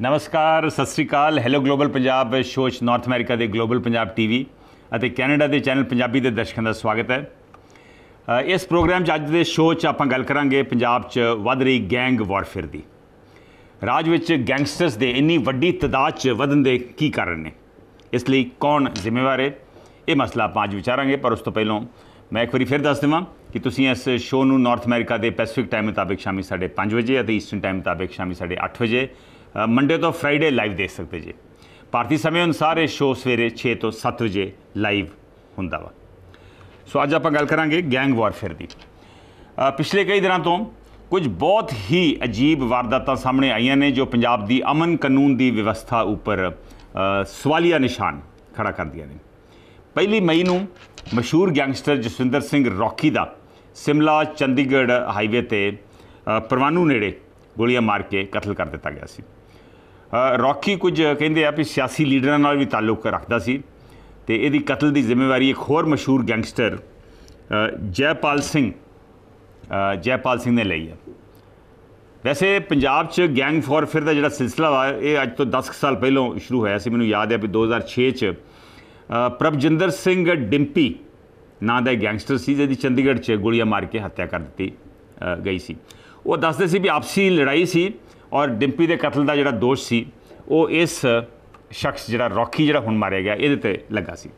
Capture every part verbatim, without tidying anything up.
नमस्कार, सत श्री अकाल। हैलो ग्लोबल पंजाब शो च नॉर्थ अमेरिका के ग्लोबल पंजाब टीवी और कैनेडा के चैनल पंजाबी के दर्शकों का स्वागत है। इस प्रोग्राम अज के शो च आपां गल करांगे पंजाब च वध रही गैंग वॉरफेयर की। राज विच गैंगस्टर्स के इन्नी वड्डी तादाद च वधन के की कारण ने, इसलिए कौन जिम्मेवार है, ये मसला आपां अज विचारांगे। पर उस तो पहलों मैं एक बार फिर दस देवां कि तुसीं इस शो नूं नॉर्थ अमेरिका के पैसिफिक टाइम मुताबिक शामी साढ़े पाँच बजे और ईस्टर्न टाइम मुताबिक शामी साढ़े अठ बजे मंडे तो फ्राइडे लाइव देख सकते जी। भारतीय समय अनुसार ये शो सवेरे छे तो सत्त बजे लाइव हुंदा वा। सो अज आपां गल करांगे गैंग वॉरफेयर की। पिछले कई दिनों तो कुछ बहुत ही अजीब वारदातां सामने आईयां ने जो पंजाब की अमन कानून की व्यवस्था उपर सवालिया निशान खड़ा कर दिया ने। पहली मई नूं मशहूर गैंगस्टर जसविंदर सिंह रॉकी का शिमला चंडीगढ़ हाईवे ते परवानू नेड़े गोलियां मार के कतल कर दिता गया सी। रॉकी कुछ कहते हैं भी सियासी लीडरां नाल भी ताल्लुक रखता सी ते इहदी कतल की जिम्मेवारी एक होर मशहूर गैंगस्टर जयपाल सिंह जयपाल सिंह ने ली है। वैसे पंजाब च गैंग वॉरफेयर का जिहड़ा सिलसिला वा ये अज तो दस साल पहलों शुरू होया सी। मैनूं याद है भी दो हज़ार छे च प्रभजिंदर सिंह डिंपी नाम का एक गैंगस्टर सी जिहदी चंडीगढ़ च गोलियां मार के हत्या कर दी गई सी। वो दसदे सी भी आपसी लड़ाई सी और डिंपी के कतल का जिहड़ा दोष सी वो इस शख्स जिहड़ा रॉकी जिहड़ा हुण मारिया गया इहदे ते लगा सी।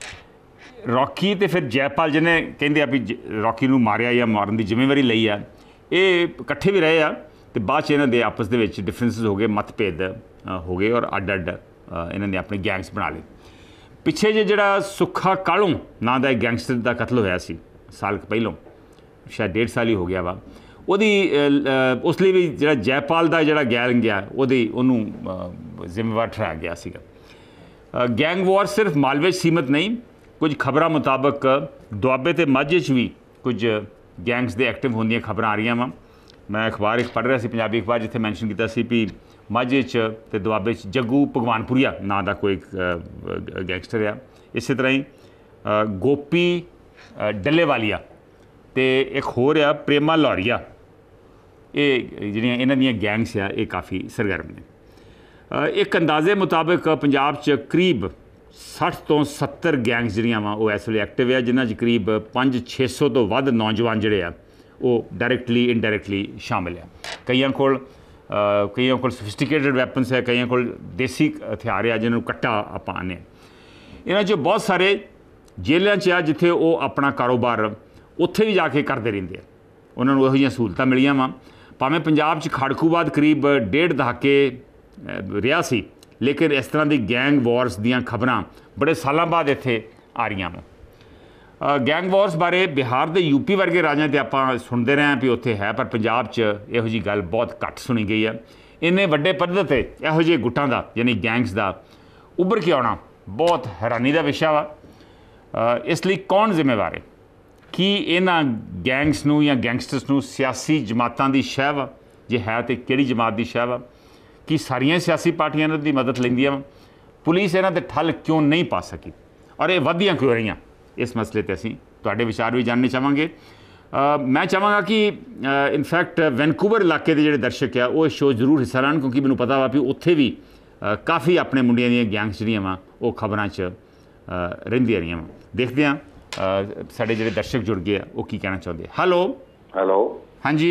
रॉकी तो फिर जयपाल जिन्हें कहते हैं भी रॉकी नूं मारिया या मारन की जिम्मेवारी लई आ, ये इकट्ठे भी रहे आ ते बाद च इन्हां दे आपस दे विच डिफरेंसिस हो गए, मतभेद हो गए और अड्ड अड्ड इन्हां ने अपने गैंग्स बना लए। पिछे जे जिहड़ा सुखा कालू नाम का एक गैंगस्टर का कतल होया सी साल पहलों, शायद डेढ़ साल ही हो गया वा। ਉਹਦੀ ਉਸ ਲਈ ਵੀ ਜਿਹੜਾ ਜੈਪਾਲ ਦਾ ਜਿਹੜਾ ਗੈਂਗ ਆ ਉਹਦੀ ਉਹਨੂੰ ਜ਼ਿੰਮੇਵਾਰ ਠਹਿਰਾਇਆ ਗਿਆ ਸੀਗਾ। ਗੈਂਗ ਵਾਰ ਸਿਰਫ ਮਾਲਵੇ ਸੀਮਤ ਨਹੀਂ, ਕੁਝ ਖਬਰਾਂ ਮੁਤਾਬਕ ਦੁਆਬੇ ਤੇ ਮਾਝੇ 'ਚ ਵੀ ਕੁਝ ਗੈਂਗਸ ਦੇ ਐਕਟਿਵ ਹੋਣ ਦੀਆਂ ਖਬਰਾਂ ਆ ਰਹੀਆਂ ਵਾ। ਮੈਂ ਅਖਬਾਰ ਇੱਕ ਪੜ੍ਹ ਰਿਹਾ ਸੀ, ਪੰਜਾਬੀ ਅਖਬਾਰ, ਜਿੱਥੇ ਮੈਂਸ਼ਨ ਕੀਤਾ ਸੀ ਵੀ ਮਾਝੇ 'ਚ ਤੇ ਦੁਆਬੇ 'ਚ ਜੱਗੂ ਭਗਵਾਨਪੁਰੀਆ ਨਾਂ ਦਾ ਕੋਈ ਗੈਂਗਸਟਰ ਆ। ਇਸੇ ਤਰ੍ਹਾਂ ਹੀ ਗੋਪੀ ਡੱਲੇਵਾਲੀਆ ਤੇ ਇੱਕ ਹੋਰ ਆ ਪ੍ਰੇਮਾ ਲੌਰੀਆ। ये ਜਿਹੜੀਆਂ ਇਹਨਾਂ ਦੀਆਂ ਗੈਂਗਸ ਆ ਇਹ ਕਾਫੀ ਸਰਗਰਮ ਨੇ। ਇੱਕ ਅੰਦਾਜ਼ੇ ਮੁਤਾਬਕ ਪੰਜਾਬ 'ਚ ਕਰੀਬ ਸੱਠ ਤੋਂ ਸੱਤਰ ਗੈਂਗਸ ਜਿਹੜੀਆਂ ਵਾ ਉਹ ਇਸ ਵੇਲੇ ਐਕਟਿਵ ਆ, ਜਿਨ੍ਹਾਂ 'ਚ ਕਰੀਬ ਪੰਜ ਛੇ ਸੌ ਤੋਂ ਵੱਧ ਨੌਜਵਾਨ ਜਿਹੜੇ ਆ ਉਹ ਡਾਇਰੈਕਟਲੀ ਇਨਡਾਇਰੈਕਟਲੀ ਸ਼ਾਮਿਲ ਆ। ਕਈਆਂ ਕੋਲ ਕਈਆਂ ਕੋਲ ਸੋਫਿਸਟੀਕੇਟਡ ਵੈਪਨਸ ਹੈ, ਕਈਆਂ ਕੋਲ ਦੇਸੀ ਹਥਿਆਰ ਆ ਜਿਹਨਾਂ ਨੂੰ ਕੱਟਾ ਆਪਾਂ ਆਨੇ। ਇਹਨਾਂ 'ਚੋਂ ਬਹੁਤ ਸਾਰੇ ਜੇਲ੍ਹਾਂ 'ਚ ਆ ਜਿੱਥੇ ਉਹ ਆਪਣਾ ਕਾਰੋਬਾਰ ਉੱਥੇ ਵੀ ਜਾ ਕੇ ਕਰਦੇ ਰਹਿੰਦੇ ਆ। ਉਹਨਾਂ ਨੂੰ ਇਹੋ ਜਿਹੀਆਂ ਸਹੂਲਤਾਂ ਮਿਲੀਆਂ ਵਾ। ਭਾਵੇਂ ਪੰਜਾਬ 'ਚ ਖਾੜਕੂਬਾਦ ਕਰੀਬ ਡੇਢ ਦਹਾਕੇ ਰਿਹਾ ਸੀ, ਲੇਕਿਨ ਇਸ ਤਰ੍ਹਾਂ ਦੀ ਗੈਂਗ ਵਾਰਸ ਦੀਆਂ ਖਬਰਾਂ ਬੜੇ ਸਾਲਾਂ ਬਾਅਦ ਇੱਥੇ ਆ ਰਹੀਆਂ ਵਾ। ਗੈਂਗ ਵਾਰਸ ਬਾਰੇ ਬਿਹਾਰ ਦੇ ਯੂਪੀ ਵਰਗੇ ਰਾਜਾਂ 'ਤੇ ਆਪਾਂ ਸੁਣਦੇ ਰਹੇ ਹਾਂ ਵੀ ਉੱਥੇ ਹੈ, ਪਰ ਪੰਜਾਬ 'ਚ ਇਹੋ ਜਿਹੀ ਗੱਲ ਬਹੁਤ ਘੱਟ ਸੁਣੀ ਗਈ ਆ। ਇੰਨੇ ਵੱਡੇ ਪੱਧਰ 'ਤੇ ਇਹੋ ਜਿਹੇ ਗੁੱਟਾਂ ਦਾ ਯਾਨੀ ਗੈਂਗਸ ਦਾ ਉੱਭਰ ਕੇ ਆਉਣਾ ਬਹੁਤ ਹੈਰਾਨੀ ਦਾ ਵਿਸ਼ਾ ਵਾ। ਇਸ ਲਈ ਕੌਣ ਜ਼ਿੰਮੇਵਾਰ ਹੈ? ਕੀ ਇਹਨਾਂ ਗੈਂਗਸ ਨੂੰ ਜਾਂ ਗੈਂਗਸਟਰਸ ਨੂੰ ਸਿਆਸੀ ਜਮਾਤਾਂ ਦੀ ਸ਼ਹਿ ਵਾ? ਜੇ ਹੈ ਤਾਂ ਕਿਹੜੀ ਜਮਾਤ ਦੀ ਸ਼ਹਿ ਵਾ? ਕੀ ਸਾਰੀਆਂ ਸਿਆਸੀ ਪਾਰਟੀਆਂ ਇਹਨਾਂ ਦੀ ਮਦਦ ਲੈਂਦੀਆਂ ਵਾ? ਪੁਲਿਸ ਇਹਨਾਂ 'ਤੇ ਠੱਲ ਕਿਉਂ ਨਹੀਂ ਪਾ ਸਕੀ ਔਰ ਇਹ ਵੱਧਦੀਆਂ ਕਿਉਂ ਰਹੀਆਂ? ਇਸ ਮਸਲੇ 'ਤੇ ਅਸੀਂ ਤੁਹਾਡੇ ਵਿਚਾਰ ਵੀ ਜਾਣਨੇ ਚਾਹਾਂਗੇ। ਮੈਂ ਚਾਹਾਂਗਾ ਕਿ ਇਨਫੈਕਟ ਵੈਨਕੂਵਰ ਇਲਾਕੇ ਦੇ ਜਿਹੜੇ ਦਰਸ਼ਕ ਆ ਉਹ ਸ਼ੋਅ ਜ਼ਰੂਰ ਹਿੱਸਾ ਲੈਣ, ਕਿਉਂਕਿ ਮੈਨੂੰ ਪਤਾ ਵਾ ਵੀ ਉੱਥੇ ਵੀ ਕਾਫੀ ਆਪਣੇ ਮੁੰਡਿਆਂ ਦੀਆਂ ਗੈਂਗਸ ਜਿਹੜੀਆਂ ਵਾ ਉਹ ਖਬਰਾਂ 'ਚ ਰਹਿੰਦੀਆਂ ਰਹੀਆਂ ਵਾ। ਦੇਖਦੇ ਹਾਂ ਸਾਡੇ ਜਿਹੜੇ ਦਰਸ਼ਕ ਜੁੜ ਗਏ ਆ ਉਹ ਕੀ ਕਹਿਣਾ ਚਾਹੁੰਦੇ ਆ। ਹੈਲੋ ਹੈਲੋ ਹਾਂਜੀ,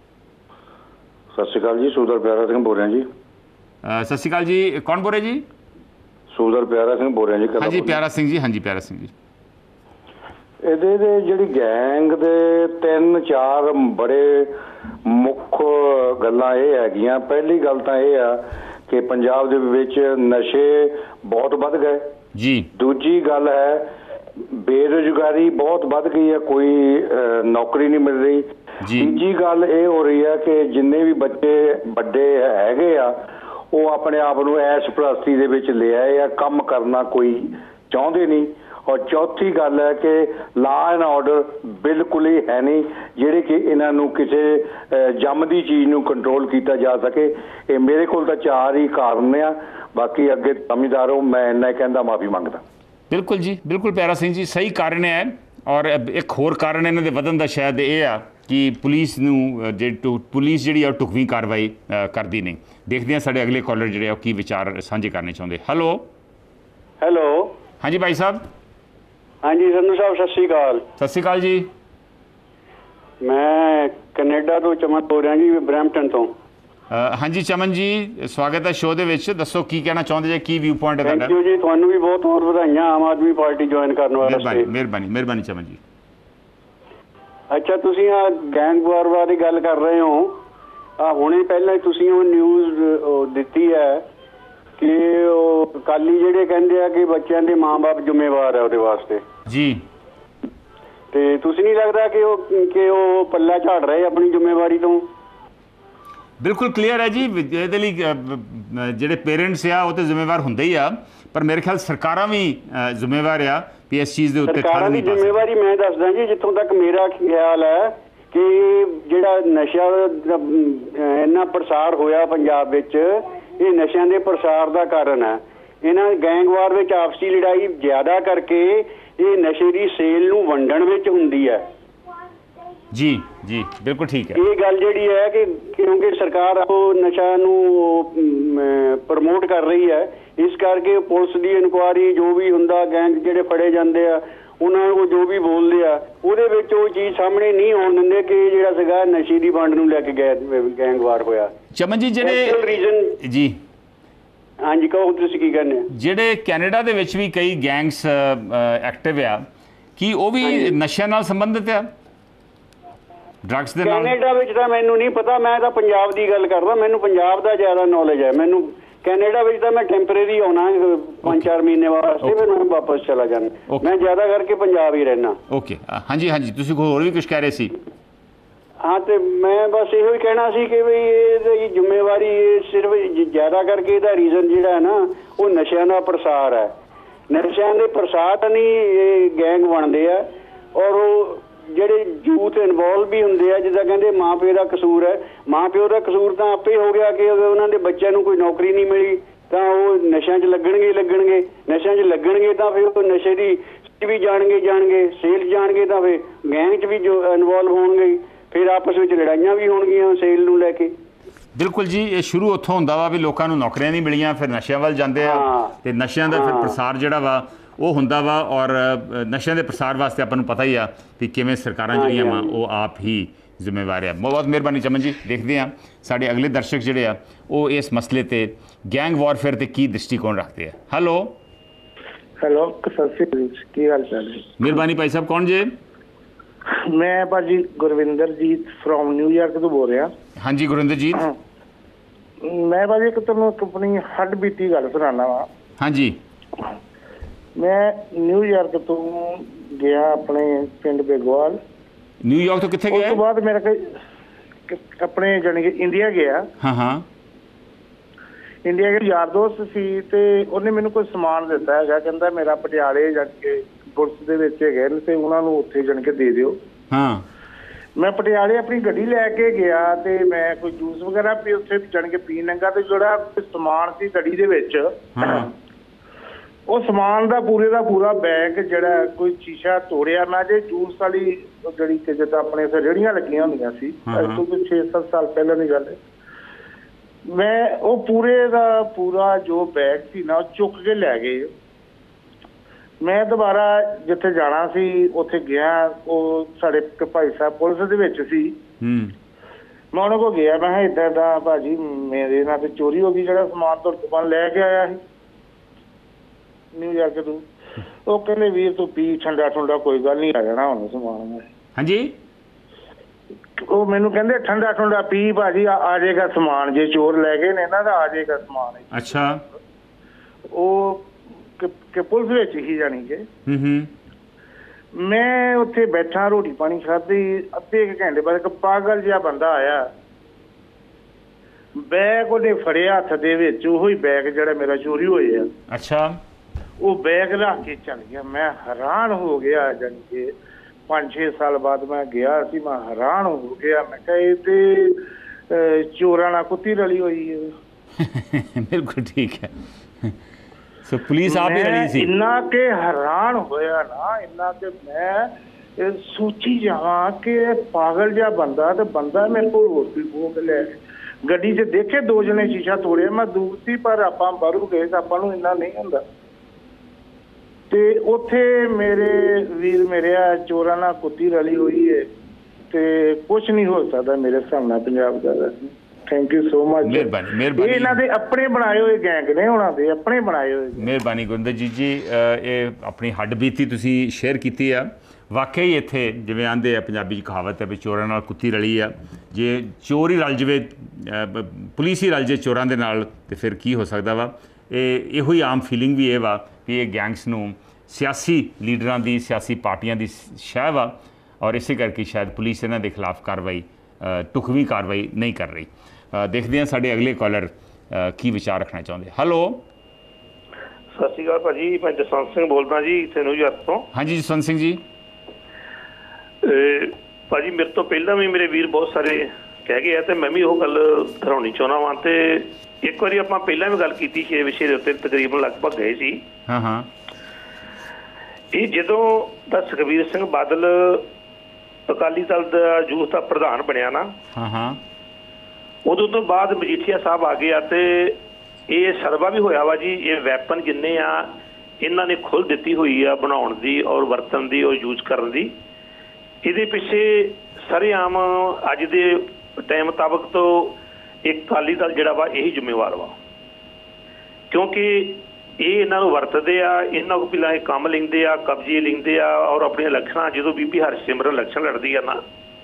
ਸਤਿ ਸ਼੍ਰੀ ਅਕਾਲ ਜੀ। ਸੂਦਰ ਪਿਆਰਾ ਸਿੰਘ ਬੋਲ ਰਿਹਾ ਜੀ। ਸਤਿ ਸ਼੍ਰੀ ਅਕਾਲ ਜੀ, ਕੌਣ ਬੋਲ ਰਿਹਾ ਜੀ? ਸੂਦਰ ਪਿਆਰਾ ਸਿੰਘ ਬੋਲ ਰਿਹਾ ਜੀ। ਹਾਂਜੀ ਪਿਆਰਾ ਸਿੰਘ ਜੀ, ਹਾਂਜੀ ਪਿਆਰਾ ਸਿੰਘ ਜੀ। ਇਹਦੇ ਦੇ ਜਿਹੜੀ ਗੈਂਗ ਦੇ ਤਿੰਨ ਚਾਰ ਬੜੇ ਮੁੱਖ ਗੱਲਾਂ ਇਹ ਹੈਗੀਆਂ। ਪਹਿਲੀ ਗੱਲ ਤਾਂ ਇਹ ਆ ਕਿ ਪੰਜਾਬ ਦੇ ਵਿੱਚ ਨਸ਼ੇ ਬਹੁਤ ਵੱਧ ਗਏ ਜੀ। ਦੂਜੀ ਗੱਲ ਹੈ ਬੇਰੁਜ਼ਗਾਰੀ ਬਹੁਤ ਵੱਧ ਗਈ ਹੈ, ਕੋਈ ਨੌਕਰੀ ਨਹੀਂ ਮਿਲ ਰਹੀ। ਤੀਜੀ ਗੱਲ ਇਹ ਹੋ ਰਹੀ ਹੈ ਕਿ ਜਿੰਨੇ ਵੀ ਬੱਚੇ ਵੱਡੇ ਹੈਗੇ ਆ ਉਹ ਆਪਣੇ ਆਪ ਨੂੰ ਐਸ਼ ਪ੍ਰਸਤੀ ਦੇ ਵਿੱਚ ਲੈ ਆਏ ਆ, ਕੰਮ ਕਰਨਾ ਕੋਈ ਚਾਹੁੰਦੇ ਨਹੀਂ। ਔਰ ਚੌਥੀ ਗੱਲ ਹੈ ਕਿ ਲਾਅ ਐਂਡ ਆਰਡਰ ਬਿਲਕੁਲ ਹੀ ਹੈ ਨਹੀਂ, ਜਿਹੜੇ ਕਿ ਇਹਨਾਂ ਨੂੰ ਕਿਸੇ ਜੰਮਦੀ ਚੀਜ਼ ਨੂੰ ਕੰਟਰੋਲ ਕੀਤਾ ਜਾ ਸਕੇ। ਇਹ ਮੇਰੇ ਕੋਲ ਤਾਂ ਚਾਰ ਹੀ ਕਾਰਨ ਆ, ਬਾਕੀ ਅੱਗੇ ਸਮਝਦਾਰ ਹੋ। ਮੈਂ ਇੰਨਾ ਕਹਿੰਦਾ, ਮਾਫੀ ਮੰਗਦਾ। बिल्कुल जी, बिल्कुल प्यारा सिंह जी, सही कारण है। और एक होर कारण इन्हों के वधन का शायद ये आ कि पुलिस नूं जे पुलिस जिहड़ी आ ढुकवीं कार्रवाई करदी नहीं। देखते हैं साडे अगले कॉलर जिहड़े आ की विचार साझे करने चाहुंदे। हेलो हेलो हाँ जी भाई साहब। हाँ जी संधू साहब सत श्री अकाल। सत श्री अकाल जी। मैं कनेडा तो चमन बोल रहा जी ब्रैम्पटन तो। हाँ जी चमन जी स्वागत है शो दे विच। दसो की कहना चाहुंदे जे की व्यू पॉइंट है तुहाडा? थैंक यू जी तुहानू भी बहुत बहुत बधाइयां आम आदमी पार्टी ज्वाइन करने वास्ते। मेहरबानी मेहरबानी मेहरबानी चमन जी। अच्छा तुसीं आ गैंग वार बारे गल कर रहे हो आ हुणे पहले तुसीं ਉਹ ਨਿਊਜ਼ ਦਿੱਤੀ ਹੈ ਕਿ ਉਹ ਕਾਲੀ ਜਿਹੜੇ ਕਹਿੰਦੇ ਆ ਕਿ ਬੱਚਿਆਂ ਦੇ ਮਾਂ-ਬਾਪ ਜ਼ਿੰਮੇਵਾਰ ਹੈ ਉਹਦੇ ਵਾਸਤੇ ਜੀ ਤੇ ਤੁਸੀਂ ਨਹੀਂ ਲੱਗਦਾ ਕਿ ਉਹ ਕਿ ਉਹ ਪੱਲਾ ਝਾੜ ਰਹੇ ਆਪਣੀ ਜ਼ਿੰਮੇਵਾਰੀ ਤੋਂ? ਬਿਲਕੁਲ ਕਲੀਅਰ ਹੈ ਜੀ। ਇਹਦੇ ਲਈ ਜਿਹੜੇ ਪੇਰੈਂਟਸ ਆ ਉਹ ਤੇ ਜ਼ਿੰਮੇਵਾਰ ਹੁੰਦੇ ਹੀ ਆ, ਪਰ ਮੇਰੇ ਖਿਆਲ ਸਰਕਾਰਾਂ ਵੀ ਜ਼ਿੰਮੇਵਾਰ ਆ ਵੀ ਇਸ ਚੀਜ਼ ਦੇ ਉੱਤੇ ਸਰਕਾਰਾਂ ਦੀ ਜ਼ਿੰਮੇਵਾਰੀ ਮੈਂ ਦੱਸਦਾ ਜੀ ਜਿੱਥੋਂ ਤੱਕ ਮੇਰਾ ਖਿਆਲ ਹੈ ਕਿ ਜਿਹੜਾ ਨਸ਼ਾ ਇੰਨਾ ਪ੍ਰਸਾਰ ਹੋਇਆ ਪੰਜਾਬ ਵਿੱਚ ਇਹ ਨਸ਼ਿਆਂ ਦੇ ਪ੍ਰਸਾਰ ਦਾ ਕਾਰਨ ਹੈ। ਇਹਨਾਂ ਗੈਂਗਵਾਰ ਵਿੱਚ ਆਪਸੀ ਲੜਾਈ ਜ਼ਿਆਦਾ ਕਰਕੇ ਇਹ ਨਸ਼ੇ ਦੀ ਸੇਲ ਨੂੰ ਵੰਡਣ ਵਿੱਚ ਹੁੰਦੀ ਹੈ। ਜੀ ਜੀ ਬਿਲਕੁਲ ਠੀਕ ਹੈ। ਇਹ ਗੱਲ ਜਿਹੜੀ ਹੈ ਕਿ ਕਿਉਂਕਿ ਸਰਕਾਰ ਉਹ ਨਸ਼ਾ ਨੂੰ ਪ੍ਰਮੋਟ ਕਰ ਰਹੀ ਹੈ ਇਸ ਕਰਕੇ ਪੁਲਿਸ ਦੀ ਇਨਕੁਆਇਰੀ ਜੋ ਵੀ ਹੁੰਦਾ ਗੈਂਗ ਜਿਹੜੇ ਫੜੇ ਜਾਂਦੇ ਆ ਉਹਨਾਂ ਨੂੰ ਜੋ ਵੀ ਬੋਲਦੇ ਆ ਉਹਦੇ ਵਿੱਚ ਉਹ ਚੀਜ਼ ਸਾਹਮਣੇ ਨਹੀਂ ਆਉਣ ਦਿੰਦੇ ਕਿ ਜਿਹੜਾ ਸੀਗਾ ਨਸ਼ੇ ਦੀ ਵੰਡ ਨੂੰ ਲੈ ਕੇ ਗੈਂਗਵਾਰ ਹੋਇਆ। ਚਮਨ ਜੀ ਜਿਹੜੇ ਰੀਜ਼ਨ ਜੀ ਹਾਂਜੀ ਕਹੋ ਤੁਸੀਂ ਕੀ ਕਹਿੰਦੇ? ਜਿਹੜੇ ਕੈਨੇਡਾ ਦੇ ਵਿੱਚ ਵੀ ਕਈ ਗੈਂਗਸ ਐਕਟਿਵ ਆ ਕੀ ਉਹ ਵੀ ਨਸ਼ਿਆਂ ਨਾਲ ਸੰਬੰਧਿਤ ਆ ਡਰੱਗਸ ਦੇ ਨਾਲ? ਕੈਨੇਡਾ ਵਿੱਚ ਤਾਂ ਮੈਨੂੰ ਨਹੀਂ ਪਤਾ, ਮੈਂ ਤਾਂ ਪੰਜਾਬ ਦੀ ਗੱਲ ਕਰਦਾ, ਮੈਨੂੰ ਪੰਜਾਬ ਦਾ ਜ਼ਿਆਦਾ ਨੌਲੇਜ ਹੈ। ਮੈਨੂੰ ਕੈਨੇਡਾ ਵਿੱਚ ਤਾਂ ਮੈਂ ਟੈਂਪਰੇਰੀ ਆਉਣਾ ਪੰਜ ਚਾਰ ਮਹੀਨੇ ਵਾਸਤੇ ਫਿਰ ਮੈਂ ਵਾਪਸ ਚਲਾ ਜਾਣਾ। ਮੈਂ ਜ਼ਿਆਦਾ ਕਰਕੇ ਪੰਜਾਬ ਹੀ ਰਹਿਣਾ। ਓਕੇ ਹਾਂਜੀ ਹਾਂਜੀ ਤੁਸੀਂ ਹੋਰ ਵੀ ਕੁਝ ਕਹਿ ਰਹੇ ਸੀ? ਹਾਂ ਤੇ ਮੈਂ ਬਸ ਇਹੋ ਹੀ ਕਹਿਣਾ ਸੀ ਕਿ ਵੀ ਇਹਦੀ ਜ਼ਿੰਮੇਵਾਰੀ ਸਿਰਫ ਜ਼ਿਆਦਾ ਕਰਕੇ ਇਹਦਾ ਰੀਜ਼ਨ ਜਿਹੜਾ ਹੈ ਨਾ ਉਹ ਨਸ਼ਿਆਂ ਦਾ ਪ੍ਰਸਾਰ ਹੈ। ਨਸ਼ਿਆਂ ਦੇ ਪ੍ਰਸਾਰ ਨਹੀਂ ਇਹ ਗੈਂਗ ਬਣਦੇ ਆ ਔਰ ਉਹ ਜਿਹੜੇ ਯੂਥ ਇਨਵੋਲਵ ਵੀ ਹੁੰਦੇ ਆ ਜਿੱਦਾਂ ਕਹਿੰਦੇ ਮਾਂ ਪਿਓ ਦਾ ਕਸੂਰ ਹੈ। ਮਾਂ ਪਿਓ ਦਾ ਕਸੂਰ ਤਾਂ ਆਪੇ ਹੋ ਗਿਆ ਕਿ ਉਹਨਾਂ ਦੇ ਬੱਚਿਆਂ ਨੂੰ ਕੋਈ ਨੌਕਰੀ ਨਹੀਂ ਮਿਲੀ ਤਾਂ ਉਹ ਨਸ਼ਿਆਂ 'ਚ ਲੱਗਣਗੇ ਲੱਗਣਗੇ ਨਸ਼ਿਆਂ 'ਚ ਲੱਗਣਗੇ ਤਾਂ ਫਿਰ ਉਹ ਨਸ਼ੇ ਦੀ ਵੀ ਜਾਣਗੇ ਜਾਣਗੇ ਸੇਲ ਜਾਣਗੇ ਤਾਂ ਫਿਰ ਗੈਂਗ 'ਚ ਵੀ ਜੋ ਇਨਵੋਲਵ ਹੋਣਗੇ ਫਿਰ ਆਪਸ ਵਿੱਚ ਲੜਾਈਆਂ ਵੀ ਹੋਣਗੀਆਂ ਸੇਲ ਨੂੰ ਲੈ ਕੇ। ਬਿਲਕੁਲ ਜੀ ਇਹ ਸ਼ੁਰੂ ਉੱਥੋਂ ਹੁੰਦਾ ਵਾ ਵੀ ਲੋਕਾਂ ਨੂੰ ਨੌਕਰੀਆਂ ਨਹੀਂ ਮਿਲੀਆਂ ਫਿਰ ਨਸ਼ਿਆਂ ਵੱਲ ਜਾਂਦੇ ਆ ਤੇ ਨਸ਼ਿਆਂ ਦਾ ਫਿਰ ਪ੍ਰਸਾਰ ਜਿਹੜਾ ਵਾ ਉਹ ਹੁੰਦਾ ਵਾ ਔਰ ਨਸ਼ਿਆਂ ਦੇ ਪ੍ਰਸਾਰ ਵਾਸਤੇ ਆਪਾਂ ਨੂੰ ਪਤਾ ਹੀ ਆ ਵੀ ਕਿਵੇਂ ਸਰਕਾਰਾਂ ਜਿਹੜੀਆਂ ਵਾ ਉਹ ਆਪ ਹੀ ਜ਼ਿੰਮੇਵਾਰ ਆ। ਬਹੁਤ ਮਿਹਰਬਾਨੀ ਚਮਨ ਜੀ। ਦੇਖਦੇ ਹਾਂ ਸਾਡੇ ਅਗਲੇ ਦਰਸ਼ਕ ਜਿਹੜੇ ਆ ਉਹ ਇਸ ਮਸਲੇ ਤੇ ਗੈਂਗ ਵਾਰਫੇਅਰ ਤੇ ਕੀ ਦ੍ਰਿਸ਼ਟੀਕੋਣ ਰੱਖਦੇ ਆ। ਹੈਲੋ ਹੈਲੋ ਸਤਿ ਸ਼੍ਰੀ ਅਕਾਲ, ਕੀ ਹਾਲ ਚਾਲ ਹੈ? ਮਿਹਰਬਾਨੀ ਭਾਈ ਸਾਹਿਬ ਕੌਣ ਜੇ? ਮੈਂ ਭਾਜੀ ਗੁਰਵਿੰਦਰਜੀਤ ਫਰੋਮ ਨਿਊਯਾਰਕ ਤੋਂ ਬੋਲ ਰਿਹਾ। ਹਾਂਜੀ ਗੁਰਵਿੰਦਰਜੀਤ। ਮੈਂ ਭਾਜੀ ਇੱਕ ਤੁਹਾਨੂੰ ਆਪਣੀ ਹੱਡ ਬੀਤੀ ਗੱਲ ਸੁਣਾਉਣਾ ਵਾ। ਹਾਂਜੀ ਮੈਂ ਨਿਊਯਾਰਕ ਤੋਂ ਗਿਆ ਆਪਣੇ ਪਿੰਡ ਬੇਗਵਾਲ। ਨਿਊਯਾਰਕ ਤੋਂ ਕਿੱਥੇ ਗਿਆ? ਉਸ ਤੋਂ ਬਾਅਦ ਮੇਰਾ ਕੋਈ ਆਪਣੇ ਜਾਣੀ ਕਿ ਇੰਡੀਆ ਗਿਆ। ਹਾਂ ਹਾਂ ਇੰਡੀਆ ਗਿਆ ਯਾਰ ਦੋਸਤ ਸੀ ਤੇ ਉਹਨੇ ਮੈਨੂੰ ਕੋਈ ਸਮਾਨ ਦਿੱਤਾ ਹੈਗਾ ਕਹਿੰਦਾ ਮੇਰਾ ਪਟਿਆਲੇ ਜਾਣੀ ਕਿ ਪੁਲਿਸ ਦੇ ਵਿੱਚ ਹੈਗੇ ਨੇ ਤੇ ਉਹਨਾਂ ਨੂੰ ਉੱਥੇ ਜਾਣੀ ਕਿ ਦੇ ਦਿਓ। ਹਾਂ ਮੈਂ ਪਟਿਆਲੇ ਆਪਣੀ ਗੱਡੀ ਲੈ ਕੇ ਗਿਆ ਤੇ ਮੈਂ ਕੋਈ ਜੂਸ ਵਗੈਰਾ ਪੀ ਉੱਥੇ ਜਾਣੀ ਕਿ ਪੀਣ ਲੱਗਾ ਤੇ ਜਿਹੜਾ ਸਮਾਨ ਸੀ ਗੱਡੀ ਦੇ ਵਿੱਚ ਉਹ ਸਮਾਨ ਦਾ ਪੂਰੇ ਦਾ ਪੂਰਾ ਬੈਗ ਜਿਹੜਾ ਕੋਈ ਸ਼ੀਸ਼ਾ ਤੋੜਿਆ ਨਾ ਜੇ ਜੂਸ ਵਾਲੀ ਜਿਹੜੀ ਕਿ ਜਿੱਦਾਂ ਆਪਣੇ ਫਿਰ ਰੇਹੜੀਆਂ ਲੱਗੀਆਂ ਹੁੰਦੀਆਂ ਸੀ ਅੱਜ ਤੋਂ ਕੋਈ ਛੇ ਸੱਤ ਸਾਲ ਪਹਿਲਾਂ ਦੀ ਗੱਲ ਹੈ। ਮੈਂ ਉਹ ਪੂਰੇ ਦਾ ਪੂਰਾ ਜੋ ਬੈਗ ਸੀ ਨਾ ਉਹ ਚੁੱਕ ਕੇ ਲੈ ਗਏ। ਮੈਂ ਦੁਬਾਰਾ ਜਿੱਥੇ ਜਾਣਾ ਸੀ ਉੱਥੇ ਗਿਆ ਉਹ ਸਾਡੇ ਭਾਈ ਸਾਹਿਬ ਪੁਲਿਸ ਦੇ ਵਿੱਚ ਸੀ। ਮੈਂ ਉਹਨਾਂ ਕੋਲ ਗਿਆ ਮੈਂ ਕਿਹਾ ਇੱਦਾਂ ਦਾ ਭਾਜੀ ਮੇਰੇ ਨਾਲ ਤੇ ਚੋਰੀ ਹੋ ਗਈ ਜਿਹੜਾ ਸਮਾਨ ਤੁਹਾਡੇ ਕੋਲ ਲੈ ਕੇ ਆਇਆ ਸੀ ਨਿਊਯਾਰਕ ਤੋਂ। ਉਹ ਕਹਿੰਦੇ ਵੀਰ ਤੂੰ ਪੀ ਠੰਡਾ ਠੰਡਾ ਕੋਈ ਗੱਲ ਨਹੀਂ ਆ ਜਾਣਾ ਹੁਣ ਸਮਾਨ ਮੈਂ। ਹਾਂਜੀ ਉਹ ਮੈਨੂੰ ਕਹਿੰਦੇ ਠੰਡਾ ਠੰਡਾ ਪੀ ਭਾਜੀ ਆ ਜਾਏਗਾ ਸਮਾਨ ਜੇ ਚੋਰ ਲੈ ਗਏ ਨੇ ਨਾ ਤਾਂ ਆ ਜਾਏਗਾ ਸਮਾਨ। ਅੱਛਾ ਉਹ ਕਿ ਪੁਲਿਸ ਵਿੱਚ ਹੀ ਜਾਣੀ ਕਿ ਮੈਂ ਉੱਥੇ ਬੈਠਾ ਰੋਟੀ ਪਾਣੀ ਖਾਧੀ ਅੱਧੇ ਇੱਕ ਘੰਟੇ ਬਾਅਦ ਇੱਕ ਪਾਗਲ ਜਿਹਾ ਬੰਦਾ ਆਇਆ ਬੈਗ ਉਹਨੇ ਫੜਿਆ ਹੱਥ ਦੇ ਵਿੱਚ ਉਹੀ ਬੈਗ ਜਿਹੜਾ ਮੇਰਾ ਚੋਰੀ ਹੋਇਆ। ਅੱਛਾ ਉਹ ਬੈਗ ਰੱਖ ਕੇ ਚੱਲ ਗਿਆ। ਮੈਂ ਹੈਰਾਨ ਹੋ ਗਿਆ ਜਾਣੀ ਕਿ ਪੰਜ ਛੇ ਸਾਲ ਬਾਅਦ ਮੈਂ ਗਿਆ ਸੀ ਮੈਂ ਹੈਰਾਨ ਹੋ ਗਿਆ। ਮੈਂ ਕਿਹਾ ਇਹ ਤੇ ਚੋਰਾਂ ਨਾਲ ਕੁੱਤੀ ਰਲੀ ਹੋਈ ਹੈ। ਬਿਲਕੁਲ ਠੀਕ ਹੈ। ਸੋ ਪੁਲਿਸ ਆਪ ਹੀ ਰਲੀ ਸੀ। ਇੰਨਾ ਕਿ ਹੈਰਾਨ ਹੋਇਆ ਨਾ ਇੰਨਾ ਕਿ ਮੈਂ ਸੋਚੀ ਜਾਵਾਂ ਕਿ ਪਾਗਲ ਜਿਹਾ ਬੰਦਾ ਤੇ ਬੰਦਾ ਮੇਰੇ ਕੋਲ ਹੋਰ ਵੀ ਬੋਲ ਲੈ ਗੱਡੀ 'ਚ ਦੇਖੇ ਦੋ ਜਣੇ ਸ਼ੀਸ਼ਾ ਤੋੜਿਆ, ਮੈਂ ਦੂਰ ਸੀ ਪਰ ਆਪਾਂ ਬਾਹਰੋਂ ਗਏ ਤਾਂ ਆਪਾਂ ਨੂੰ ਇੰਨਾ ਨਹੀਂ ਹੁੰਦਾ। ਤੇ ਉੱਥੇ ਮੇਰੇ ਵੀਰ ਮੇਰੇ ਆ ਚੋਰਾਂ ਨਾਲ ਕੁੱਤੀ ਰਲੀ ਹੋਈ ਹੈ ਤੇ ਕੁਛ ਨਹੀਂ ਹੋ ਸਕਦਾ ਮੇਰੇ ਹਿਸਾਬ ਨਾਲ ਪੰਜਾਬ ਦਾ। Thank you so much. ਮਿਹਰਬਾਨੀ ਮਿਹਰਬਾਨੀ। ਇਹ ਇਹਨਾਂ ਦੇ ਆਪਣੇ ਬਣਾਏ ਹੋਏ ਗੈਂਗ ਨੇ, ਉਹਨਾਂ ਦੇ ਆਪਣੇ ਬਣਾਏ ਹੋਏ। ਮਿਹਰਬਾਨੀ ਗੁਰਿੰਦਰਜੀਤ ਜੀ, ਇਹ ਆਪਣੀ ਹੱਡ ਬੀਤੀ ਤੁਸੀਂ ਸ਼ੇਅਰ ਕੀਤੀ ਆ। ਵਾਕਈ ਇੱਥੇ ਜਿਵੇਂ ਆਂਦੇ ਆ ਪੰਜਾਬੀ 'ਚ ਕਹਾਵਤ ਹੈ ਵੀ ਚੋਰਾਂ ਨਾਲ ਕੁੱਤੀ ਰਲੀ ਆ। ਜੇ ਚੋਰ ਹੀ ਰਲ ਜਾਵੇ, ਪੁਲਿਸ ਹੀ ਰਲ ਜੇ ਚੋਰਾਂ ਦੇ ਨਾਲ, ਤੇ ਫਿਰ ਕੀ ਹੋ ਸਕਦਾ ਵਾ। ਇਹ ਇਹੋ ਹੀ ਆਮ ਫੀਲਿੰਗ ਵੀ ਇਹ ਵਾ ਵੀ ਇਹ ਗੈਂਗਸ ਨੂੰ ਸਿਆਸੀ ਲੀਡਰਾਂ ਦੀ, ਸਿਆਸੀ ਪਾਰਟੀਆਂ ਦੀ ਸ਼ਹਿ ਵਾ, ਔਰ ਇਸੇ ਕਰਕੇ ਸ਼ਾਇਦ ਪੁਲਿਸ ਇਹਨਾਂ ਦੇ ਖਿਲਾਫ ਕਾਰਵਾਈ, ਢੁਕਵੀਂ ਕਾਰਵਾਈ ਨਹੀਂ ਕਰ ਰਹੀ। ਦੇਖਦੇ ਹਾਂ ਸਾਡੇ ਅਗਲੇ ਕਾਲਰ ਕੀ ਵਿਚਾਰ ਰੱਖਣਾ ਚਾਹੁੰਦੇ। ਹੈਲੋ, ਸਤਿ ਸ਼੍ਰੀ ਅਕਾਲ ਭਾਜੀ, ਮੈਂ ਜਸਵੰਤ ਸਿੰਘ ਬੋਲਦਾ ਜੀ ਇੱਥੇ ਨਿਊਯਾਰਕ ਤੋਂ। ਹਾਂਜੀ ਜਸਵੰਤ ਸਿੰਘ ਜੀ। ਭਾਜੀ ਮੇਰੇ ਤੋਂ ਪਹਿਲਾਂ ਵੀ ਮੇਰੇ ਵੀਰ ਬਹੁਤ ਸਾਰੇ ਕਹਿ ਗਏ ਆ ਤੇ ਮੈਂ ਵੀ ਉਹ ਗੱਲ ਦੁਹਰਾਉਣੀ ਚਾਹੁੰਦਾ ਵਾਂ। ਤੇ ਇੱਕ ਵਾਰੀ ਆਪਾਂ ਪਹਿਲਾਂ ਵੀ ਗੱਲ ਕੀਤੀ ਛੇ ਵਿਸ਼ੇ ਦੇ ਉੱਤੇ, ਤਕਰੀਬਨ ਲਗਭਗ ਗਏ ਸੀ। ਹਾਂ ਹਾਂ। ਇਹ ਜਦੋਂ ਦਾ ਸੁਖਬੀਰ ਸਿੰਘ ਬਾਦਲ ਅਕਾਲੀ ਦਲ ਦਾ ਯੂਥ ਦਾ ਪ੍ਰਧਾਨ ਬਣਿਆ ਨਾ, ਹਾਂ ਹਾਂ, ਉਦੋਂ ਤੋਂ ਬਾਅਦ ਮਜੀਠੀਆ ਸਾਹਿਬ ਆ ਗਏ ਆ ਤੇ ਇਹ ਸਰਵਾ ਵੀ ਹੋਇਆ ਵਾ ਜੀ। ਇਹ ਵੈਪਨ ਜਿੰਨੇ ਆ ਇਹਨਾਂ ਨੇ ਖੁੱਲ੍ਹ ਦਿੱਤੀ ਹੋਈ ਆ ਬਣਾਉਣ ਦੀ ਔਰ ਵਰਤਣ ਦੀ ਔਰ ਯੂਜ਼ ਕਰਨ ਦੀ। ਇਹਦੇ ਪਿੱਛੇ ਸਰੇਆਮ ਅੱਜ ਦੇ ਟਾਈਮ ਮੁਤਾਬਕ ਤੋਂ ਇੱਕ ਅਕਾਲੀ ਦਲ ਜਿਹੜਾ ਵਾ ਇਹੀ ਜ਼ਿੰਮੇਵਾਰ ਵਾ, ਕਿਉਂਕਿ ਇਹ ਇਹਨਾਂ ਨੂੰ ਵਰਤਦੇ ਆ, ਇਹਨਾਂ ਕੋਲ ਪਹਿਲਾਂ ਇਹ ਕੰਮ ਲੈਂਦੇ ਆ, ਕਬਜ਼ੇ ਲੈਂਦੇ ਆ, ਔਰ ਆਪਣੀਆਂ ਇਲੈਕਸ਼ਨਾਂ ਜਦੋਂ ਬੀਬੀ ਹਰਸਿਮਰਨ ਇਲੈਕਸ਼ਨ ਲੜਦੀ ਆ ਨਾ,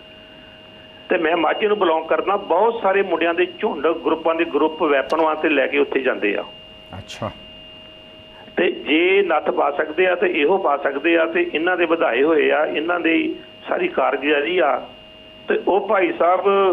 ਤੇ ਮੈਂ ਮਾਝੇ ਨੂੰ ਬਿਲੋਂਗ ਕਰਦਾ, ਬਹੁਤ ਸਾਰੇ ਮੁੰਡਿਆਂ ਦੇ ਝੁੰਡ, ਗਰੁੱਪਾਂ ਦੇ ਗਰੁੱਪ ਵੈਪਨ ਵਾਸਤੇ ਲੈ ਕੇ ਉੱਥੇ ਜਾਂਦੇ ਆ। ਅੱਛਾ। ਤੇ ਜੇ ਨੱਥ ਪਾ ਸਕਦੇ ਆ ਤੇ ਇਹੋ ਪਾ ਸਕਦੇ ਆ, ਤੇ ਇਹਨਾਂ ਦੇ ਵਧਾਏ ਹੋਏ ਆ, ਇਹਨਾਂ ਦੀ ਸਾਰੀ ਕਾਰਗੁਜ਼ਾਰੀ ਆ। ਤੇ ਉਹ ਭਾਈ ਸਾਹਿਬ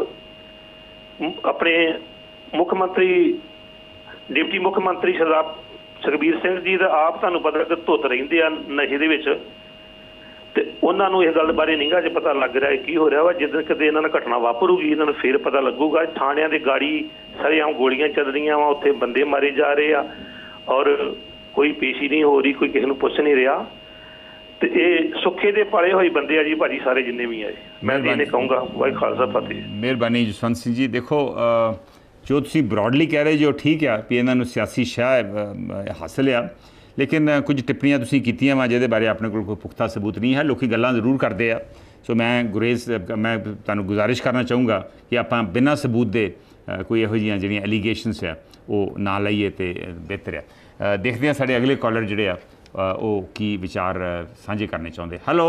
ਆਪਣੇ ਮੁੱਖ ਮੰਤਰੀ, ਡਿਪਟੀ ਮੁੱਖ ਮੰਤਰੀ ਸਰਦਾਰ ਸੁਖਬੀਰ ਸਿੰਘ ਜੀ ਦਾ ਆਪ ਤੁਹਾਨੂੰ ਪਤਾ ਕਿ ਧੁੱਤ ਰਹਿੰਦੇ ਆ ਨਸ਼ੇ ਦੇ ਵਿੱਚ, ਤੇ ਉਹਨਾਂ ਨੂੰ ਇਸ ਗੱਲ ਬਾਰੇ ਨਹੀਂਗਾ ਜੇ ਪਤਾ ਲੱਗ ਰਿਹਾ ਕੀ ਹੋ ਰਿਹਾ ਵਾ। ਜਿੱਦਣ ਕਦੇ ਇਹਨਾਂ ਨਾਲ ਘਟਨਾ ਵਾਪਰੂਗੀ ਇਹਨਾਂ ਨੂੰ ਫਿਰ ਪਤਾ ਲੱਗੂਗਾ। ਥਾਣਿਆਂ ਦੇ ਗਾੜੀ ਸਰੇਆਮ ਗੋਲੀਆਂ ਚੱਲ ਰਹੀਆਂ ਵਾ, ਉੱਥੇ ਬੰਦੇ ਮਾਰੇ ਜਾ ਰਹੇ ਆ, ਔਰ ਕੋਈ ਪੇਸ਼ੀ ਨਹੀਂ ਹੋ ਰਹੀ, ਕੋਈ ਕਿਸੇ ਨੂੰ ਪੁੱਛ ਨਹੀਂ ਰਿਹਾ। ਤੇ ਇਹ ਸੁੱਖੇ ਦੇ ਪਾਲੇ ਹੋਏ ਬੰਦੇ ਆ ਜੀ ਭਾਜੀ ਸਾਰੇ ਜਿੰਨੇ ਵੀ ਆ। ਮੈਂ ਇਹਨੇ ਕਹੂੰਗਾ ਵਾਹਿਗੁਰੂ ਖਾਲਸਾ ਫਤਿਹ। ਮਿਹਰਬਾਨੀ ਜਸਵੰਤ ਸਿੰਘ ਜੀ। ਦੇਖੋ, ਜੋ ਤੁਸੀਂ ਬਰੋਡਲੀ ਕਹਿ ਰਹੇ ਜੋ ਠੀਕ ਆ ਵੀ ਇਹਨਾਂ ਨੂੰ ਸਿਆਸੀ ਸ਼ਾਹ ਹਾਸਿਲ ਆ, ਲੇਕਿਨ ਕੁਝ ਟਿੱਪਣੀਆਂ ਤੁਸੀਂ ਕੀਤੀਆਂ ਵਾ ਜਿਹਦੇ ਬਾਰੇ ਆਪਣੇ ਕੋਲ ਕੋਈ ਪੁਖਤਾ ਸਬੂਤ ਨਹੀਂ ਹੈ। ਲੋਕੀ ਗੱਲਾਂ ਜ਼ਰੂਰ ਕਰਦੇ ਆ। ਸੋ ਮੈਂ ਗੁਰੇਜ਼ ਮੈਂ ਤੁਹਾਨੂੰ ਗੁਜ਼ਾਰਿਸ਼ ਕਰਨਾ ਚਾਹੂੰਗਾ ਕਿ ਆਪਾਂ ਬਿਨਾਂ ਸਬੂਤ ਦੇ ਕੋਈ ਇਹੋ ਜਿਹੀਆਂ ਜਿਹੜੀਆਂ ਐਲੀਗੇਸ਼ਨਸ ਆ ਉਹ ਨਾ ਲਈਏ ਤੇ ਬਿਹਤਰ ਆ। ਦੇਖਦੇ ਹਾਂ ਸਾਡੇ ਅਗਲੇ ਕਾਲਰ ਜਿਹੜੇ ਆ ਉਹ ਕੀ ਵਿਚਾਰ ਸਾਂਝੇ ਕਰਨੇ ਚਾਹੁੰਦੇ। ਹੈਲੋ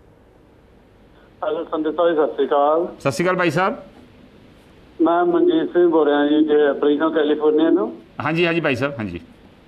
ਹੈਲੋ ਸੰਦੀਪ ਭਾਈ, ਸਤਿ ਸ਼੍ਰੀ ਅਕਾਲ। ਸਤਿ ਸ਼੍ਰੀ ਅਕਾਲ ਭਾਈ ਸਾਹਿਬ। ਮੈਂ ਮਨਜੀਤ ਸਿੰਘ ਬੋਲ ਰਿਹਾ ਜੀ, ਪ੍ਰੀਨੋ ਕੈਲੀਫੋਰਨੀਆ ਤੋਂ। ਹਾਂਜੀ ਹਾਂਜੀ ਭਾਈ ਸਾਹਿਬ। ਹਾਂਜੀ,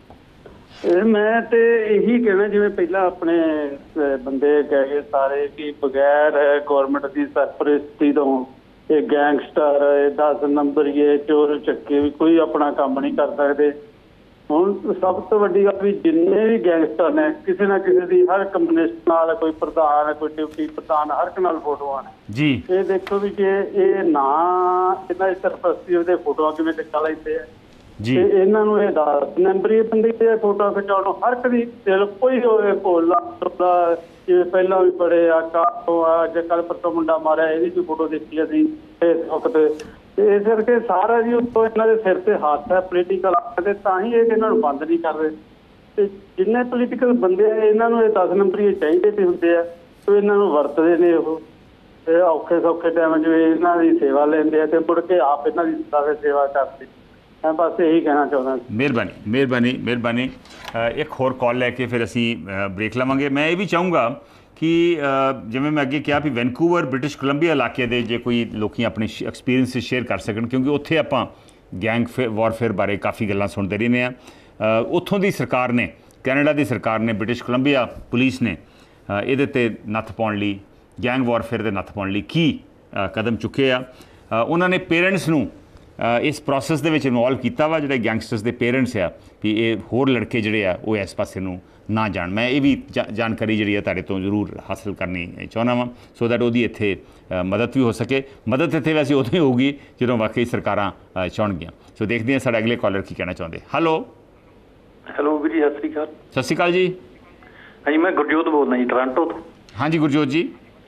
ਇਹ ਮੈਂ ਤੇ ਇਹੀ ਕਹਿਣਾ, ਜਿਵੇਂ ਪਹਿਲਾਂ ਆਪਣੇ ਬੰਦੇ ਕਹਿ ਗਏ ਸਾਰੇ ਕਿ ਬਗੈਰ ਗੌਰਮੈਂਟ ਦੀ ਸਰਪ੍ਰਸਤੀ ਤੋਂ ਇਹ ਗੈਂਗਸਟਰ, ਇਹ ਦਸ ਨੰਬਰੀਏ, ਚੋਰ ਚੱਕੇ ਵੀ ਕੋਈ ਆਪਣਾ ਕੰਮ ਨਹੀਂ ਕਰ ਸਕਦੇ। ਹੁਣ ਸਭ ਤੋਂ ਵੱਡੀ ਗੱਲ ਵੀ ਜਿੰਨੇ ਵੀ ਗੈਂਗਸਟਰ ਨੇ ਕਿਸੇ ਨਾ ਕਿਸੇ ਦੀ ਹਰ ਕਮਿਊਨਿਸਟ ਨਾਲ, ਕੋਈ ਪ੍ਰਧਾਨ, ਕੋਈ ਡਿਪਟੀ ਪ੍ਰਧਾਨ, ਹਰ ਇੱਕ ਨਾਲ ਫੋਟੋਆਂ ਨੇ ਜੀ। ਇਹ ਦੇਖੋ ਵੀ ਜੇ ਇਹ ਨਾ ਇਹਨਾਂ ਦੀ ਸਰਪ੍ਰਸਤੀ ਦੇ ਫੋਟੋਆਂ ਕਿਵੇਂ ਟਿਕਾ ਲੈਂਦੇ ਆ ਜੀ। ਤੇ ਇਹਨਾਂ ਨੂੰ ਇਹ ਦਸ ਨੰਬਰੀ ਬੰਦੇ ਦੇ ਫੋਟੋ ਖਿਚਾਉਣ ਨੂੰ ਹਰ ਇੱਕ ਦੀ ਦਿਲ ਕੋਈ ਹੋਵੇ ਭੋਲਾ ਟੋਲਾ, ਜਿਵੇਂ ਪਹਿਲਾਂ ਵੀ ਬੜੇ ਆ ਕਾਟੋ ਆ, ਅੱਜ ਕੱਲ੍ਹ ਪਰਸੋਂ ਮੁੰਡਾ ਮਾਰਿਆ, ਇਹਦੀ ਵੀ ਫੋਟੋ ਦੇਖੀ ਅਸੀਂ ਫੇਸਬੁੱਕ ਤੇ। ਤੇ ਇਸ ਕਰਕੇ ਸਾਰਾ ਜੀ ਉੱਤੋਂ ਇਹਨਾਂ ਦੇ ਸਿਰ ਤੇ ਹੱਥ ਹੈ ਪੋਲੀਟੀਕਲ, ਤੇ ਤਾਂ ਹੀ ਇਹ ਇਹਨਾਂ ਨੂੰ ਬੰਦ ਨਹੀਂ ਕਰ ਰਹੇ। ਤੇ ਜਿੰਨੇ ਪੋਲੀਟੀਕਲ ਬੰਦੇ ਆ ਇਹਨਾਂ ਨੂੰ ਇਹ ਦਸ ਨੰਬਰੀ ਚਾਹੀਦੇ ਵੀ ਹੁੰਦੇ ਆ, ਤੇ ਇਹਨਾਂ ਨੂੰ ਵਰਤਦੇ ਨੇ ਉਹ ਤੇ ਔਖੇ ਸੌਖੇ ਟਾਈਮ 'ਚ ਇਹਨਾਂ ਦੀ ਸੇਵਾ ਲੈਂਦੇ ਆ ਤੇ ਮੁੜ ਕੇ ਆਪ ਇਹਨਾਂ ਦੀ ਸੇਵਾ ਕਰਦੇ। ਮੈਂ ਬਸ ਇਹੀ ਕਹਿਣਾ ਚਾਹੁੰਦਾ। ਮਿਹਰਬਾਨੀ ਮਿਹਰਬਾਨੀ ਮਿਹਰਬਾਨੀ। ਇੱਕ ਹੋਰ ਕਾਲ ਲੈ ਕੇ ਫਿਰ ਅਸੀਂ ਬ੍ਰੇਕ ਲਵਾਂਗੇ। ਮੈਂ ਇਹ ਵੀ ਚਾਹੂੰਗਾ ਕਿ ਜਿਵੇਂ ਮੈਂ ਅੱਗੇ ਕਿਹਾ ਵੀ ਵੈਨਕੂਵਰ, ਬ੍ਰਿਟਿਸ਼ ਕੋਲੰਬੀਆ ਇਲਾਕੇ ਦੇ ਜੇ ਕੋਈ ਲੋਕੀ ਆਪਣੇ ਐਕਸਪੀਰੀਅੰਸ ਸ਼ੇਅਰ ਕਰ ਸਕਣ, ਕਿਉਂਕਿ ਉੱਥੇ ਆਪਾਂ ਗੈਂਗ ਵਾਰਫੇਅਰ ਬਾਰੇ ਕਾਫੀ ਗੱਲਾਂ ਸੁਣਦੇ ਰਹਿੰਦੇ ਹਾਂ। ਉੱਥੋਂ ਦੀ ਸਰਕਾਰ ਨੇ, ਕੈਨੇਡਾ ਦੀ ਸਰਕਾਰ ਨੇ, ਬ੍ਰਿਟਿਸ਼ ਕੋਲੰਬੀਆ ਪੁਲਿਸ ਨੇ ਇਹਦੇ 'ਤੇ ਨੱਥ ਪਾਉਣ ਲਈ, ਗੈਂਗ ਵਾਰਫੇਅਰ ਦੇ ਨੱਥ ਪਾਉਣ ਲਈ ਕੀ ਕਦਮ ਚੁੱਕੇ ਆ। ਉਹਨਾਂ ਨੇ ਪੇਰੈਂਟਸ ਨੂੰ ਇਸ ਪ੍ਰੋਸੈਸ ਦੇ ਵਿੱਚ ਇਨਵੋਲਵ ਕੀਤਾ ਵਾ, ਜਿਹੜੇ ਗੈਂਗਸਟਰਸ ਦੇ ਪੇਰੈਂਟਸ ਆ, ਵੀ ਇਹ ਹੋਰ ਲੜਕੇ ਜਿਹੜੇ ਆ ਉਹ ਇਸ ਪਾਸੇ ਨੂੰ ਨਾ ਜਾਣ। ਮੈਂ ਇਹ ਵੀ ਜਾਣਕਾਰੀ ਜਿਹੜੀ ਆ ਤੁਹਾਡੇ ਤੋਂ ਜ਼ਰੂਰ ਹਾਸਲ ਕਰਨੀ ਚਾਹੁੰਦਾ ਵਾਂ, ਸੋ ਦੈਟ ਉਹਦੀ ਇੱਥੇ ਮਦਦ ਵੀ ਹੋ ਸਕੇ। ਮਦਦ ਇੱਥੇ ਵੈਸੇ ਉਦੋਂ ਹੀ ਹੋਊਗੀ ਜਦੋਂ ਵਾਕਈ ਸਰਕਾਰਾਂ ਚਾਹਣਗੀਆਂ। ਸੋ ਦੇਖਦੇ ਹਾਂ ਸਾਡੇ ਅਗਲੇ ਕਾਲਰ ਕੀ ਕਹਿਣਾ ਚਾਹੁੰਦੇ। ਹੈਲੋ ਹੈਲੋ ਵੀਰ ਜੀ, ਸਤਿ ਸ਼੍ਰੀ ਅਕਾਲ। ਸਤਿ ਸ਼੍ਰੀ ਅਕਾਲ ਜੀ। ਹਾਂਜੀ, ਮੈਂ ਗੁਰਜੋਤ ਬੋਲਦਾ ਜੀ, ਟੋਰਾਂਟੋ ਤੋਂ। ਹਾਂਜੀ ਗੁਰਜੋਤ ਜੀ।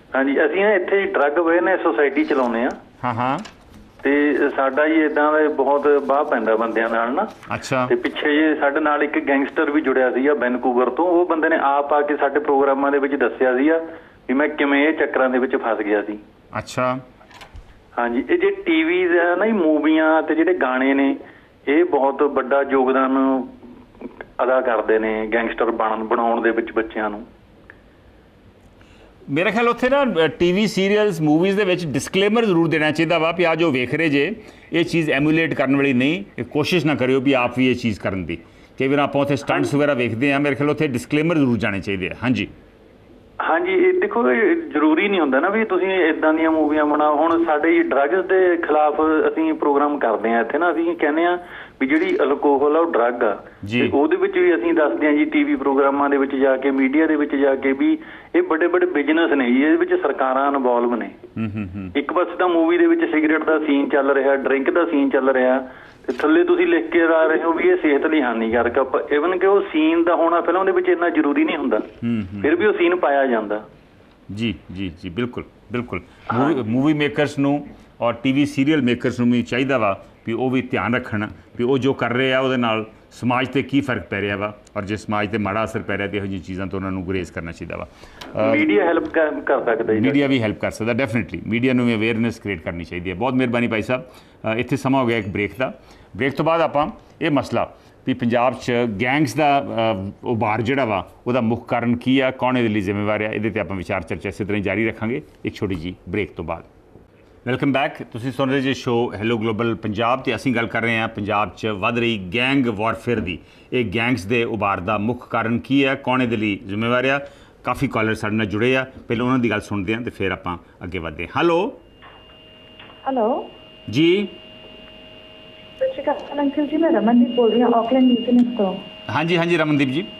ਹਾਂਜੀ, ਅਸੀਂ ਨਾ ਇੱਥੇ ਡਰੱਗ ਅਵੇਅਰਨੈਸ ਸੁਸਾਇਟੀ ਚਲਾਉਂਦੇ ਆ। ਹਾਂ ਹਾਂ। ਤੇ ਸਾਡਾ ਜੀ ਇਦਾਂ ਦਾ ਬਹੁਤ ਵਾਹ ਪੈਂਦਾ ਬੰਦਿਆਂ ਨਾਲ ਨਾ। ਅੱਛਾ। ਤੇ ਪਿੱਛੇ ਜੇ ਸਾਡੇ ਨਾਲ ਇੱਕ ਗੈਂਗਸਟਰ ਵੀ ਜੁੜਿਆ ਸੀਗਾ ਵੈਨਕੂਵਰ ਤੋਂ। ਉਹ ਬੰਦੇ ਨੇ ਆਪ ਆ ਕੇ ਸਾਡੇ ਪ੍ਰੋਗਰਾਮਾਂ ਦੇ ਵਿੱਚ ਦੱਸਿਆ ਸੀਗਾ ਵੀ ਮੈਂ ਕਿਵੇਂ ਇਹ ਚੱਕਰਾਂ ਦੇ ਵਿੱਚ ਫਸ ਗਿਆ ਸੀ। ਅੱਛਾ। ਹਾਂਜੀ, ਇਹ ਜੇ ਟੀਵੀ ਨਾ ਜੀ ਮੂਵੀਆਂ ਤੇ ਜਿਹੜੇ ਗਾਣੇ ਨੇ ਇਹ ਬਹੁਤ ਵੱਡਾ ਯੋਗਦਾਨ ਅਦਾ ਕਰਦੇ ਨੇ ਗੈਂਗਸਟਰ ਬਣ ਬਣਾਉਣ ਦੇ ਵਿੱਚ ਬੱਚਿਆਂ ਨੂੰ। मेरा ख्याल उत्थे ना टीवी सीरीयल्स मूवीज़ दे विच डिस्कलेमर जरूर देना चाहिए वा भी आ जो वेख रहे जे ये चीज़ एमुलेट करने वाली नहीं, कोशिश ना करियो भी आप भी ये चीज़ करन दी। कई बार आप उत्थे स्टंट्स वगैरह वेखते हैं, मेरे ख्याल उत्थे डिस्कलेमर जरूर जाने चाहिए। हाँ जी हाँ जी, देखो ਜ਼ਰੂਰੀ ਨਹੀਂ ਹੁੰਦਾ ਨਾ ਵੀ ਤੁਸੀਂ ਇਦਾਂ ਦੀਆਂ ਮੂਵੀਆਂ ਬਣਾਓ। ਹੁਣ ਸਾਡੇ ਡਰੱਗਸ ਦੇ ਖਿਲਾਫ ਅਸੀਂ ਪ੍ਰੋਗਰਾਮ ਕਰਦੇ ਆ ਇੱਥੇ ਨਾ। ਅਸੀਂ ਕਹਿੰਦੇ ਆ ਵੀ ਜਿਹੜੀ ਅਲਕੋਹਲ ਆ ਉਹ ਡਰੱਗ ਆ, ਤੇ ਉਹਦੇ ਵਿੱਚ ਵੀ ਅਸੀਂ ਦੱਸਦੇ ਆ ਜੀ ਟੀਵੀ ਪ੍ਰੋਗਰਾਮਾਂ ਦੇ ਵਿੱਚ ਜਾ ਕੇ, ਮੀਡੀਆ ਦੇ ਵਿੱਚ ਜਾ ਕੇ ਵੀ ਇਹ ਵੱਡੇ ਵੱਡੇ ਬਿਜ਼ਨਸ ਨੇ ਜੀ, ਇਹਦੇ ਵਿੱਚ ਸਰਕਾਰਾਂ ਇਨਵੋਲਵ ਨੇ। ਇੱਕ ਪਾਸੇ ਤਾਂ ਮੂਵੀ ਦੇ ਵਿੱਚ ਸਿਗਰਟ ਦਾ ਸੀਨ ਚੱਲ ਰਿਹਾ, ਡਰਿੰਕ ਦਾ ਸੀਨ ਚੱਲ ਰਿਹਾ, ਤੇ ਥੱਲੇ ਤੁਸੀਂ ਲਿਖ ਕੇ ਆ ਰਹੇ ਹੋ ਵੀ ਇਹ ਸਿਹਤ ਲਈ ਹਾਨੀਕਾਰਕ। ਇਵਨ ਕਿ ਉਹ ਸੀਨ ਦਾ ਹੋਣਾ ਫਿਲਮ ਦੇ ਵਿੱਚ ਇੰਨਾ ਜ਼ਰੂਰੀ ਨਹੀਂ ਹੁੰਦਾ, ਫਿਰ ਵੀ ਉਹ ਸੀਨ ਪਾਇਆ ਜਾਂਦਾ। ਜੀ ਜੀ ਜੀ ਬਿਲਕੁਲ ਬਿਲकुल। मूवी मूवी मेकरस ਨੂੰ ਔਰ ਟੀਵੀ ਸੀਰੀਅਲ ਮੇਕਰਸ ਨੂੰ ਵੀ ਚਾਹੀਦਾ ਵਾ ਵੀ ਉਹ ਵੀ ਧਿਆਨ ਰੱਖਣ ਵੀ ਉਹ ਜੋ ਕਰ ਰਹੇ ਆ ਉਹਦੇ ਨਾਲ ਸਮਾਜ 'ਤੇ ਕੀ ਫਰਕ ਪੈ ਰਿਹਾ ਵਾ, ਔਰ ਜੇ ਸਮਾਜ 'ਤੇ ਮਾੜਾ ਅਸਰ ਪੈ ਰਿਹਾ ਤਾਂ ਇਹੋ ਜਿਹੀਆਂ ਚੀਜ਼ਾਂ ਤੋਂ ਉਹਨਾਂ ਨੂੰ ਗੁਰੇਜ਼ ਕਰਨਾ ਚਾਹੀਦਾ ਵਾ। ਮੀਡੀਆ ਹੈਲਪ ਕਰ ਸਕਦਾ ਜੀ, ਮੀਡੀਆ ਵੀ ਹੈਲਪ ਕਰ ਸਕਦਾ ਡੈਫੀਨਿਟਲੀ। ਮੀਡੀਆ ਨੂੰ ਵੀ ਅਵੇਅਰਨੈਸ ਕ੍ਰੀਏਟ ਕਰਨੀ ਚਾਹੀਦੀ ਹੈ। ਬਹੁਤ ਮਿਹਰਬਾਨੀ ਭਾਈ ਸਾਹਿਬ। ਇੱਥੇ ਸਮਾਂ ਹੋ ਗਿਆ ਇੱਕ ਬ੍ਰੇਕ ਦਾ। ਬ੍ਰੇਕ ਤੋਂ ਬਾਅਦ ਆਪਾਂ ਇਹ ਮਸਲਾ ਵੀ ਪੰਜਾਬ 'ਚ ਗੈਂਗਸ ਦਾ ਉਭਾਰ ਜਿਹੜਾ ਵਾ ਉਹਦਾ ਮੁੱਖ ਕਾਰਨ ਕੀ ਆ, ਕੌਣ ਇਹਦੇ ਲਈ ਜ਼ਿੰਮੇਵਾਰ ਆ, ਇਹਦੇ 'ਤੇ ਆਪਾਂ ਵਿਚਾਰ ਚਰਚਾ ਇਸੇ ਤਰ੍ਹਾਂ ਜਾਰੀ ਰੱਖਾਂਗੇ ਇੱਕ ਛੋਟੀ ਜਿਹੀ ਬ੍ਰੇਕ ਤੋਂ ਬਾਅਦ। Welcome back. ਤੁਸੀਂ ਸੁਣ ਰਹੇ ਜੇ ਸ਼ੋਅ ਹੈਲੋ ਗਲੋਬਲ ਪੰਜਾਬ, ਤੇ ਅਸੀਂ ਗੱਲ ਕਰ ਰਹੇ ਹਾਂ ਪੰਜਾਬ 'ਚ ਵੱਧ ਰਹੀ ਗੈਂਗ ਵਾਰਫੇਅਰ ਦੀ। ਇਹ ਗੈਂਗਸ ਦੇ ਉਭਾਰ ਦਾ ਮੁੱਖ ਕਾਰਨ ਕੀ ਹੈ, ਕੌਣ ਇਹਦੇ ਲਈ ਜ਼ਿੰਮੇਵਾਰ ਆ। ਕਾਫੀ ਕਾਲਰ ਸਾਡੇ ਨਾਲ ਜੁੜੇ ਆ, ਪਹਿਲਾਂ ਉਹਨਾਂ ਦੀ ਗੱਲ ਸੁਣਦੇ ਹਾਂ ਤੇ ਫਿਰ ਆਪਾਂ ਅੱਗੇ ਵਧਦੇ ਹਾਂ। ਹੈਲੋ ਹੈਲੋ ਜੀ। ਸਤਿ ਸ਼੍ਰੀ ਅਕਾਲ ਅੰਕਲ ਜੀ, ਮੈਂ ਰਮਨਦੀਪ ਬੋਲ ਰਹੀ ਹਾਂ ਆਕਲੈਂਡ ਨਿਊਜ਼ੀਲੈਂਡ ਤੋਂ। ਹਾਂਜੀ ਹਾਂਜੀ ਰਮਨਦੀਪ ਜੀ।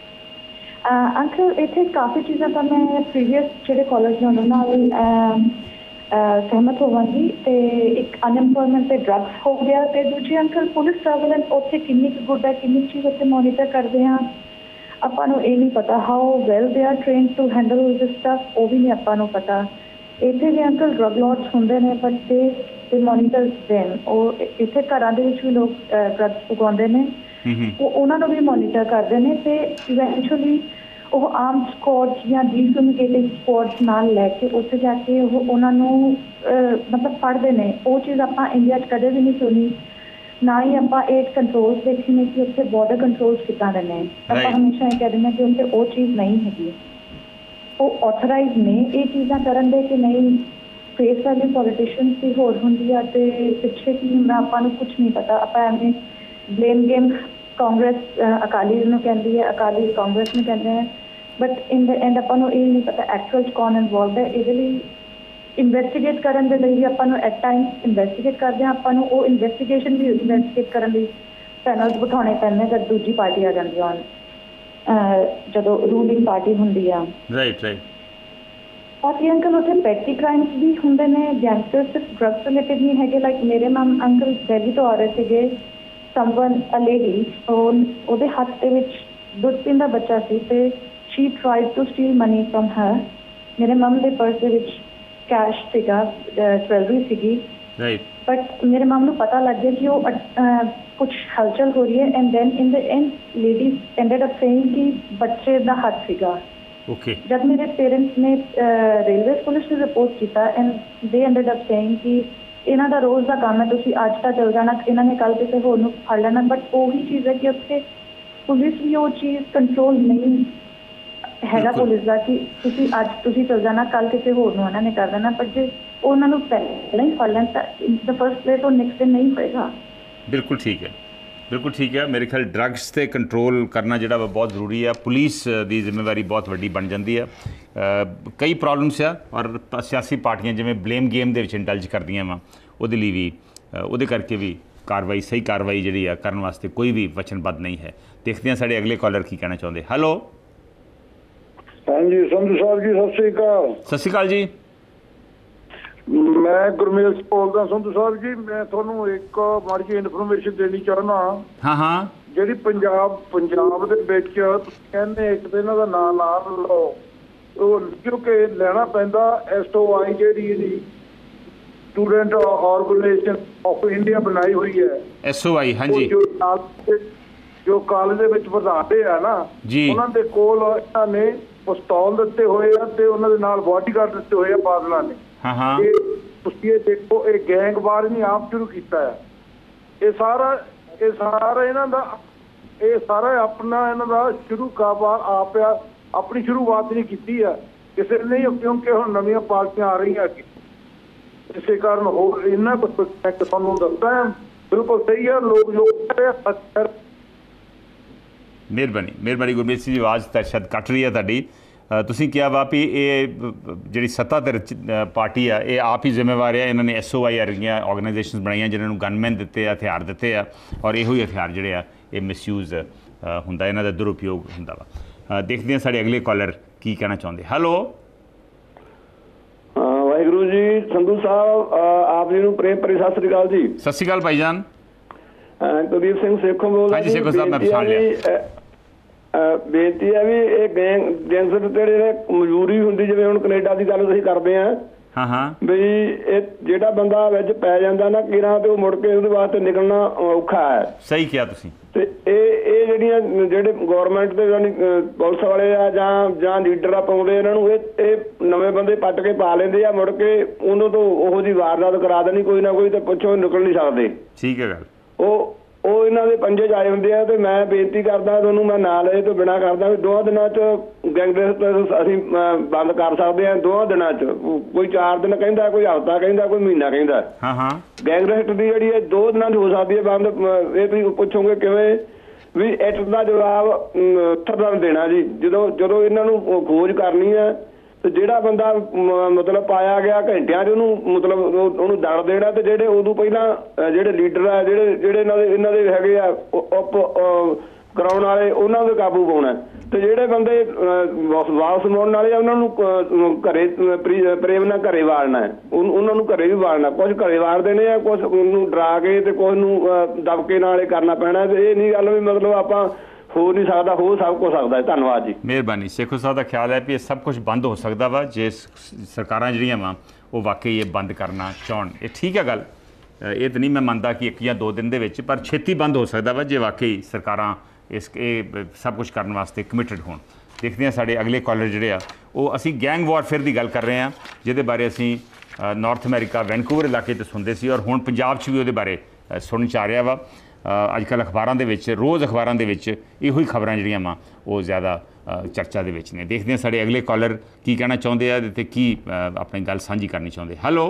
ਅੰਕਲ ਇੱਥੇ ਕਾਫੀ ਚੀਜ਼ਾਂ ਤਾਂ ਮੈਂ ਪ੍ਰੀਵੀਅਸ ਜਿਹੜੇ ਕਾਲਰਸ ਨੇ ਉਹਨਾਂ ਨਾਲ ਸਹਿਮਤ ਹੋਵਾਂਗੀ। ਤੇ ਇੱਕ ਅਨਐਮਪਲੋਇਮੈਂਟ ਤੇ ਡਰੱਗਸ ਹੋ ਗਿਆ, ਤੇ ਦੂਜੀ ਅੰਕਲ ਪੁਲਿਸ ਸਰਵੇਲੈਂਸ ਉੱਥੇ ਕਿੰਨੀ ਕੁ ਗੁੱਡ ਹੈ, ਕਿੰਨੀ ਚੀਜ਼ ਉੱਥੇ ਮੋਨੀਟਰ ਕਰਦੇ ਹਾਂ ਆਪਾਂ ਨੂੰ ਇਹ ਨਹੀਂ ਪਤਾ। How well they are trained to handle this stuff ਉਹ ਵੀ ਨਹੀਂ ਆਪਾਂ ਨੂੰ ਪਤਾ। ਇੱਥੇ ਵੀ ਅੰਕਲ ਡਰੱਗ ਲੌਰਡਸ ਹੁੰਦੇ ਨੇ ਬਟ ਦੇ ਤੇ ਮੋਨੀਟਰ ਦੇਮ। ਉਹ ਇੱਥੇ ਘਰਾਂ ਦੇ ਵਿੱਚ ਵੀ ਲੋਕ ਡਰੱਗਸ ਉਗਾਉਂਦੇ ਨੇ, ਉਹ ਉਹਨਾਂ ਨੂੰ ਵੀ ਮੋਨੀਟਰ ਕਰਦੇ ਨੇ, ਤੇ ਇਵੈਂਚੁਅਲੀ ਉਹ ਆਰਮ ਸਕੁਆਡਸ ਜਾਂ ਡੀਕਮਿਊਨੀਕੇਟਿੰਗ ਸਕੁਆਡਸ ਨਾਲ ਲੈ ਕੇ ਉੱਥੇ ਜਾ ਕੇ ਉਹ ਉਹਨਾਂ ਨੂੰ ਮਤਲਬ ਫੜਦੇ ਨੇ। ਉਹ ਚੀਜ਼ ਆਪਾਂ ਇੰਡੀਆ 'ਚ ਕਦੇ ਵੀ ਨਹੀਂ ਸੁਣੀ, ਨਾ ਹੀ ਆਪਾਂ ਏਡ ਕੰਟਰੋਲਸ ਦੇਖੇ ਨੇ ਕਿ ਉੱਥੇ ਬਾਰਡਰ ਕੰਟਰੋਲਸ ਕਿੱਦਾਂ ਦੇ ਨੇ। ਆਪਾਂ ਹਮੇਸ਼ਾ ਇਹ ਕਹਿ ਦਿੰਦੇ ਕਿ ਉੱਥੇ ਉਹ ਚੀਜ਼ ਨਹੀਂ ਹੈਗੀ। ਉਹ ਆਥੋਰਾਈਜ਼ ਨੇ ਇਹ ਚੀਜ਼ਾਂ ਕਰਨ ਦੇ ਕਿ ਨਹੀਂ। ਫੇਸ ਵੈਲਿਊ ਪੋਲੀਟੀਸ਼ੀਅਨਸ ਦੀ ਹੋਰ ਹੁੰਦੀ ਆ ਤੇ ਪਿੱਛੇ ਕੀ ਹੁੰਦਾ ਆਪਾਂ ਨੂੰ ਕੁਛ ਨਹੀਂ ਪਤਾ। ਆਪਾਂ ਐਵੇਂ ਬਲੇਮ ਗੇਮ ਕਾਂਗਰਸ ਅਕਾਲੀ ਨੂੰ ਕਹਿੰਦੀ ਹੈ, ਅਕਾਲੀ ਕਾਂਗਰਸ ਨੂੰ ਕਹਿੰਦੇ ਹੈ, ਬਟ ਇਨ ਦ ਐਂਡ ਆਪਾਂ ਨੂੰ ਇਹ ਨਹੀਂ ਪਤਾ ਐਕਚੁਅਲ 'ਚ ਕੌਣ ਇਨਵੋਲਵ ਹੈ। ਇਹਦੇ ਲਈ ਇਨਵੈਸਟੀਗੇਟ ਕਰਨ ਦੇ ਲਈ ਵੀ ਆਪਾਂ ਨੂੰ ਐਟ ਟਾਈਮ ਇਨਵੈਸਟੀਗੇਟ ਕਰਦੇ ਹਾਂ, ਆਪਾਂ ਨੂੰ ਉਹ ਇਨਵੈਸਟੀਗੇਸ਼ਨ ਵੀ ਇਨਵੈਸਟੀਗੇਟ ਕਰਨ ਲਈ ਪੈਨਲਸ ਬਿਠਾਉਣੇ ਪੈਂਦੇ ਜਦ ਦੂਜੀ ਪਾਰਟੀ ਆ ਜਾਂਦੀ ਆ, ਜਦੋਂ ਰੂਲਿੰਗ ਪਾਰਟੀ ਹੁੰਦੀ ਆ। Right right. ਬਾਕੀ ਅੰਕਲ ਉੱਥੇ ਪੈਟੀ ਕ੍ਰਾਈਮਸ ਵੀ ਹੁੰਦੇ ਨੇ, ਗੈਂਗਸਟਰ ਸਿਰਫ ਡਰੱਗਸ ਰਿਲੇਟਿਡ ਨਹੀਂ ਹੈਗੇ। ਲਾਈਕ ਮੇਰੇ ਮਮ ਅੰਕਲ ਦਿੱਲੀ ਤੋਂ ਆ ਰਹੇ ਸੀਗੇ, ਸਮਵਨ ਅ ਲੇਡੀ, ਉਹਦੇ ਹੱਥ ਦੇ ਵਿੱਚ ਦੁੱਧ ਪੀਂਦਾ ਬੱਚਾ ਸੀ ਤੇ she tried to steal money from her. ਮੇਰੇ ਮਮ ਦੇ ਪਰਸ ਦੇ ਵਿੱਚ ਕੈਸ਼ ਸੀਗਾ, ਜਵੈਲਰੀ ਸੀਗੀ, ਬਟ ਮੇਰੇ ਮਮ ਨੂੰ ਪਤਾ ਲੱਗ ਗਿਆ ਕਿ ਉਹ ਕੁਛ ਹਲਚਲ ਹੋ ਰਹੀ ਹੈ। And then in the end lady ended up saying ਕਿ ਬੱਚੇ ਦਾ ਹੱਥ ਸੀਗਾ। Okay. ਜਦ ਮੇਰੇ ਪੇਰੈਂਟਸ ਨੇ ਰੇਲਵੇ ਪੁਲਿਸ ਨੂੰ ਰਿਪੋਰਟ ਕੀਤਾ and they ended up saying ਕਿ ਇਹਨਾਂ ਦਾ ਰੋਜ਼ ਦਾ ਕੰਮ ਹੈ, ਤੁਸੀਂ ਅੱਜ ਤਾਂ ਚਲ ਜਾਣਾ, ਇਹਨਾਂ ਨੇ ਕੱਲ੍ਹ ਕਿਸੇ ਹੋਰ ਨੂੰ ਫੜ ਲੈਣਾ। ਬਟ ਉਹੀ ਚੀਜ਼ ਹੈ ਕਿ ਉੱਥੇ ਪੁਲਿਸ ਵੀ ਉਹ ਚੀਜ਼ ਕੰਟਰੋਲ ਨਹੀਂ ਹੈਗਾ ਪੁਲਿਸ ਦਾ ਕਿ ਤੁਸੀਂ ਅੱਜ ਤੁਸੀਂ ਚਲ ਜਾਣਾ, ਕੱਲ੍ਹ ਕਿਸੇ ਹੋਰ ਨੂੰ ਉਹਨਾਂ ਨੇ ਕਰ ਦੇਣਾ। ਬਟ ਜੇ ਉਹਨਾਂ ਨੂੰ ਪਹਿਲਾਂ ਹੀ ਫੜ ਲੈਣ ਤਾਂ ਦ ਫਸਟ ਪਲੇਸ ਉਹ ਨੈਕਸਟ ਦਿਨ ਨਹੀਂ ਹੋਏਗਾ। ਬਿਲਕੁਲ ਠੀਕ ਹੈ, ਬਿਲਕੁਲ ਠੀਕ ਹੈ। ਮੇਰੇ ਖਿਆਲ ਡਰੱਗਸ 'ਤੇ ਕੰਟਰੋਲ ਕਰਨਾ ਜਿਹੜਾ ਵਾ ਬਹੁਤ ਜ਼ਰੂਰੀ ਆ। ਪੁਲਿਸ ਦੀ ਜ਼ਿੰਮੇਵਾਰੀ ਬਹੁਤ ਵੱਡੀ ਬਣ ਜਾਂਦੀ ਆ। ਕਈ ਪ੍ਰੋਬਲਮਸ ਆ ਔਰ ਸਿਆਸੀ ਪਾਰਟੀਆਂ ਜਿਵੇਂ ਬਲੇਮ ਗੇਮ ਦੇ ਵਿੱਚ ਇੰਡਲਜ ਕਰਦੀਆਂ ਵਾ, ਉਹਦੇ ਲਈ ਵੀ ਉਹਦੇ ਕਰਕੇ ਵੀ ਕਾਰਵਾਈ ਸਹੀ ਕਾਰਵਾਈ ਜਿਹੜੀ ਆ ਕਰਨ ਵਾਸਤੇ ਕੋਈ ਵੀ ਵਚਨਬੱਧ ਨਹੀਂ ਹੈ। ਦੇਖਦੇ ਹਾਂ ਸਾਡੇ ਅਗਲੇ ਕਾਲਰ ਕੀ ਕਹਿਣਾ ਚਾਹੁੰਦੇ। ਹੈਲੋ ਹਾਂਜੀ ਸੰਧੂ ਸਾਹਿਬ ਜੀ, ਸਤਿ ਸ਼੍ਰੀ ਅਕਾਲ। ਸਤਿ ਸ਼੍ਰੀ ਅਕਾਲ ਜੀ। ਮੈਂ ਗੁਰਮੇਲ ਬੋਲਦਾ ਸੰਧੂ ਸਾਹਿਬ ਜੀ। ਮੈਂ ਤੁਹਾਨੂੰ ਇੱਕ ਮਾੜੀ ਜਿਹੀ ਇਨਫੋਰਮੇਸ਼ਨ ਦੇਣੀ ਚਾਹੁੰਦਾ। ਹਾਂ ਹਾਂ। ਜਿਹੜੀ ਪੰਜਾਬ ਪੰਜਾਬ ਦੇ ਵਿੱਚ ਕਹਿੰਦੇ ਇੱਕ ਤਾਂ ਇਹਨਾਂ ਦਾ ਨਾਂ ਨਾ ਲਓ, ਕਿਉਂਕਿ ਲੈਣਾ ਪੈਂਦਾ ਐਸ ਓ ਆਈ ਜਿਹੜੀ ਇਹਦੀ ਸਟੂਡੈਂਟ ਆਰਗੇਨਾਈਜੇਸ਼ਨ ਆਫ ਇੰਡੀਆ ਬਣਾਈ ਹੋਈ ਹੈ ਐਸ ਓ ਆਈ। ਹਾਂਜੀ, ਜੋ ਜੋ ਕਾਲਜ ਦੇ ਵਿੱਚ ਵਧਾਉਂਦੇ ਆ ਨਾ ਉਹਨਾਂ ਦੇ ਕੋਲ ਇਹਨਾਂ ਨੇ ਪਿਸਤੌਲ ਦਿੱਤੇ ਹੋਏ ਆ ਤੇ ਉਹਨਾਂ ਦੇ ਨਾਲ ਬਾਡੀਗਾਰਡ ਦਿੱਤੇ ਹੋਏ ਆ ਬਾਦਲਾਂ ਨੇ। ਹਾਂ ਹਾਂ, ਤੁਸੀਂ ਇਹ ਦੇਖੋ, ਇਹ ਗੈਂਗਵਾਰ ਨਹੀਂ ਆਪ ਸ਼ੁਰੂ ਕੀਤਾ ਹੈ। ਇਹ ਸਾਰਾ ਇਹ ਸਾਰਾ ਇਹਨਾਂ ਦਾ ਇਹ ਸਾਰਾ ਆਪਣਾ ਇਹਨਾਂ ਦਾ ਸ਼ੁਰੂ ਕਾਰੋਬਾਰ ਆਪ ਆ, ਆਪਣੀ ਸ਼ੁਰੂਆਤ ਨਹੀਂ ਕੀਤੀ ਆ ਕਿਸੇ ਨੇ, ਕਿਉਂਕਿ ਹੁਣ ਨਵੀਆਂ ਪਾਰਟੀਆਂ ਆ ਰਹੀਆਂ ਅੱਗੇ, ਇਸੇ ਕਾਰਨ ਹੋਰ ਇਹਨਾਂ ਕੁਝ ਤੁਹਾਨੂੰ ਦੱਸਦਾ ਹੈ। ਬਿਲਕੁਲ ਸਹੀ ਹੈ, ਲੋਕ ਜੋ ਮਿਹਰਬਾਨੀ ਮਿਹਰਬਾਨੀ ਗੁਰਮੀਤ ਸਿੰਘ ਜੀ, ਆਵਾਜ਼ ਤਾਂ ਸ਼ਾਇਦ ਕੱਟ ਰਹੀ ਹੈ ਤੁਹਾਡੀ। ਤੁਸੀਂ ਕਿਹਾ ਵਾ ਵੀ ਇਹ ਜਿਹੜੀ ਸੱਤਾ ਧਿਰ ਪਾਰਟੀ ਆ ਇਹ ਆਪ ਹੀ ਜ਼ਿੰਮੇਵਾਰ ਆ, ਇਹਨਾਂ ਨੇ ਐਸ ਓ ਆਈ ਵਰਗੀਆਂ ਆਰਗੇਨਾਈਜੇਸ਼ਨਸ ਬਣਾਈਆਂ ਜਿਨ੍ਹਾਂ ਨੂੰ ਗਨਮੈਨ ਦਿੱਤੇ ਆ, ਹਥਿਆਰ ਦਿੱਤੇ ਆ, ਔਰ ਇਹੋ ਹੀ ਹਥਿਆਰ ਜਿਹੜੇ ਆ ਇਹ ਮਿਸਯੂਜ਼ ਹੁੰਦਾ, ਇਹਨਾਂ ਦਾ ਦੁਰਉਪਯੋਗ ਹੁੰਦਾ ਵਾ। ਦੇਖਦੇ ਹਾਂ ਸਾਡੇ ਅਗਲੇ ਕਾਲਰ ਕੀ ਕਹਿਣਾ ਚਾਹੁੰਦੇ। ਹੈਲੋ, ਵਾਹਿਗੁਰੂ ਜੀ, ਸੰਧੂ ਸਾਹਿਬ ਆਪ ਜੀ ਨੂੰ ਪ੍ਰੇਮ ਭਰੀ ਸਤਿ ਸ੍ਰੀ ਅਕਾਲ ਜੀ। ਸਤਿ ਸ੍ਰੀ ਅਕਾਲ ਭਾਈ ਜਾਨ। ਕੁਲਦੀਪ ਸਿੰਘ ਸੇਖੋਂ ਬੋਲਦਾ। ਹਾਂਜੀ ਸੇਖੋਂ ਸਾਹਿਬ, ਮੈਂ ਪਛਾਣ ਲਿਆ। ਬੇਨਤੀ ਹੈ ਵੀ ਇਹ ਗੈਂਗ ਗੈਂਗਸਟਰ ਜਿਹੜੇ ਮਜਬੂਰੀ ਹੁੰਦੀ, ਜਿਵੇਂ ਹੁਣ ਕੈਨੇਡਾ ਦੀ ਗੱਲ ਅਸੀਂ ਕਰਦੇ ਹਾਂ, ਹਾਂ ਹਾਂ, ਬਈ ਇਹ ਜਿਹੜਾ ਬੰਦਾ ਵਿੱਚ ਪੈ ਜਾਂਦਾ ਨਾ ਕਿਰਾਂ ਤੇ ਉਹ ਮੁੜ ਕੇ ਉਹਦੇ ਵਾਸਤੇ ਨਿਕਲਣਾ ਔਖਾ ਹੈ। ਸਹੀ ਕਿਹਾ ਤੁਸੀਂ। ਤੇ ਇਹ ਇਹ ਜਿਹੜੀਆਂ ਜਿਹੜੇ ਗੌਰਮੈਂਟ ਦੇ ਯਾਨੀ ਪੁਲਿਸ ਵਾਲੇ ਆ ਜਾਂ ਜਾਂ ਲੀਡਰ ਆ ਪਾਉਂਦੇ ਇਹਨਾਂ ਨੂੰ, ਇਹ ਇਹ ਨਵੇਂ ਬੰਦੇ ਪੱਟ ਕੇ ਪਾ ਲੈਂਦੇ ਆ, ਮੁੜ ਕੇ ਉਹਨਾਂ ਤੋਂ ਉਹੋ ਜਿਹੀ ਵਾਰਦਾਤ ਕਰਾ ਦੇਣੀ ਕੋਈ ਨਾ ਕੋਈ, ਤੇ ਪੁੱਛੋ ਨਿਕਲ ਨਹੀਂ ਸਕਦੇ। ਠੀਕ ਹੈ ਗੱਲ। ਉਹ ਉਹ ਇਹਨਾਂ ਦੇ ਪੰਜੇ 'ਚ ਆਏ ਹੁੰਦੇ ਆ। ਤੇ ਮੈਂ ਬੇਨਤੀ ਕਰਦਾ ਤੁਹਾਨੂੰ, ਮੈਂ ਨਾਂ ਲਏ ਤੋਂ ਬਿਨਾਂ ਕਰਦਾ ਵੀ ਦੋਹਾਂ ਦਿਨਾਂ 'ਚ ਗੈਂਗਸਟਰ ਅਸੀਂ ਬੰਦ ਕਰ ਸਕਦੇ ਹਾਂ। ਦੋਹਾਂ ਦਿਨਾਂ 'ਚ, ਕੋਈ ਚਾਰ ਦਿਨ ਕਹਿੰਦਾ, ਕੋਈ ਹਫ਼ਤਾ ਕਹਿੰਦਾ, ਕੋਈ ਮਹੀਨਾ ਕਹਿੰਦਾ। ਹਾਂ ਹਾਂ, ਗੈਂਗਸਟਰ ਦੀ ਜਿਹੜੀ ਹੈ ਦੋ ਦਿਨਾਂ 'ਚ ਹੋ ਸਕਦੀ ਹੈ ਬੰਦ। ਇਹ ਤੁਸੀਂ ਪੁੱਛੋਗੇ ਕਿਵੇਂ ਵੀ ਇੱਟ ਦਾ ਜਵਾਬ ਪੱਥਰ ਦੇਣਾ ਜੀ। ਜਦੋਂ ਜਦੋਂ ਇਹਨਾਂ ਨੂੰ ਖੋਜ ਕਰਨੀ ਹੈ ਤੇ ਜਿਹੜਾ ਬੰਦਾ ਮਤਲਬ ਪਾਇਆ ਗਿਆ ਘੰਟਿਆਂ 'ਚ ਉਹਨੂੰ ਮਤਲਬ ਉਹਨੂੰ ਦੜ ਦੇਣਾ, ਤੇ ਜਿਹੜੇ ਉਦੋਂ ਪਹਿਲਾਂ ਜਿਹੜੇ ਲੀਡਰ ਆ, ਜਿਹੜੇ ਜਿਹੜੇ ਇਹਨਾਂ ਦੇ ਇਹਨਾਂ ਦੇ ਹੈਗੇ ਆ ਉਪ ਕਰਾਉਣ ਵਾਲੇ, ਉਹਨਾਂ ਦੇ ਕਾਬੂ ਪਾਉਣਾ। ਤੇ ਜਿਹੜੇ ਬੰਦੇ ਵਾਪਸ ਮੋੜਨ ਵਾਲੇ ਆ ਉਹਨਾਂ ਨੂੰ ਘਰੇ ਪ੍ਰੇਮ ਨਾਲ ਘਰੇ ਵਾੜਨਾ ਹੈ, ਉਹਨਾਂ ਨੂੰ ਘਰੇ ਵੀ ਵਾੜਨਾ। ਕੁਛ ਘਰੇ ਵਾੜਦੇ ਨੇ ਆ, ਕੁਛ ਉਹਨੂੰ ਡਰਾ ਕੇ ਤੇ ਕੁਛ ਨੂੰ ਦਬਕੇ ਨਾਲ ਇਹ ਕਰਨਾ ਪੈਣਾ। ਤੇ ਇਹ ਨਹੀਂ ਗੱਲ ਵੀ ਮਤਲਬ ਆਪਾਂ ਹੋ ਨਹੀਂ ਸਕਦਾ, ਹੋ ਸਭ ਕੁਝ ਸਕਦਾ ਹੈ। ਧੰਨਵਾਦ ਜੀ। ਮਿਹਰਬਾਨੀ। ਸੇਖੋ ਸਾਹਿਬ ਦਾ ਖਿਆਲ ਹੈ ਵੀ ਇਹ ਸਭ ਕੁਝ ਬੰਦ ਹੋ ਸਕਦਾ ਵਾ ਜੇ ਸਰਕਾਰਾਂ ਜਿਹੜੀਆਂ ਵਾ ਉਹ ਵਾਕਈ ਇਹ ਬੰਦ ਕਰਨਾ ਚਾਹੁਣ। ਇਹ ਠੀਕ ਹੈ ਗੱਲ, ਇਹ ਤਾਂ ਨਹੀਂ ਮੈਂ ਮੰਨਦਾ ਕਿ ਇੱਕ ਜਾਂ ਦੋ ਦਿਨ ਦੇ ਵਿੱਚ, ਪਰ ਛੇਤੀ ਬੰਦ ਹੋ ਸਕਦਾ ਵਾ ਜੇ ਵਾਕਈ ਸਰਕਾਰਾਂ ਇਸ ਇਹ ਸਭ ਕੁਝ ਕਰਨ ਵਾਸਤੇ ਕਮਿਟਡ ਹੋਣ। ਦੇਖਦੇ ਹਾਂ ਸਾਡੇ ਅਗਲੇ ਕਾਲਰ ਜਿਹੜੇ ਆ ਉਹ, ਅਸੀਂ ਗੈਂਗ ਵਾਰਫੇਅਰ ਦੀ ਗੱਲ ਕਰ ਰਹੇ ਹਾਂ ਜਿਹਦੇ ਬਾਰੇ ਅਸੀਂ ਨਾਰਥ ਅਮਰੀਕਾ ਵੈਨਕੂਵਰ ਇਲਾਕੇ 'ਚ ਸੁਣਦੇ ਸੀ, ਔਰ ਹੁਣ ਪੰਜਾਬ 'ਚ ਵੀ ਉਹਦੇ ਬਾਰੇ ਸੁਣਨ 'ਚ ਆ ਰਿਹਾ ਵਾ। ਅੱਜ ਕੱਲ੍ਹ ਅਖਬਾਰਾਂ ਦੇ ਵਿੱਚ, ਰੋਜ਼ ਅਖਬਾਰਾਂ ਦੇ ਵਿੱਚ ਇਹੋ ਹੀ ਖਬਰਾਂ ਜਿਹੜੀਆਂ ਵਾ ਉਹ ਜ਼ਿਆਦਾ ਚਰਚਾ ਦੇ ਵਿੱਚ ਨੇ। ਦੇਖਦੇ ਹਾਂ ਸਾਡੇ ਅਗਲੇ ਕਾਲਰ ਕੀ ਕਹਿਣਾ ਚਾਹੁੰਦੇ ਆ ਤੇ ਕੀ ਆਪਣੀ ਗੱਲ ਸਾਂਝੀ ਕਰਨੀ ਚਾਹੁੰਦੇ। ਹੈਲੋ,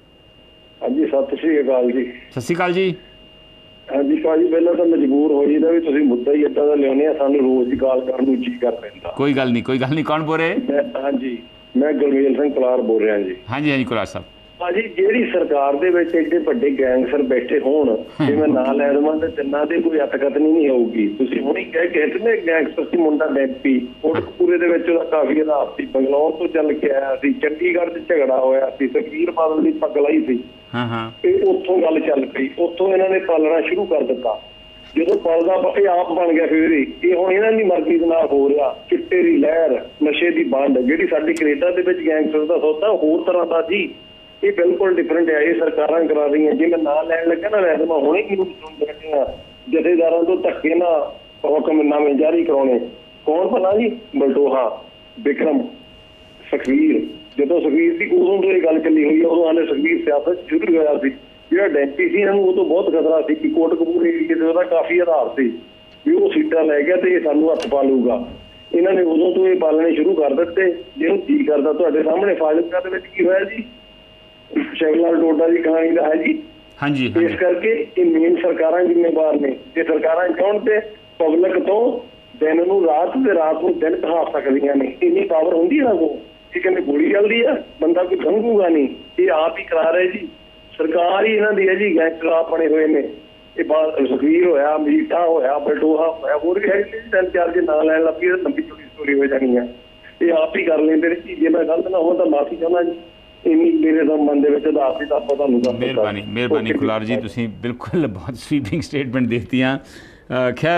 ਹਾਂਜੀ ਸਤਿ ਸ਼੍ਰੀ ਅਕਾਲ ਜੀ। ਸਤਿ ਸ਼੍ਰੀ ਅਕਾਲ ਜੀ। ਹਾਂਜੀ ਭਾਜੀ, ਪਹਿਲਾਂ ਤਾਂ ਮਜਬੂਰ ਹੋ ਜਾਈਦਾ ਵੀ ਤੁਸੀਂ ਮੁੱਦਾ ਹੀ ਏਦਾਂ ਦਾ ਲਿਆਉਂਦੇ ਆ, ਸਾਨੂੰ ਰੋਜ਼ ਦੀ ਕਾਲ ਕਰਨ ਨੂੰ ਜੀ ਕਰ ਪੈਂਦਾ। ਕੋਈ ਗੱਲ ਨਹੀਂ, ਕੋਈ ਗੱਲ ਨਹੀਂ। ਕੌਣ ਬੋਲ ਰਹੇ? ਹਾਂਜੀ, ਮੈਂ ਗੁਰਮੇਲ ਸਿੰਘ ਕੁਲਾਰ ਬੋਲ ਰਿਹਾ ਜੀ। ਹਾਂਜੀ ਹਾਂਜੀ ਕੁਲਾਰ ਸਾਹਿਬ। ਭਾਜੀ, ਜਿਹੜੀ ਸਰਕਾਰ ਦੇ ਵਿੱਚ ਏਡੇ ਵੱਡੇ ਗੈਂਗਸਟਰ ਬੈਠੇ ਹੋਣ, ਜੇ ਮੈਂ ਨਾਂ ਲੈ ਦੇਵਾਂ ਤੇ ਤਿੰਨਾਂ ਦੇ ਕੋਈ ਅਤਕਤਨੀ ਨਹੀਂ ਹੋਊਗੀ। ਤੁਸੀਂ ਹੁਣੀ ਕਹਿ ਕੇ ਹਟੇ ਗੈਂਗਸਟਰ ਸੀ ਮੁੰਡਾ ਡੈਂਪੀ, ਕੋਟਕਪੂਰੇ ਦੇ ਵਿੱਚ ਉਹਦਾ ਕਾਫੀ ਆਧਾਰ ਸੀ, ਬੰਗਲੌਰ ਤੋਂ ਚੱਲ ਕੇ ਆਇਆ ਸੀ, ਚੰਡੀਗੜ੍ਹ 'ਚ ਝਗੜਾ ਹੋਇਆ ਸੀ, ਸੁਖਬੀਰ ਬਾਦਲ ਦੀ ਪੱਗ ਲਾਈ ਸੀ। ਹਾਂ ਹਾਂ, ਇਹ ਉੱਥੋਂ ਗੱਲ ਚੱਲ ਪਈ, ਉੱਥੋਂ ਇਹਨਾਂ ਨੇ ਪਾਲਣਾ ਸ਼ੁਰੂ ਕਰ ਦਿੱਤਾ। ਜਦੋਂ ਪਲਦਾ ਇਹ ਆਪ ਬਣ ਗਿਆ, ਫਿਰ ਇਹ ਹੁਣ ਇਹਨਾਂ ਦੀ ਮਰਜ਼ੀ ਦੇ ਨਾਲ ਹੋ ਰਿਹਾ। ਚਿੱਟੇ ਦੀ ਲਹਿਰ, ਨਸ਼ੇ ਦੀ ਵੰਡ, ਜਿਹੜੀ ਸਾਡੀ ਕੈਨੇਡਾ ਦੇ ਵਿੱਚ ਗੈਂਗਸਟਰ ਦਾ ਸੌਦਾ ਹੋਰ ਤਰ੍ਹਾਂ ਦਾ ਜੀ, ਇਹ ਬਿਲਕੁਲ ਡਿਫਰੈਂਟ ਹੈ। ਇਹ ਸਰਕਾਰਾਂ ਕਰਾ ਰਹੀਆਂ। ਜੇ ਮੈਂ ਨਾਂ ਲੈਣ ਲੱਗਾ ਨਾ, ਵੈਸੇ ਮੈਂ ਹੁਣੇ ਹੀ ਸੁਣ ਜਥੇਦਾਰਾਂ ਤੋਂ ਧੱਕੇ ਨਾਲ ਹੁਕਮਨਾਮੇ ਜਾਰੀ ਕਰਾਉਣੇ। ਕੌਣ ਭਲਾ ਜੀ? ਬਲਟੋਹਾ, ਬਿਕਰਮ, ਸੁਖਬੀਰ। ਜਦੋਂ ਸੁਖਬੀਰ ਦੀ ਉਦੋਂ ਤੋਂ ਇਹ ਗੱਲ ਚੱਲੀ ਹੋਈ ਹੈ, ਉਦੋਂ ਆਲੇ ਸੁਖਬੀਰ ਸਿਆਸਤ ਸ਼ੁਰੂ ਹੋਇਆ ਸੀ। ਜਿਹੜਾ ਡੈਂਪੀ ਸੀ ਇਹਨਾਂ ਨੂੰ ਉਹ ਤੋਂ ਬਹੁਤ ਖਤਰਾ ਸੀ ਕਿ ਕੋਟਕਪੂਰੇ ਏਰੀਏ ਤੇ ਉਹਦਾ ਕਾਫੀ ਆਧਾਰ ਸੀ ਵੀ ਉਹ ਸੀਟਾਂ ਲੈ ਗਿਆ ਤੇ ਇਹ ਸਾਨੂੰ ਹੱਥ ਪਾ ਲੂਗਾ। ਇਹਨਾਂ ਨੇ ਉਦੋਂ ਤੋਂ ਇਹ ਪਾਲਣੇ ਸ਼ੁਰੂ ਕਰ ਦਿੱਤੇ। ਜਿਹਨੂੰ ਕੀ ਕਰਦਾ ਤੁਹਾਡੇ ਸਾਹਮਣੇ ਫਾਜ਼ਿਲਕਾ ਦੇ ਵਿੱਚ ਕੀ ਹੋਇਆ ਜੀ, ਸ਼ੈਵਲਾਲ ਟੋਡਾ ਦੀ ਕਹਾਣੀ ਦਾ ਹੈ ਜੀ। ਹਾਂਜੀ, ਇਸ ਕਰਕੇ ਇਹ ਮੇਨ ਸਰਕਾਰਾਂ ਜ਼ਿੰਮੇਵਾਰ ਨੇ। ਜੇ ਸਰਕਾਰਾਂ ਚਾਹੁਣ ਤੇ ਪਬਲਿਕ ਤੋਂ ਦਿਨ ਨੂੰ ਰਾਤ ਤੇ ਰਾਤ ਨੂੰ ਦਿਨ ਕਹਾ ਸਕਦੀਆਂ ਨੇ। ਇੰਨੀ ਪਾਵਰ ਹੁੰਦੀ ਹੈ ਉਹ। ਇਹ ਕਹਿੰਦੇ ਗੋਲੀ ਚੱਲਦੀ ਆ, ਬੰਦਾ ਕੋਈ ਸਮਝੂਗਾ ਨਹੀਂ। ਇਹ ਆਪ ਹੀ ਕਰਾ ਰਹੇ ਜੀ, ਸਰਕਾਰ ਹੀ ਇਹਨਾਂ ਦੀ ਹੈ ਜੀ। ਗੈਂਗਸਟਰ ਆਪ ਬਣੇ ਹੋਏ ਨੇ। ਇਹ ਬਾਅਦ ਸੁਖਬੀਰ ਹੋਇਆ, ਮੀਟਾ ਹੋਇਆ, ਬਲਟੋਹਾ ਹੋਇਆ, ਹੋਰ ਵੀ ਹੈ ਤਿੰਨ ਚਾਰ ਜੇ ਨਾਂ ਲੈਣ ਲੱਗੀ ਤਾਂ ਲੰਬੀ ਚੌੜੀ ਸਟੋਰੀ ਹੋ ਜਾਣੀ ਹੈ। ਇਹ ਆਪ ਹੀ ਕਰ ਲੈਂਦੇ ਨੇ। ਜੇ ਮੈਂ ਗਲਤ ਨਾ ਹੋਵਾਂ ਤਾਂ ਮਾਫੀ ਚਾਹੁੰਦਾ ਜੀ। ਇੰਨੀ ਮੇਰੇ ਦਾ ਮਨ ਦੇ ਵਿੱਚ ਉਦਾਸ ਸੀ ਤਾਂ ਆਪਾਂ ਤੁਹਾਨੂੰ ਦੱਸ ਦਿੱਤਾ। ਮਿਹਰਬਾਨੀ ਮਿਹਰਬਾਨੀ ਕੁਲਾਰ ਜੀ, ਤੁਸੀਂ ਬਿਲਕੁਲ ਬਹੁਤ ਸਵੀਪਿੰਗ ਸਟੇਟਮੈਂਟ ਦਿੱਤੀਆਂ। ਖੈਰ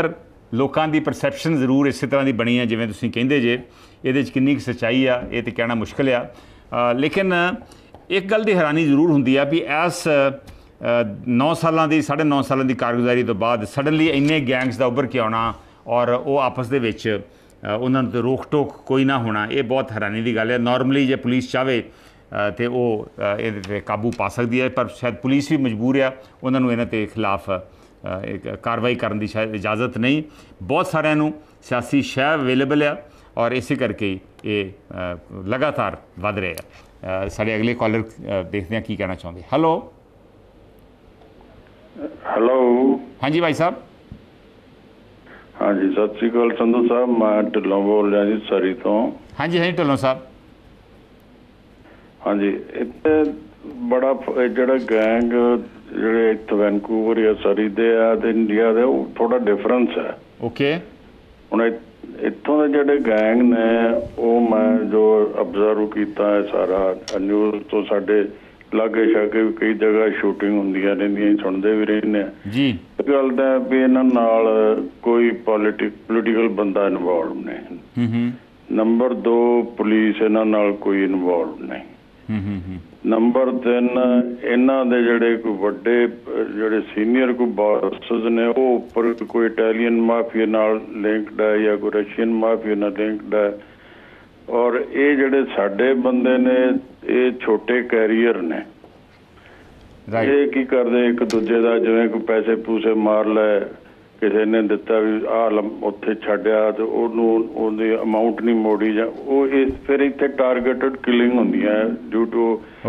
ਲੋਕਾਂ ਦੀ ਪਰਸੈਪਸ਼ਨ ਜ਼ਰੂਰ ਇਸੇ ਤਰ੍ਹਾਂ ਦੀ ਬਣੀ ਹੈ ਜਿਵੇਂ ਤੁਸੀਂ ਕਹਿੰਦੇ ਜੇ। ਇਹਦੇ 'ਚ ਕਿੰਨੀ ਕੁ ਸੱਚਾਈ ਆ ਇਹ ਤਾਂ ਕਹਿਣਾ ਮੁਸ਼ਕਿਲ ਆ, ਲੇਕਿਨ ਇੱਕ ਗੱਲ ਦੀ ਹੈਰਾਨੀ ਜ਼ਰੂਰ ਹੁੰਦੀ ਆ ਵੀ ਇਸ ਨੌ ਸਾਲਾਂ ਦੀ ਸਾਢੇ ਨੌ ਸਾਲਾਂ ਦੀ ਕਾਰਗੁਜ਼ਾਰੀ ਤੋਂ ਬਾਅਦ ਸਡਨਲੀ ਇੰਨੇ ਗੈਂਗਸ ਦਾ ਉੱਭਰ ਕੇ ਆਉਣਾ ਔਰ ਉਹ ਆਪਸ ਦੇ ਵਿੱਚ ਉਹਨਾਂ ਨੂੰ ਰੋਕ ਟੋਕ ਕੋਈ ਨਾ ਹੋਣਾ, ਇਹ ਬਹੁਤ ਹੈਰਾਨੀ ਦੀ ਗੱਲ ਹੈ। ਨੋਰਮਲੀ ਜੇ ਪੁਲਿਸ ਚਾਹਵੇ ਤੇ ਉਹ ਇਹਦੇ 'ਤੇ ਕਾਬੂ ਪਾ ਸਕਦੀ ਹੈ, ਪਰ ਸ਼ਾਇਦ ਪੁਲਿਸ ਵੀ ਮਜਬੂਰ ਆ, ਉਹਨਾਂ ਨੂੰ ਇਹਨਾਂ ਦੇ ਖਿਲਾਫ ਕਾਰਵਾਈ ਕਰਨ ਦੀ ਸ਼ਾਇਦ ਇਜਾਜ਼ਤ ਨਹੀਂ। ਬਹੁਤ ਸਾਰਿਆਂ ਨੂੰ ਸਿਆਸੀ ਸ਼ੈ ਅਵੇਲੇਬਲ ਆ ਔਰ ਇਸੇ ਕਰਕੇ ਇਹ ਲਗਾਤਾਰ ਵੱਧ ਰਹੇ ਆ। ਸਾਡੇ ਅਗਲੇ ਕਾਲਰ ਦੇਖਦੇ ਹਾਂ ਕੀ ਕਹਿਣਾ ਚਾਹੁੰਦੇ। ਹੈਲੋ ਹੈਲੋ ਹਾਂਜੀ ਭਾਈ ਸਾਹਿਬ। ਹਾਂਜੀ ਸਤਿ ਸ਼੍ਰੀ ਅਕਾਲ ਸੰਧੂ ਸਾਹਿਬ, ਮੈਂ ਢਿੱਲੋਂ ਬੋਲ ਰਿਹਾ ਜੀ ਸਰੀ ਤੋਂ। ਹਾਂਜੀ ਹਾਂਜੀ ਢਿੱਲੋਂ ਸਾਹਿਬ। ਹਾਂਜੀ ਇੱਥੇ ਬੜਾ ਜਿਹੜਾ ਗੈਂਗ ਜਿਹੜੇ ਇੱਥੇ ਵੈਨਕੂਵਰ ਜਾਂ ਸਰੀ ਦੇ ਆ ਤੇ ਇੰਡੀਆ ਦੇ ਉਹ ਥੋੜਾ ਡਿਫਰੈਂਸ ਹੈ। ਓਕੇ। ਹੁਣ ਇੱਥੋਂ ਦੇ ਜਿਹੜੇ ਗੈਂਗ ਨੇ ਉਹ ਮੈਂ ਜੋ ਅਬਜ਼ਰਵ ਕੀਤਾ ਹੈ ਸਾਰਾ ਨਿਊਜ਼ ਤੋਂ, ਸਾਡੇ ਲਾਗੇ ਛਾਗੇ ਵੀ ਕਈ ਜਗ੍ਹਾ ਸ਼ੂਟਿੰਗ ਹੁੰਦੀਆਂ ਰਹਿੰਦੀਆਂ, ਸੁਣਦੇ ਵੀ ਰਹਿੰਦੇ ਆ ਜੀ। ਇੱਕ ਗੱਲ ਤਾਂ ਵੀ ਇਹਨਾਂ ਨਾਲ ਕੋਈ ਪੋਲੀਟਿਕ ਪੋਲੀਟੀਕਲ ਬੰਦਾ ਇਨਵੋਲਵ ਨਹੀਂ। ਨੰਬਰ ਦੋ ਪੁਲਿਸ ਇਹਨਾਂ ਨਾਲ ਕੋਈ ਇਨਵੋਲਵ ਨਹੀਂ। ਨੰਬਰ ਤਿੰਨ ਇਹਨਾਂ ਦੇ ਜਿਹੜੇ ਕੋਈ ਵੱਡੇ ਜਿਹੜੇ ਸੀਨੀਅਰ ਕੋਈ ਬਾਸਸ ਨੇ ਉਹ ਉੱਪਰ ਕੋਈ ਇਟਾਲੀਅਨ ਮਾਫੀਆ ਨਾਲ ਲਿੰਕਡ ਹੈ ਜਾਂ ਕੋਈ ਰਸ਼ੀਅਨ ਮਾਫੀਆ ਨਾਲ ਲਿੰਕਡ ਹੈ। ਔਰ ਇਹ ਜਿਹੜੇ ਸਾਡੇ ਬੰਦੇ ਨੇ ਇਹ ਛੋਟੇ ਕੈਰੀਅਰ ਨੇ, ਇਹ ਕੀ ਕਰਦੇ ਇੱਕ ਦੂਜੇ ਦਾ ਜਿਵੇਂ ਕੋਈ ਪੈਸੇ ਪੂਸੇ ਮਾਰ ਲੈ, ਕਿਸੇ ਨੇ ਦਿੱਤਾ ਵੀ ਆਹ ਉੱਥੇ ਛੱਡਿਆ ਤੇ ਉਹਨੂੰ ਉਹਦੀ ਅਮਾਊਂਟ ਨਹੀਂ ਮੋੜੀ ਜਾਂ ਉਹ ਇਸ ਫਿਰ ਇੱਥੇ ਟਾਰਗੇਟਡ ਕਿਲਿੰਗ ਹੁੰਦੀਆਂ ਡਿਊ ਟੂ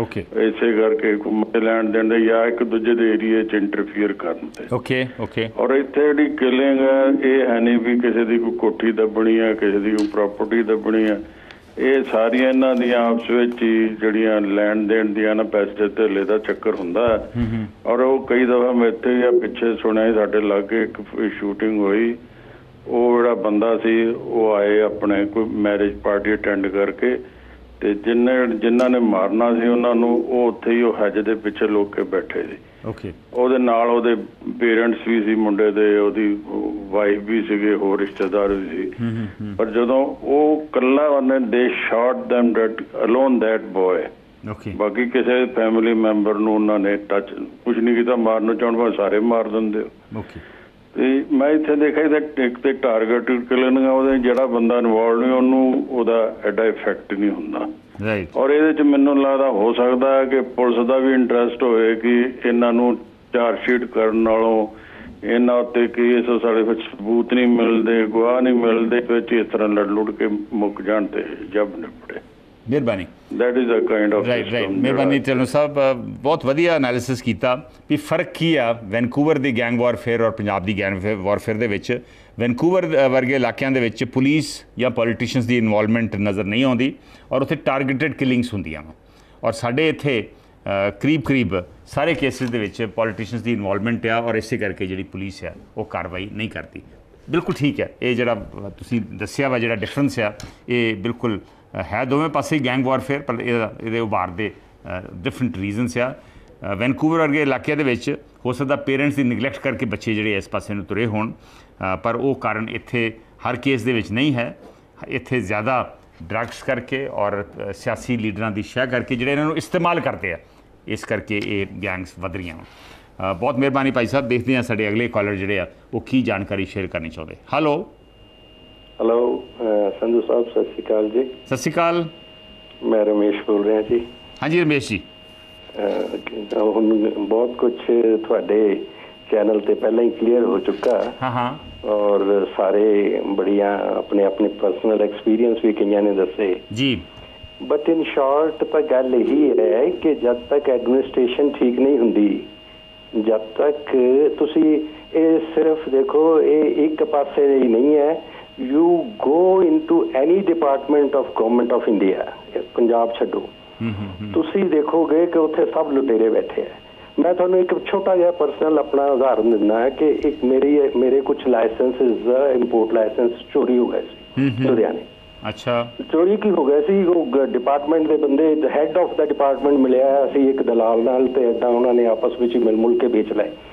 ਇਸੇ ਕਰਕੇ ਘੁੰਮੇ ਲੈਣ ਦੇਣ ਦੇ ਜਾਂ ਇੱਕ ਦੂਜੇ ਦੇ ਏਰੀਏ 'ਚ ਇੰਟਰਫੀਅਰ ਕਰਨ ਤੇ। Okay okay. ਔਰ ਇੱਥੇ ਜਿਹੜੀ ਕਿਲਿੰਗ ਹੈ ਇਹ ਹੈ ਨਹੀਂ ਵੀ ਕਿਸੇ ਦੀ ਕੋਈ ਕੋਠੀ ਦੱਬਣੀ ਹੈ, ਕਿਸੇ ਦੀ ਕੋਈ ਪ੍ਰਾਪਰਟੀ ਦੱਬਣੀ ਹੈ, ਇਹ ਸਾਰੀਆਂ ਇਹਨਾਂ ਦੀਆਂ ਆਪਸ ਵਿੱਚ ਹੀ ਜਿਹੜੀਆਂ ਲੈਣ ਦੇਣ ਦੀਆਂ ਨਾ ਪੈਸੇ ਧੇਲੇ ਦਾ ਚੱਕਰ ਹੁੰਦਾ ਹੈ। ਔਰ ਉਹ ਕਈ ਦਫਾ ਮੈਂ ਇੱਥੇ ਜਾਂ ਪਿੱਛੇ ਸੁਣਿਆ ਸਾਡੇ ਲਾਗੇ ਇੱਕ ਸ਼ੂਟਿੰਗ ਹੋਈ, ਉਹ ਜਿਹੜਾ ਬੰਦਾ ਸੀ ਉਹ ਆਏ ਆਪਣੇ ਕੋਈ ਮੈਰਿਜ ਪਾਰਟੀ ਅਟੈਂਡ ਕਰਕੇ ਤੇ ਜਿੰਨੇ ਜਿਨ੍ਹਾਂ ਨੇ ਮਾਰਨਾ ਸੀ ਉਹਨਾਂ ਨੂੰ ਉਹ ਉੱਥੇ ਹੀ ਉਹ ਹੱਜ ਦੇ ਪਿੱਛੇ ਲੋਕ ਕੇ ਬੈਠੇ ਸੀ। ਓਕੇ। ਉਹਦੇ ਨਾਲ ਉਹਦੇ ਪੇਰੈਂਟਸ ਵੀ ਸੀ ਮੁੰਡੇ ਦੇ, ਉਹਦੀ ਵਾਈਫ ਵੀ ਸੀਗੇ, ਹੋਰ ਰਿਸ਼ਤੇਦਾਰ ਵੀ ਸੀ। ਪਰ ਜਦੋਂ ਉਹ ਇਕੱਲਾ ਉਹਨੇ ਦੇ shot them that alone that boy. ਬਾਕੀ ਕਿਸੇ ਫੈਮਿਲੀ ਮੈਂਬਰ ਨੂੰ ਉਹਨਾਂ ਨੇ ਟੱਚ ਕੁਝ ਨਹੀਂ ਕੀਤਾ, ਮਾਰਨ ਚਾਹੁਣ ਭਾਵੇਂ ਸਾਰੇ ਮਾਰ ਦਿੰਦੇ ਹੋ। ਤੇ ਮੈਂ ਇੱਥੇ ਦੇਖਿਆ ਤੇ ਇੱਕ ਤੇ ਟਾਰਗੇਟ ਕਿਲਿੰਗ ਉਹਦੇ ਜਿਹੜਾ ਬੰਦਾ ਇਨਵੋਲਵ ਨਹੀਂ ਉਹਨੂੰ ਉਹਦਾ ਐਡਾ ਇਫੈਕਟ ਨਹੀਂ ਹੁੰਦਾ। ਔਰ ਇਹਦੇ 'ਚ ਮੈਨੂੰ ਲੱਗਦਾ ਹੋ ਸਕਦਾ ਹੈ ਕਿ ਪੁਲਿਸ ਦਾ ਵੀ ਇੰਟਰਸਟ ਹੋਏ ਕਿ ਇਹਨਾਂ ਨੂੰ ਚਾਰਜ ਸ਼ੀਟ ਕਰਨ ਨਾਲੋਂ ਇਹਨਾਂ ਉੱਤੇ ਕੇਸ ਸਾਡੇ ਵਿੱਚ ਸਬੂਤ ਨਹੀਂ ਮਿਲਦੇ, ਗਵਾਹ ਨਹੀਂ ਮਿਲਦੇ, ਵਿੱਚ ਇਸ ਤਰ੍ਹਾਂ ਲੜ ਲੁੜ ਕੇ ਮੁੱਕ ਜਾਣ ਤੇ ਜਬ ਨਿਪੜੇ। ਮਿਹਰਬਾਨੀ। That is a kind of right right ਮਿਹਰਬਾਨੀ ਢਿੱਲੋਂ ਸਾਹਿਬ, ਬਹੁਤ ਵਧੀਆ ਐਨਾਲਿਸਿਸ ਕੀਤਾ ਵੀ ਫਰਕ ਕੀ ਆ ਵੈਨਕੂਵਰ ਦੀ ਗੈਂਗ ਵਾਰਫੇਅਰ ਔਰ ਪੰਜਾਬ ਦੀ ਗੈਂਗ ਵਾਰਫੇਅਰ ਦੇ ਵਿੱਚ। ਵੈਨਕੂਵਰ ਵਰਗੇ ਇਲਾਕਿਆਂ ਦੇ ਵਿੱਚ ਪੁਲਿਸ ਜਾਂ ਪੋਲੀਟੀਸ਼ੀਅਨਸ ਦੀ ਇਨਵੋਲਵਮੈਂਟ ਨਜ਼ਰ ਨਹੀਂ ਆਉਂਦੀ ਔਰ ਉੱਥੇ ਟਾਰਗੇਟਡ ਕਿਲਿੰਗਸ ਹੁੰਦੀਆਂ ਵਾ। ਔਰ ਸਾਡੇ ਇੱਥੇ ਕਰੀਬ ਕਰੀਬ ਸਾਰੇ ਕੇਸਿਸ ਦੇ ਵਿੱਚ ਪੋਲੀਟੀਸ਼ੀਅਨਸ ਦੀ ਇਨਵੋਲਵਮੈਂਟ ਆ ਔਰ ਇਸੇ ਕਰਕੇ ਜਿਹੜੀ ਪੁਲਿਸ ਆ ਉਹ ਕਾਰਵਾਈ ਨਹੀਂ ਕਰਦੀ। ਬਿਲਕੁਲ ਠੀਕ ਹੈ, ਇਹ ਜਿਹੜਾ ਤੁਸੀਂ ਦੱਸਿਆ ਵਾ ਜਿਹੜਾ ਡਿਫਰੈਂਸ ਆ ਇਹ ਬਿਲਕੁਲ ਹੈ ਦੋਵੇਂ ਪਾਸੇ ਗੈਂਗ ਵਾਰਫੇਅਰ, ਪਰ ਇਹਦਾ ਇਹਦੇ ਉਭਾਰ ਦੇ ਡਿਫਰੈਂਟ ਰੀਜ਼ਨਸ ਆ। ਵੈਨਕੂਵਰ ਵਰਗੇ ਇਲਾਕਿਆਂ ਦੇ ਵਿੱਚ ਹੋ ਸਕਦਾ ਪੇਰੈਂਟਸ ਦੀ ਨਿਗਲੈਕਟ ਕਰਕੇ ਬੱਚੇ ਜਿਹੜੇ ਇਸ ਪਾਸੇ ਨੂੰ ਤੁਰੇ ਹੋਣ, ਪਰ ਉਹ ਕਾਰਨ ਇੱਥੇ ਹਰ ਕੇਸ ਦੇ ਵਿੱਚ ਨਹੀਂ ਹੈ। ਇੱਥੇ ਜ਼ਿਆਦਾ ਡਰੱਗਸ ਕਰਕੇ ਔਰ ਸਿਆਸੀ ਲੀਡਰਾਂ ਦੀ ਸ਼ਹਿ ਕਰਕੇ ਜਿਹੜੇ ਇਹਨਾਂ ਨੂੰ ਇਸਤੇਮਾਲ ਕਰਦੇ ਆ, ਇਸ ਕਰਕੇ ਇਹ ਗੈਂਗਸ ਵਧ ਰਹੀਆਂ। ਬਹੁਤ ਮਿਹਰਬਾਨੀ ਭਾਈ ਸਾਹਿਬ। ਦੇਖਦੇ ਹਾਂ ਸਾਡੇ ਅਗਲੇ ਕਾਲਰ ਜਿਹੜੇ ਆ ਉਹ ਕੀ ਜਾਣਕਾਰੀ ਸ਼ੇਅਰ ਕਰਨੀ ਚਾਹੁੰਦੇ। ਹੈਲੋ ਹੈਲੋ ਸੰਧੂ ਸਾਹਿਬ, ਸਤਿ ਸ਼੍ਰੀ ਅਕਾਲ ਜੀ। ਸਤਿ ਸ਼੍ਰੀ ਅਕਾਲ। ਮੈਂ ਰਮੇਸ਼ ਬੋਲ ਰਿਹਾ ਜੀ। ਹਾਂਜੀ ਰਮੇਸ਼ ਜੀ। ਹੁਣ ਬਹੁਤ ਕੁਝ ਤੁਹਾਡੇ ਚੈਨਲ ਤੇ ਪਹਿਲਾਂ ਹੀ ਕਲੀਅਰ ਹੋ ਚੁੱਕਾ। ਹਾਂ ਹਾਂ। ਔਰ ਸਾਰੇ ਬੜੀਆਂ ਆਪਣੇ ਆਪਣੇ ਪਰਸਨਲ ਐਕਸਪੀਰੀਅੰਸ ਵੀ ਕਈਆਂ ਨੇ ਦੱਸੇ ਜੀ। ਬਟ ਇਨ ਸ਼ਾਰਟ ਤਾਂ ਗੱਲ ਇਹੀ ਹੈ ਕਿ ਜਦ ਤੱਕ ਐਡਮਿਨਿਸਟ੍ਰੇਸ਼ਨ ਠੀਕ ਨਹੀਂ ਹੁੰਦੀ, ਜਦ ਤੱਕ ਤੁਸੀਂ ਇਹ ਸਿਰਫ ਦੇਖੋ ਇਹ ਇੱਕ ਪਾਸੇ ਹੀ ਨਹੀਂ ਹੈ, you go into any department of government of India, Punjab ਛੱਡੋ, ਤੁਸੀਂ ਦੇਖੋਗੇ ਕਿ ਉੱਥੇ ਸਭ ਲੁਟੇਰੇ ਬੈਠੇ ਆ। ਮੈਂ ਤੁਹਾਨੂੰ ਇੱਕ ਛੋਟਾ ਜਿਹਾ ਪਰਸਨਲ ਆਪਣਾ ਉਦਾਹਰਨ ਦਿੰਦਾ ਹੈ ਕਿ ਇੱਕ ਮੇਰੀ ਮੇਰੇ ਕੁਝ ਲਾਇਸੈਂਸਿਸ ਇੰਪੋਰਟ ਲਾਇਸੈਂਸ ਚੋਰੀ ਹੋ ਗਏ ਸੀ ਲੁਧਿਆਣੇ। ਅੱਛਾ। ਚੋਰੀ ਕੀ ਹੋ ਗਿਆ ਸੀ, ਉਹ ਡਿਪਾਰਟਮੈਂਟ ਦੇ ਬੰਦੇ ਹੈਡ ਆਫ ਦਾ ਡਿਪਾਰਟਮੈਂਟ ਮਿਲਿਆ ਸੀ ਇੱਕ ਦਲਾਲ ਨਾਲ ਤੇ ਏਦਾਂ ਉਹਨਾਂ ਨੇ ਆਪਸ ਵਿੱਚ ਮਿਲ ਮੁਲ ਕੇ ਵੇਚ ਲਏ।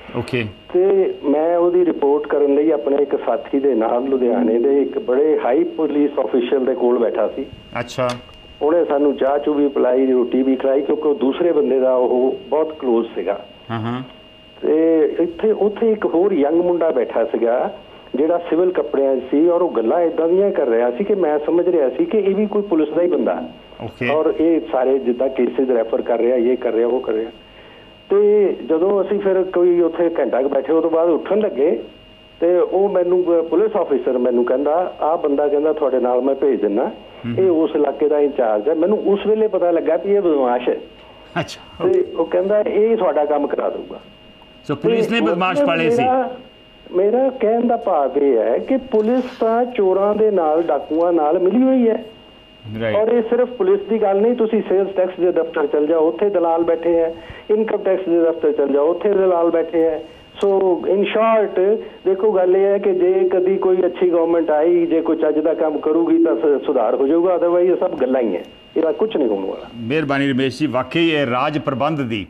ਓਕੇ ਤੇ ਮੈਂ ਉਹਦੀ ਰਿਪੋਰਟ ਕਰਨ ਲਈ ਆਪਣੇ ਇੱਕ ਸਾਥੀ ਦੇ ਨਾਲ ਲੁਧਿਆਣੇ ਦੇ ਇੱਕ ਬੜੇ ਹਾਈ ਪੁਲਿਸ ਆਫੀਸ਼ੀਅਲ ਦੇ ਕੋਲ ਬੈਠਾ ਸੀ। ਅੱਛਾ। ਉਹਨੇ ਸਾਨੂੰ ਚਾਹ ਚੂ ਵੀ ਪਿਲਾਈ, ਰੋਟੀ ਵੀ ਖਿਲਾਈ, ਕਿਉਂਕਿ ਉਹ ਦੂਸਰੇ ਬੰਦੇ ਦਾ ਉਹ ਬਹੁਤ ਕਲੋਜ਼ ਸੀਗਾ। ਹਾਂ ਹਾਂ। ਤੇ ਇੱਥੇ ਉੱਥੇ ਇੱਕ ਹੋਰ ਯੰਗ ਮੁੰਡਾ ਬੈਠਾ ਸੀਗਾ ਜਿਹੜਾ ਸਿਵਲ ਕੱਪੜਿਆਂ 'ਚ ਸੀ, ਔਰ ਉਹ ਗੱਲਾਂ ਇਦਾਂ ਦੀਆਂ ਕਰ ਰਿਹਾ ਸੀ ਕਿ ਮੈਂ ਸਮਝ ਰਿਹਾ ਸੀ ਕਿ ਇਹ ਵੀ ਕੋਈ ਪੁਲਿਸ ਦਾ ਹੀ ਬੰਦਾ, ਔਰ ਇਹ ਸਾਰੇ ਜਿੱਦਾਂ ਕੇਸਿਸ ਰੈਫਰ ਕਰ ਰਿਹਾ, ਇਹ ਕਰ ਰਿਹਾ, ਉਹ ਕਰ ਰਿਹਾ। ਤੇ ਜਦੋਂ ਅਸੀਂ ਫਿਰ ਕੋਈ ਉੱਥੇ ਘੰਟਾ ਕੁ ਬੈਠੇ, ਉਹ ਤੋਂ ਬਾਅਦ ਉੱਠਣ ਲੱਗੇ ਤੇ ਉਹ ਮੈਨੂੰ ਪੁਲਿਸ ਆਫੀਸਰ ਮੈਨੂੰ ਕਹਿੰਦਾ ਆਹ ਬੰਦਾ ਕਹਿੰਦਾ ਤੁਹਾਡੇ ਨਾਲ ਮੈਂ ਭੇਜ ਦਿੰਦਾ, ਇਹ ਉਸ ਇਲਾਕੇ ਦਾ ਇੰਚਾਰਜ ਹੈ। ਮੈਨੂੰ ਉਸ ਵੇਲੇ ਪਤਾ ਲੱਗਾ ਕਿ ਇਹ ਬਦਮਾਸ਼ ਹੈ। ਅੱਛਾ। ਤੇ ਉਹ ਕਹਿੰਦਾ ਇਹ ਤੁਹਾਡਾ ਕੰਮ ਕਰਾ ਦਊਗਾ। ਸੋ ਪੁਲਿਸ ਨੇ ਬਦਮਾਸ਼ ਪਾਲੇ ਸੀ। ਮੇਰਾ ਕਹਿਣ ਦਾ ਭਾਵ ਇਹ ਹੈ ਕਿ ਪੁਲਿਸ ਤਾਂ ਚੋਰਾਂ ਦੇ ਨਾਲ, ਡਾਕੂਆਂ ਨਾਲ ਮਿਲੀ ਹੋਈ ਹੈ। ਔਰ ਇਹ ਸਿਰਫ ਪੁਲਿਸ ਦੀ ਗੱਲ ਨਹੀਂ, ਤੁਸੀਂ ਸੇਲਸ ਟੈਕਸ ਦੇ ਦਫ਼ਤਰ ਚਲ ਜਾਓ, ਉੱਥੇ ਦਲਾਲ ਬੈਠੇ ਹੈ। ਇਨਕਮ ਟੈਕਸ ਦੇ ਦਫ਼ਤਰ ਚਲ ਜਾਓ, ਉੱਥੇ ਦਲਾਲ ਬੈਠੇ ਹੈ। ਸੋ ਇਨ ਸ਼ਾਰਟ ਦੇਖੋ, ਗੱਲ ਇਹ ਹੈ ਕਿ ਜੇ ਕਦੀ ਕੋਈ ਅੱਛੀ ਗਵਰਨਮੈਂਟ ਆਈ, ਜੇ ਕੋਈ ਚੱਜ ਦਾ ਕੰਮ ਕਰੂਗੀ ਤਾਂ ਸੁਧਾਰ ਹੋ ਜਾਊਗਾ, ਅਦਰਵਾਈਜ਼ ਇਹ ਸਭ ਗੱਲਾਂ ਹੀ ਹੈ, ਇਹਦਾ ਕੁਝ ਨਹੀਂ ਹੋਣ ਵਾਲਾ। ਮਿਹਰਬਾਨੀ ਰਮੇਸ਼ ਜੀ। ਵਾਕਈ ਇਹ ਰਾਜ ਪ੍ਰਬੰਧ ਦੀ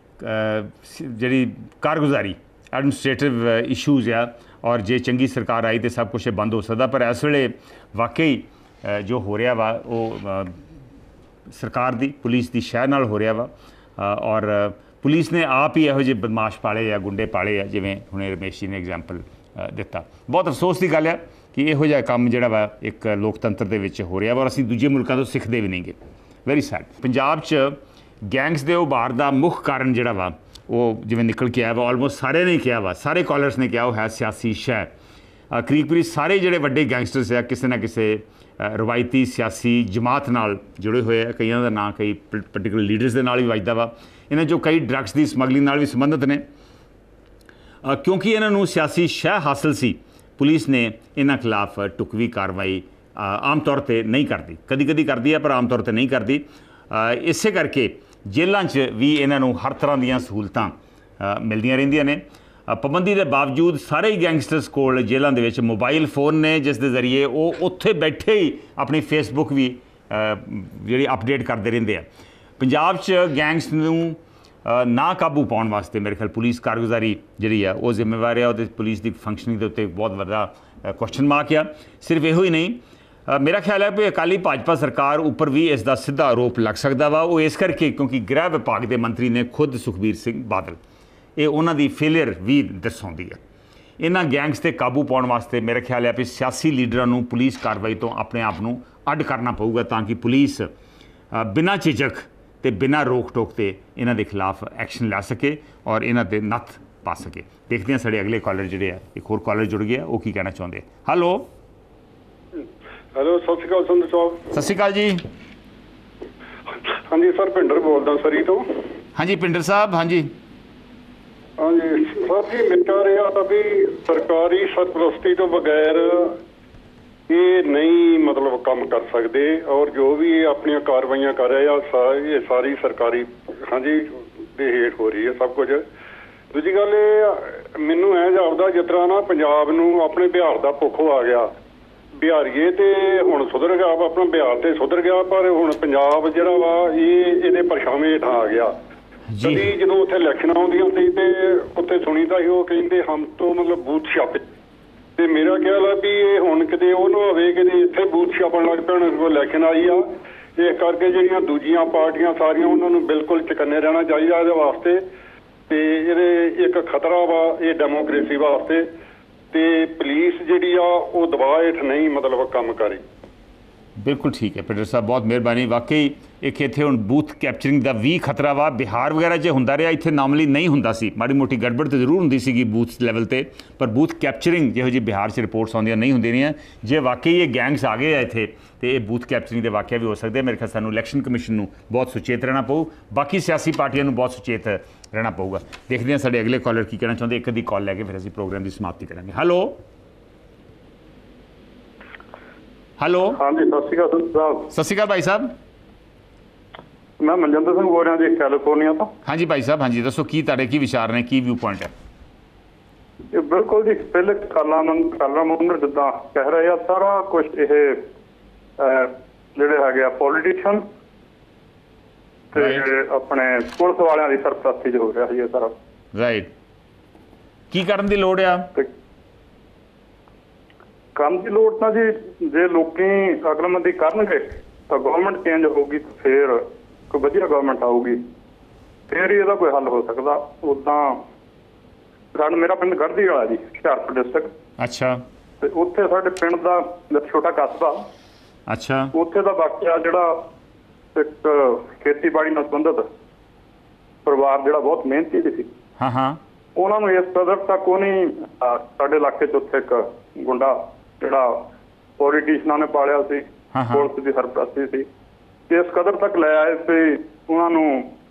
ਜਿਹੜੀ ਕਾਰਗੁਜ਼ਾਰੀ, ਐਡਮਿਨਿਸਟ੍ਰੇਟਿਵ ਇਸ਼ੂਜ਼ ਆ, ਔਰ ਜੇ ਚੰਗੀ ਸਰਕਾਰ ਆਈ ਤਾਂ ਸਭ ਕੁਛ ਬੰਦ ਹੋ ਸਕਦਾ। ਪਰ ਇਸ ਵੇਲੇ ਵਾਕਈ ਜੋ ਹੋ ਰਿਹਾ ਵਾ ਉਹ ਸਰਕਾਰ ਦੀ, ਪੁਲਿਸ ਦੀ ਸ਼ਹਿਰ ਨਾਲ ਹੋ ਰਿਹਾ ਵਾ, ਔਰ ਪੁਲਿਸ ਨੇ ਆਪ ਹੀ ਇਹੋ ਜਿਹੇ ਬਦਮਾਸ਼ ਪਾਲੇ ਆ, ਗੁੰਡੇ ਪਾਲੇ ਆ, ਜਿਵੇਂ ਹੁਣੇ ਰਮੇਸ਼ ਜੀ ਨੇ ਐਗਜ਼ਾਮਪਲ ਦਿੱਤਾ। ਬਹੁਤ ਅਫਸੋਸ ਦੀ ਗੱਲ ਹੈ ਕਿ ਇਹੋ ਜਿਹਾ ਕੰਮ ਜਿਹੜਾ ਵਾ ਇੱਕ ਲੋਕਤੰਤਰ ਦੇ ਵਿੱਚ ਹੋ ਰਿਹਾ ਵਾ, ਔਰ ਅਸੀਂ ਦੂਜੇ ਮੁਲਕਾਂ ਤੋਂ ਸਿੱਖਦੇ ਵੀ ਨਹੀਂਗੇ। Very sad. ਪੰਜਾਬ 'ਚ ਗੈਂਗਸ ਦੇ ਉਭਾਰ ਦਾ ਮੁੱਖ ਕਾਰਨ ਜਿਹੜਾ ਵਾ ਉਹ ਜਿਵੇਂ ਨਿਕਲ ਕੇ ਆਇਆ ਵਾ, ਆਲਮੋਸਟ ਸਾਰਿਆਂ ਨੇ ਕਿਹਾ ਵਾ, ਸਾਰੇ ਕਾਲਰਸ ਨੇ ਕਿਹਾ ਉਹ ਹੈ ਸਿਆਸੀ ਸ਼ਹਿ। ਕਰੀਬ ਕਰੀਬ ਸਾਰੇ ਜਿਹੜੇ ਵੱਡੇ ਗੈਂਗਸਟਰਸ ਆ ਕਿਸੇ ਨਾ ਕਿਸੇ ਰਵਾਇਤੀ ਸਿਆਸੀ ਜਮਾਤ ਨਾਲ ਜੁੜੇ ਹੋਏ ਆ। ਕਈਆਂ ਦਾ ਨਾਂ ਕਈ ਪਰਟੀਕੂਲਰ ਲੀਡਰਸ ਦੇ ਨਾਲ ਵੀ ਵੱਜਦਾ ਵਾ। ਇਹਨਾਂ 'ਚੋਂ ਕਈ ਡਰੱਗਸ ਦੀ ਸਮਗਲਿੰਗ ਨਾਲ ਵੀ ਸੰਬੰਧਿਤ ਨੇ। ਕਿਉਂਕਿ ਇਹਨਾਂ ਨੂੰ ਸਿਆਸੀ ਸ਼ਹਿ ਹਾਸਲ ਸੀ, ਪੁਲਿਸ ਨੇ ਇਹਨਾਂ ਖਿਲਾਫ ਢੁਕਵੀਂ ਕਾਰਵਾਈ ਆਮ ਤੌਰ 'ਤੇ ਨਹੀਂ ਕਰਦੀ, ਕਦੀ ਕਦੀ ਕਰਦੀ ਹੈ ਪਰ ਆਮ ਤੌਰ 'ਤੇ ਨਹੀਂ ਕਰਦੀ। ਇਸੇ ਕਰਕੇ ਜੇਲ੍ਹਾਂ 'ਚ ਵੀ ਇਹਨਾਂ ਨੂੰ ਹਰ ਤਰ੍ਹਾਂ ਦੀਆਂ ਸਹੂਲਤਾਂ ਮਿਲਦੀਆਂ ਰਹਿੰਦੀਆਂ ਨੇ। ਪਾਬੰਦੀ ਦੇ ਬਾਵਜੂਦ ਸਾਰੇ ਹੀ ਗੈਂਗਸਟਰਸ ਕੋਲ ਜੇਲ੍ਹਾਂ ਦੇ ਵਿੱਚ ਮੋਬਾਈਲ ਫੋਨ ਨੇ, ਜਿਸ ਦੇ ਜ਼ਰੀਏ ਉਹ ਉੱਥੇ ਬੈਠੇ ਹੀ ਆਪਣੀ ਫੇਸਬੁੱਕ ਵੀ ਜਿਹੜੀ ਅਪਡੇਟ ਕਰਦੇ ਰਹਿੰਦੇ ਆ। ਪੰਜਾਬ 'ਚ ਗੈਂਗਸ ਨੂੰ ਨਾ ਕਾਬੂ ਪਾਉਣ ਵਾਸਤੇ ਮੇਰੇ ਖਿਆਲ ਪੁਲਿਸ ਕਾਰਗੁਜ਼ਾਰੀ ਜਿਹੜੀ ਆ ਉਹ ਜ਼ਿੰਮੇਵਾਰ ਆ, ਉਹਦੇ ਪੁਲਿਸ ਦੀ ਫੰਕਸ਼ਨਿੰਗ ਦੇ ਉੱਤੇ ਬਹੁਤ ਵੱਡਾ ਕੁਐਸਚਨ ਮਾਰਕ ਆ। ਸਿਰਫ ਇਹੋ ਹੀ ਨਹੀਂ, ਮੇਰਾ ਖਿਆਲ ਹੈ ਕਿ ਅਕਾਲੀ ਭਾਜਪਾ ਸਰਕਾਰ ਉੱਪਰ ਵੀ ਇਸ ਦਾ ਸਿੱਧਾ ਆਰੋਪ ਲੱਗ ਸਕਦਾ ਵਾ। ਉਹ ਇਸ ਕਰਕੇ ਕਿਉਂਕਿ ਗ੍ਰਹਿ ਵਿਭਾਗ ਦੇ ਮੰਤਰੀ ਨੇ ਖੁਦ ਸੁਖਬੀਰ ਸਿੰਘ ਬਾਦਲ, ਇਹ ਉਹਨਾਂ ਦੀ ਫੇਲੀਅਰ ਵੀ ਦਰਸਾਉਂਦੀ ਹੈ। ਇਹਨਾਂ ਗੈਂਗਸ 'ਤੇ ਕਾਬੂ ਪਾਉਣ ਵਾਸਤੇ ਮੇਰੇ ਖਿਆਲ ਹੈ ਕਿ ਸਿਆਸੀ ਲੀਡਰਾਂ ਨੂੰ ਪੁਲਿਸ ਕਾਰਵਾਈ ਤੋਂ ਆਪਣੇ ਆਪ ਨੂੰ ਅੱਡ ਕਰਨਾ ਪਊਗਾ, ਤਾਂ ਕਿ ਪੁਲਿਸ ਬਿਨਾਂ ਝਿਜਕ ਤੇ ਬਿਨਾਂ ਰੋਕ ਟੋਕ 'ਤੇ ਇਹਨਾਂ ਦੇ ਖਿਲਾਫ ਐਕਸ਼ਨ ਲੈ ਸਕੇ ਔਰ ਇਹਨਾਂ 'ਤੇ ਨੱਥ ਪਾ ਸਕੇ। ਦੇਖਦੇ ਹਾਂ ਸਾਡੇ ਅਗਲੇ ਕਾਲਰ ਜਿਹੜੇ ਆ, ਇੱਕ ਹੋਰ ਕਾਲਰ ਜੁੜ ਗਿਆ, ਉਹ ਕੀ ਕਹਿਣਾ ਚਾਹੁੰਦੇ। ਹੈਲੋ ਹੈਲੋ, ਸਤਿ ਸ਼੍ਰੀ ਅਕਾਲ ਸੰਧੂ ਸਾਹਿਬ। ਸਤਿ ਸ਼੍ਰੀ ਅਕਾਲ ਜੀ। ਹਾਂਜੀ ਸਰ, ਭਿੰਡਰ ਬੋਲਦਾ ਸਰੀ ਤੋਂ। ਹਾਂਜੀ ਭਿੰਡਰ ਸਾਹਿਬ। ਹਾਂਜੀ ਹਾਂਜੀ ਸਰ ਜੀ, ਮੇਰਾ ਰਿਹਾ ਤਾਂ ਵੀ ਸਰਕਾਰੀ ਸਰਪ੍ਰਸਤੀ ਤੋਂ ਬਗੈਰ ਇਹ ਨਹੀਂ ਮਤਲਬ ਕੰਮ ਕਰ ਸਕਦੇ, ਔਰ ਜੋ ਵੀ ਆਪਣੀਆਂ ਕਾਰਵਾਈਆਂ ਕਰ ਰਹੇ ਆ ਇਹ ਸਾਰੀ ਸਰਕਾਰੀ ਹਾਂਜੀ ਦੇ ਹੇਠ ਹੋ ਰਹੀ ਹੈ ਸਭ ਕੁਝ। ਦੂਜੀ ਗੱਲ ਇਹ ਮੈਨੂੰ ਇਹ ਜਾਪਦਾ ਜਿਸ ਤਰ੍ਹਾਂ ਨਾ ਪੰਜਾਬ ਨੂੰ ਆਪਣੇ ਬਿਹਾਰ ਦਾ ਭੁੱਖ ਆ ਗਿਆ, ਬਿਹਾਰੀਏ ਤੇ ਹੁਣ ਸੁਧਰ ਗਿਆ, ਆਪਣਾ ਬਿਹਾਰ ਤੇ ਸੁਧਰ ਗਿਆ, ਪਰ ਹੁਣ ਪੰਜਾਬ ਜਿਹੜਾ ਵਾ ਇਹ ਇਹਦੇ ਪਰਛਾਵੇਂ ਹੇਠਾਂ ਆ ਗਿਆ। ਕਦੀ ਜਦੋਂ ਉੱਥੇ ਇਲੈਕਸ਼ਨਾਂ ਆਉਂਦੀਆਂ ਸੀ ਤੇ ਉੱਥੇ ਸੁਣੀਦਾ ਸੀ ਉਹ ਕਹਿੰਦੇ ਹਮ ਤੋਂ ਮਤਲਬ ਬੂਥ ਛਾਪੇ, ਤੇ ਮੇਰਾ ਖਿਆਲ ਆ ਵੀ ਇਹ ਹੁਣ ਕਿਤੇ ਉਹ ਨਾ ਹੋਵੇ ਕਿ ਇੱਥੇ ਬੂਥ ਛਾਪਣ ਲੱਗ ਪੈਣ, ਕੋਈ ਇਲੈਕਸ਼ਨ ਆਈ ਆ। ਇਸ ਕਰਕੇ ਜਿਹੜੀਆਂ ਦੂਜੀਆਂ ਪਾਰਟੀਆਂ ਸਾਰੀਆਂ ਉਹਨਾਂ ਨੂੰ ਬਿਲਕੁਲ ਚੁਕੰਨੇ ਰਹਿਣਾ ਚਾਹੀਦਾ ਇਹਦੇ ਵਾਸਤੇ, ਤੇ ਇਹਦੇ ਇੱਕ ਖਤਰਾ ਵਾ ਇਹ ਡੈਮੋਕ੍ਰੇਸੀ ਵਾਸਤੇ, ਤੇ ਪੁਲਿਸ ਜਿਹੜੀ ਆ ਉਹ ਦਬਾਅ ਹੇਠ ਨਹੀਂ ਮਤਲਬ ਕੰਮ ਕਰੇ। ਬਿਲਕੁਲ ਠੀਕ ਹੈ ਪਿੰਡਰ ਸਾਹਿਬ, ਬਹੁਤ ਮਿਹਰਬਾਨੀ। ਵਾਕਈ ਇੱਕ ਇੱਥੇ ਹੁਣ ਬੂਥ ਕੈਪਚਰਿੰਗ ਦਾ ਵੀ ਖਤਰਾ ਵਾ। ਬਿਹਾਰ ਵਗੈਰਾ 'ਚ ਹੁੰਦਾ ਰਿਹਾ, ਇੱਥੇ ਨਾਰਮਲੀ ਨਹੀਂ ਹੁੰਦਾ ਸੀ, ਮਾੜੀ ਮੋਟੀ ਗੜਬੜ ਤਾਂ ਜ਼ਰੂਰ ਹੁੰਦੀ ਸੀਗੀ ਬੂਥ ਲੈਵਲ 'ਤੇ, ਪਰ ਬੂਥ ਕੈਪਚਰਿੰਗ ਜਿਹੋ ਜਿਹੀ ਬਿਹਾਰ 'ਚ ਰਿਪੋਰਟਸ ਆਉਂਦੀਆਂ ਨਹੀਂ ਹੁੰਦੀਆਂ ਰਹੀਆਂ। ਜੇ ਵਾਕਈ ਇਹ ਗੈਂਗਸ ਆ ਗਏ ਆ ਇੱਥੇ ਤੇ ਇਹ ਬੂਥ ਕੈਪਚਰਿੰਗ ਦੇ ਵਾਕਿਆ ਵੀ ਹੋ ਸਕਦੇ। ਮੇਰੇ ਖਿਆਲ ਸਾਨੂੰ ਇਲੈਕਸ਼ਨ ਕਮਿਸ਼ਨ ਨੂੰ ਬਹੁਤ ਸੁਚੇਤ ਰਹਿਣਾ ਪਊ, ਬਾਕੀ ਸਿਆਸੀ ਪਾਰਟੀਆਂ ਨੂੰ ਬਹੁਤ ਸੁਚੇਤ ਰਹਿਣਾ ਪਊਗਾ। ਦੇਖਦੇ ਹਾਂ ਸਾਡੇ ਅਗਲੇ ਕਾਲਰ ਕੀ ਕਹਿਣਾ ਚਾਹੁੰਦੇ। ਇੱਕ ਅੱਧੀ ਕਾਲ ਲੈ ਕੇ ਫਿਰ ਅਸੀਂ ਪ੍ਰੋਗਰਾਮ ਦੀ ਸਮਾਪਤੀ ਕਰਾਂਗੇ। ਹੈਲੋ ਹੈਲੋ ਹਾਂਜੀ, ਸਤਿ ਸ਼੍ਰੀ ਅਕਾਲ ਸਾਹਿਬ। ਸਤਿ ਸ਼੍ਰੀ ਅਕਾਲ ਭਾਈ ਸਾਹਿਬ। ਮੈਂ ਮਨਜਿੰਦਰ ਸਿੰਘ ਬੋਲ ਰਿਹਾ ਜੀ, ਕੈਲੀਫੋਰਨੀਆ ਤੋਂ। ਹਾਂਜੀ ਭਾਈ ਸਾਹਿਬ, ਹਾਂਜੀ ਦੱਸੋ ਕੀ ਤੁਹਾਡੇ ਕੀ ਵਿਚਾਰ ਨੇ, ਕੀ ਵਿਊ ਪੁਆਇੰਟ ਹੈ? ਇਹ ਬਿਲਕੁਲ ਜੀ, ਪਹਿਲੇ ਕਾਲਾ ਕਾਲਾ ਮੁੰਡਾ ਜਿੱਦਾਂ ਕਹਿ ਰਹੇ ਆ, ਸਾਰਾ ਕੁਝ ਇਹ ਜਿਹੜੇ ਹੈਗੇ ਆ ਪੋਲੀਟੀਸ਼ੀਅਨ ਤੇ ਆਪਣੇ ਪੁਲਿਸ ਵਾਲਿਆਂ ਦੀ ਸਰਪ੍ਰਸਤੀ 'ਚ ਹੋ ਰਿਹਾ ਸੀ ਇਹ ਸਾਰਾ। ਰਾਈਟ। ਕੀ ਕਰਨ ਦੀ ਲੋੜ ਆ? ਕੰਮ ਦੀ ਲੋੜ ਤਾਂ ਜੀ ਜੇ ਲੋਕੀ ਅਕਲਮੰਦੀ ਕਰਨਗੇ ਤਾਂ ਗਵਰਨਮੈਂਟ ਚੇਂਜ ਹੋਊਗੀ, ਫਿਰ ਕੋਈ ਵਧੀਆ ਗਵਰਨਮੈਂਟ ਆਊਗੀ, ਫਿਰ ਹੀ ਇਹਦਾ ਕੋਈ ਹੱਲ ਹੋ ਸਕਦਾ। ਉੱਦਾਂ ਸਾਡਾ ਮੇਰਾ ਪਿੰਡ ਗੜ੍ਹਦੀ ਵਾਲਾ ਜੀ, ਹੁਸ਼ਿਆਰਪੁਰ ਡਿਸਟ੍ਰਿਕਟ। ਅੱਛਾ। ਤੇ ਉੱਥੇ ਸਾਡੇ ਪਿੰਡ ਦਾ ਛੋਟਾ ਕਸਬਾ, ਅੱਛਾ, ਉੱਥੇ ਦਾ ਵਾਕਿਆ ਜਿਹੜਾ ਇੱਕ ਖੇਤੀਬਾੜੀ ਨਾਲ ਸੰਬੰਧਿਤ ਪਰਿਵਾਰ ਜਿਹੜਾ ਬਹੁਤ ਮਿਹਨਤੀ ਸੀ, ਹਾਂ ਹਾਂ, ਉਹਨਾਂ ਨੂੰ ਇਸ ਕਦਰ ਤੱਕ ਉਹ ਨਹੀਂ, ਸਾਡੇ ਇਲਾਕੇ 'ਚ ਉੱਥੇ ਇੱਕ ਗੁੰਡਾ ਜਿਹੜਾ ਪੋਲੀਟੀਸ਼ਨਾਂ ਨੇ ਪਾਲਿਆ ਸੀ, ਪੁਲਿਸ ਦੀ ਸਰਪ੍ਰਸਤੀ ਸੀ, ਇਸ ਕਦਰ ਤੱਕ ਲੈ ਆਏ ਤੇ ਉਹਨਾਂ ਨੂੰ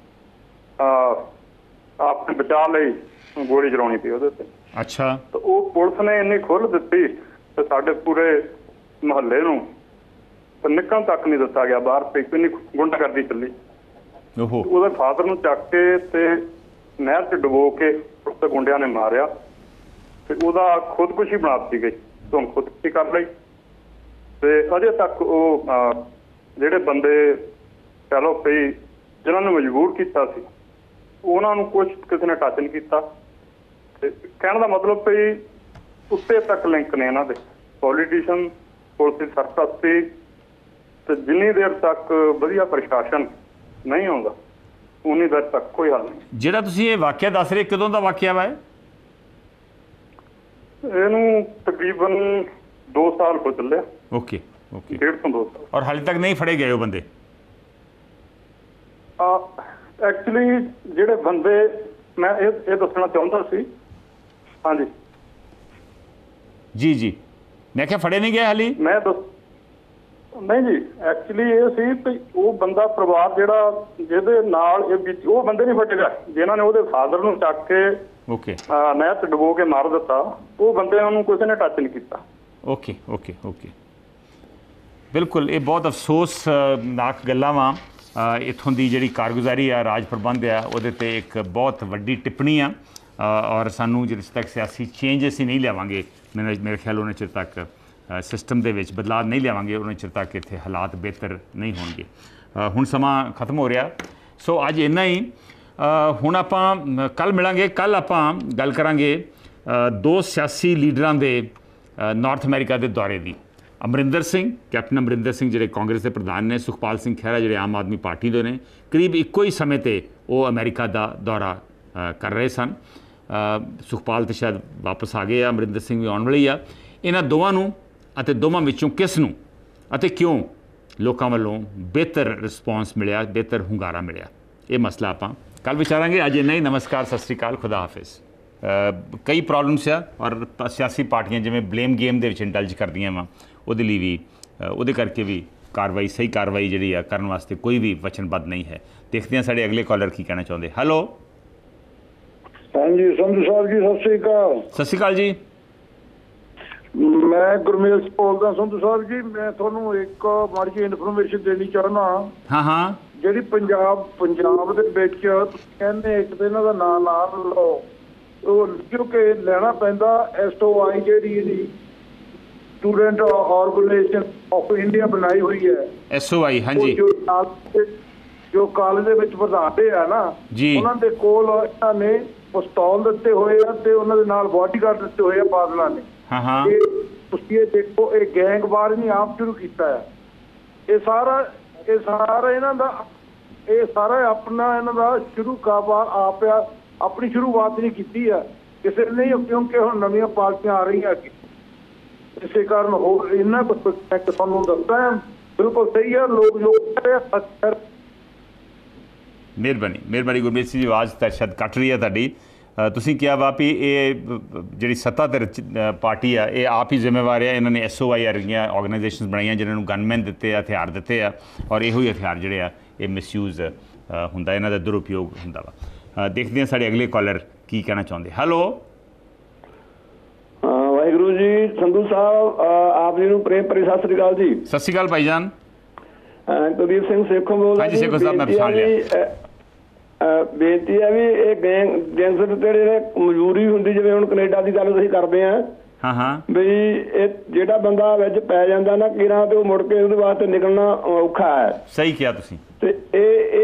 ਆਪਣੇ ਬਚਾਅ ਲਈ ਗੋਲੀ ਚਲਾਉਣੀ ਪਈ ਉਹਦੇ ਤੇ। ਅੱਛਾ। ਤੇ ਉਹ ਪੁਲਿਸ ਨੇ ਇੰਨੀ ਖੁੱਲ੍ਹ ਦਿੱਤੀ ਤੇ ਸਾਡੇ ਪੂਰੇ ਮੁਹੱਲੇ ਨੂੰ ਤੇ ਨਿਕਲਣ ਤੱਕ ਨਹੀਂ ਦਿੱਤਾ ਗਿਆ ਬਾਹਰ, ਤੇ ਇੰਨੀ ਗੁੰਡਾਗਰਦੀ ਚੱਲੀ। ਉਹਦੇ ਫਾਦਰ ਨੂੰ ਚੱਕ ਕੇ ਤੇ ਨਹਿਰ 'ਚ ਡੁਬੋ ਕੇ ਉਸ ਗੁੰਡਿਆਂ ਨੇ ਮਾਰਿਆ ਤੇ ਉਹਦਾ ਖੁਦਕੁਸ਼ੀ ਬਣਾ ਦਿੱਤੀ ਗਈ, ਧੁਨ ਖੁਦਕੁਸ਼ੀ ਕਰ ਲਈ। ਤੇ ਅਜੇ ਤੱਕ ਉਹ ਜਿਹੜੇ ਬੰਦੇ ਕਹਿ ਲਓ ਪਈ ਜਿਹਨਾਂ ਨੂੰ ਮਜਬੂਰ ਕੀਤਾ ਸੀ, ਉਹਨਾਂ ਨੂੰ ਕੁਛ ਕਿਸੇ ਨੇ ਟੱਚ ਨਹੀਂ ਕੀਤਾ। ਤੇ ਕਹਿਣ ਦਾ ਮਤਲਬ ਪਈ ਉੱਤੇ ਤੱਕ ਲਿੰਕ ਨੇ ਇਹਨਾਂ ਦੇ ਪੋਲੀਟੀਸ਼ੀਅਨ, ਪੁਲਿਸ ਦੀ ਸਰਪ੍ਰਸਤੀ, ਤੇ ਜਿੰਨੀ ਦੇਰ ਤੱਕ ਵਧੀਆ ਪ੍ਰਸ਼ਾਸਨ ਨਹੀਂ ਆਉਂਦਾ ਉਨੀ ਦੇਰ ਤੱਕ ਕੋਈ ਹੱਲ ਨਹੀਂ। ਜਿਹੜਾ ਤੁਸੀਂ ਇਹ ਵਾਕਿਆ ਦੱਸ ਰਹੇ, ਕਦੋਂ ਦਾ ਵਾਕਿਆ ਵਾ? ਇਹਨੂੰ ਤਕਰੀਬਨ ਦੋ ਸਾਲ ਹੋ ਚੱਲਿਆ। ਓਕੇ ਓਕੇ, ਡੇਢ ਤੋਂ ਦੋ ਸਾਲ। ਔਰ ਹਾਲੇ ਤੱਕ ਨਹੀਂ ਫੜੇ ਗਏ ਉਹ ਬੰਦੇ? ਐਕਚੁਅਲੀ ਜਿਹੜੇ ਬੰਦੇ ਮੈਂ ਇਹ ਇਹ ਦੱਸਣਾ ਚਾਹੁੰਦਾ ਸੀ। ਹਾਂਜੀ ਜੀ ਜੀ, ਮੈਂ ਕਿਹਾ ਫੜੇ ਨਹੀਂ ਗਏ ਹਾਲੇ? ਮੈਂ ਦੱਸ ਨਹੀਂ ਜੀ, ਐਕਚੁਅਲੀ ਇਹ ਸੀ ਕਿ ਉਹ ਬੰਦਾ ਪਰਿਵਾਰ ਜਿਹੜਾ ਜਿਹਦੇ ਨਾਲ ਇਹ ਉਹ ਬੰਦੇ ਨਹੀਂ ਫੜੇ ਗਏ ਜਿਨ੍ਹਾਂ ਨੇ ਉਹਦੇ ਫਾਦਰ ਨੂੰ ਚੱਕ ਕੇ ਓਕੇ ਨਹਿਰ 'ਚ ਡੁਬੋ ਕੇ ਮਾਰ ਦਿੱਤਾ। ਉਹ ਬੰਦਿਆਂ ਨੂੰ ਕਿਸੇ ਨੇ ਟੱਚ ਨਹੀਂ ਕੀਤਾ। ਓਕੇ ਓਕੇ ਓਕੇ, ਬਿਲਕੁਲ ਇਹ ਬਹੁਤ ਅਫਸੋਸਨਾਕ ਗੱਲਾਂ ਵਾ। ਇੱਥੋਂ ਦੀ ਜਿਹੜੀ ਕਾਰਗੁਜ਼ਾਰੀ ਆ, ਰਾਜ ਪ੍ਰਬੰਧ ਆ, ਉਹਦੇ 'ਤੇ ਇੱਕ ਬਹੁਤ ਵੱਡੀ ਟਿੱਪਣੀ ਆ। ਔਰ ਸਾਨੂੰ ਜਿਸ ਤੱਕ ਸਿਆਸੀ ਚੇਂਜ ਅਸੀਂ ਨਹੀਂ ਲਿਆਵਾਂਗੇ, ਮੇਰੇ ਮੇਰੇ ਖਿਆਲ ਉਹਨਾਂ ਚਿਰ ਤੱਕ ਸਿਸਟਮ ਦੇ ਵਿੱਚ ਬਦਲਾਅ ਨਹੀਂ ਲਿਆਵਾਂਗੇ, ਉਹਨਾਂ ਚਿਰ ਤੱਕ ਇੱਥੇ ਹਾਲਾਤ ਬਿਹਤਰ ਨਹੀਂ ਹੋਣਗੇ। ਹੁਣ ਸਮਾਂ ਖਤਮ ਹੋ ਰਿਹਾ, ਸੋ ਅੱਜ ਇੰਨਾ ਹੀ। ਹੁਣ ਆਪਾਂ ਕੱਲ੍ਹ ਮਿਲਾਂਗੇ। ਕੱਲ੍ਹ ਆਪਾਂ ਗੱਲ ਕਰਾਂਗੇ ਦੋ ਸਿਆਸੀ ਲੀਡਰਾਂ ਦੇ ਨਾਰਥ ਅਮਰੀਕਾ ਦੇ ਦੌਰੇ ਦੀ। ਅਮਰਿੰਦਰ ਸਿੰਘ, ਕੈਪਟਨ ਅਮਰਿੰਦਰ ਸਿੰਘ ਜਿਹੜੇ ਕਾਂਗਰਸ ਦੇ ਪ੍ਰਧਾਨ ਨੇ, ਸੁਖਪਾਲ ਸਿੰਘ ਖਹਿਰਾ ਜਿਹੜੇ ਆਮ ਆਦਮੀ ਪਾਰਟੀ ਦੇ ਨੇ, ਕਰੀਬ ਇੱਕੋ ਹੀ ਸਮੇਂ 'ਤੇ ਉਹ ਅਮਰੀਕਾ ਦਾ ਦੌਰਾ ਕਰ ਰਹੇ ਸਨ। ਸੁਖਪਾਲ ਤਾਂ ਸ਼ਾਇਦ ਵਾਪਸ ਆ ਗਏ ਆ, ਅਮਰਿੰਦਰ ਸਿੰਘ ਵੀ ਆਉਣ ਵਾਲੀ ਆ। ਇਹਨਾਂ ਦੋਵਾਂ ਨੂੰ ਅਤੇ ਦੋਵਾਂ ਵਿੱਚੋਂ ਕਿਸ ਨੂੰ ਅਤੇ ਕਿਉਂ ਲੋਕਾਂ ਵੱਲੋਂ ਬਿਹਤਰ ਰਿਸਪੌਂਸ ਮਿਲਿਆ, ਬਿਹਤਰ ਹੁੰਗਾਰਾ ਮਿਲਿਆ, ਇਹ ਮਸਲਾ ਆਪਾਂ ਕੱਲ੍ਹ ਵਿਚਾਰਾਂਗੇ। ਅੱਜ ਇੰਨਾ ਹੀ। ਨਮਸਕਾਰ, ਸਤਿ ਸ਼੍ਰੀ ਅਕਾਲ, ਖੁਦਾ ਹਾਫਿਜ਼। ਕਈ ਪ੍ਰੋਬਲਮਸ ਆ ਔਰ ਸਿਆਸੀ ਪਾਰਟੀਆਂ ਜਿਵੇਂ ਬਲੇਮ ਗੇਮ ਦੇ ਵਿੱਚ ਇੰਡਲਜ ਕਰਦੀਆਂ ਵਾ, ਉਹਦੇ ਲਈ ਵੀ ਉਹਦੇ ਕਰਕੇ ਵੀ ਕਾਰਵਾਈ, ਸਹੀ ਕਾਰਵਾਈ ਜਿਹੜੀ ਆ ਕਰਨ ਵਾਸਤੇ ਕੋਈ ਵੀ ਵਚਨਬੱਧ ਨਹੀਂ ਹੈ। ਦੇਖਦੇ ਹਾਂ ਸਾਡੇ ਅਗਲੇ ਕਾਲਰ ਕੀ ਕਹਿਣਾ ਚਾਹੁੰਦੇ। ਹੈਲੋ। ਹਾਂਜੀ ਸੰਧੂ ਸਾਹਿਬ ਜੀ, ਸਤਿ ਸ਼੍ਰੀ ਅਕਾਲ। ਸਤਿ ਸ਼੍ਰੀ ਅਕਾਲ ਜੀ। ਮੈਂ ਗੁਰਮੇਲ ਬੋਲਦਾ ਸੰਧੂ ਸਾਹਿਬ ਜੀ। ਮੈਂ ਤੁਹਾਨੂੰ ਇੱਕ ਮਾੜੀ ਜਿਹੀ ਇਨਫੋਰਮੇਸ਼ਨ ਦੇਣੀ ਚਾਹੁੰਦਾ। ਹਾਂ ਹਾਂ। ਜਿਹੜੀ ਪੰਜਾਬ ਪੰਜਾਬ ਦੇ ਵਿੱਚ ਕਹਿੰਦੇ ਇੱਕ ਤਾਂ ਇਹਨਾਂ ਦਾ ਨਾਂ ਨਾ ਲਓ, ਉਹ ਕਿਉਂਕਿ ਲੈਣਾ ਪੈਂਦਾ ਐਸ ਓ ਆਈ ਜਿਹੜੀ ਇਹਦੀ ਸਟੂਡੈਂਟ ਆਰਗੇਨਾਈਜੇਸ਼ਨ ਆਫ ਇੰਡੀਆ ਬਣਾਈ ਹੋਈ ਹੈ, ਐਸ ਓ ਆਈ। ਹਾਂਜੀ। ਜੋ ਕਾਲਜ ਦੇ ਵਿੱਚ ਵਧਾਉਂਦੇ ਆ ਨਾ, ਉਹਨਾਂ ਦੇ ਕੋਲ ਇਹਨਾਂ ਨੇ ਪਿਸਤੌਲ ਦਿੱਤੇ ਹੋਏ ਆ ਤੇ ਉਹਨਾਂ ਦੇ ਨਾਲ ਬਾਡੀਗਾਰਡ ਦਿੱਤੇ ਹੋਏ ਆ ਬਾਦਲਾਂ ਨੇ। ਹਾਂ ਹਾਂ। ਤੁਸੀਂ ਇਹ ਦੇਖੋ, ਇਹ ਗੈਂਗਵਾਰ ਨਹੀਂ ਆਪ ਸ਼ੁਰੂ ਕੀਤਾ ਹੈ। ਇਹ ਸਾਰਾ ਇਹ ਸਾਰਾ ਇਹਨਾਂ ਦਾ ਇਹ ਸਾਰਾ ਆਪਣਾ ਇਹਨਾਂ ਦਾ ਸ਼ੁਰੂ ਕਾਰੋਬਾਰ ਆਪ ਆ, ਆਪਣੀ ਸ਼ੁਰੂਆਤ ਨਹੀਂ ਕੀਤੀ ਆ ਕਿਸੇ ਨੇ, ਕਿਉਂਕਿ ਹੁਣ ਨਵੀਆਂ ਪਾਰਟੀਆਂ ਆ ਰਹੀਆਂ। ਇਸੇ ਕਾਰਨ ਹੋਰ ਇਹਨਾਂ ਕੁਝ ਤੁਹਾਨੂੰ ਦੱਸਦਾ ਬਿਲਕੁਲ ਸਹੀ ਹੈ। ਲੋਕ ਜੋ ਮਿਹਰਬਾਨੀ ਮਿਹਰਬਾਨੀ ਗੁਰਮੀਤ ਸਿੰਘ ਜੀ, ਆਵਾਜ਼ ਤਾਂ ਸ਼ਾਇਦ ਕੱਟ ਰਹੀ ਹੈ ਤੁਹਾਡੀ। ਤੁਸੀਂ ਕਿਹਾ ਵਾ ਵੀ ਇਹ ਜਿਹੜੀ ਸੱਤਾ ਧਿਰ ਪਾਰਟੀ ਆ, ਇਹ ਆਪ ਹੀ ਜ਼ਿੰਮੇਵਾਰ ਆ। ਇਹਨਾਂ ਨੇ ਐਸ ਓ ਆਈ ਵਰਗੀਆਂ ਆਰਗੇਨਾਈਜੇਸ਼ਨਸ ਬਣਾਈਆਂ ਜਿਨ੍ਹਾਂ ਨੂੰ ਗਨਮੈਨ ਦਿੱਤੇ ਆ, ਹਥਿਆਰ ਦਿੱਤੇ ਆ, ਔਰ ਇਹੋ ਹੀ ਹਥਿਆਰ ਜਿਹੜੇ ਆ ਇਹ ਮਿਸਯੂਜ਼ ਹੁੰਦਾ, ਇਹਨਾਂ ਦਾ ਦੁਰਉਪਯੋਗ ਹੁੰਦਾ ਵਾ। ਦੇਖਦੇ ਹਾਂ ਸਾਡੇ ਅਗਲੇ ਕਾਲਰ ਕੀ ਕਹਿਣਾ ਚਾਹੁੰਦੇ। ਹੈਲੋ। ਵਾਹਿਗੁਰੂ ਜੀ। ਸੰਧੂ ਸਾਹਿਬ ਆਪ ਜੀ ਨੂੰ ਪ੍ਰੇਮ ਭਰੀ ਸਤਿ ਸ੍ਰੀ ਅਕਾਲ ਜੀ। ਸਤਿ ਸ਼੍ਰੀ ਅਕਾਲ ਭਾਈ ਜਾਨ। ਕੁਲਦੀਪ ਸਿੰਘ ਸੇਖੋਂ ਬੋਲਦਾ। ਹਾਂਜੀ ਸੇਖੋਂ ਸਾਹਿਬ, ਮੈਂ ਪਛਾਣ ਲਿਆ। ਬੇਨਤੀ ਹੈ ਵੀ ਇਹ ਗੈਂਗ ਗੈਂਗਸਟਰ ਜਿਹੜੇ ਮਜਬੂਰੀ ਹੁੰਦੀ, ਜਿਵੇਂ ਹੁਣ ਕੈਨੇਡਾ ਦੀ ਗੱਲ ਅਸੀਂ ਕਰਦੇ ਹਾਂ। ਹਾਂ ਹਾਂ। ਬਈ ਇਹ ਜਿਹੜਾ ਬੰਦਾ ਵਿੱਚ ਪੈ ਜਾਂਦਾ ਨਾ ਕੀਰਾਂ, ਤੇ ਉਹ ਮੁੜ ਕੇ ਉਹਦੇ ਵਾਸਤੇ ਨਿਕਲਣਾ ਔਖਾ ਹੈ। ਸਹੀ ਕਿਹਾ ਤੁਸੀਂ। ਤੇ ਇਹ ਇਹ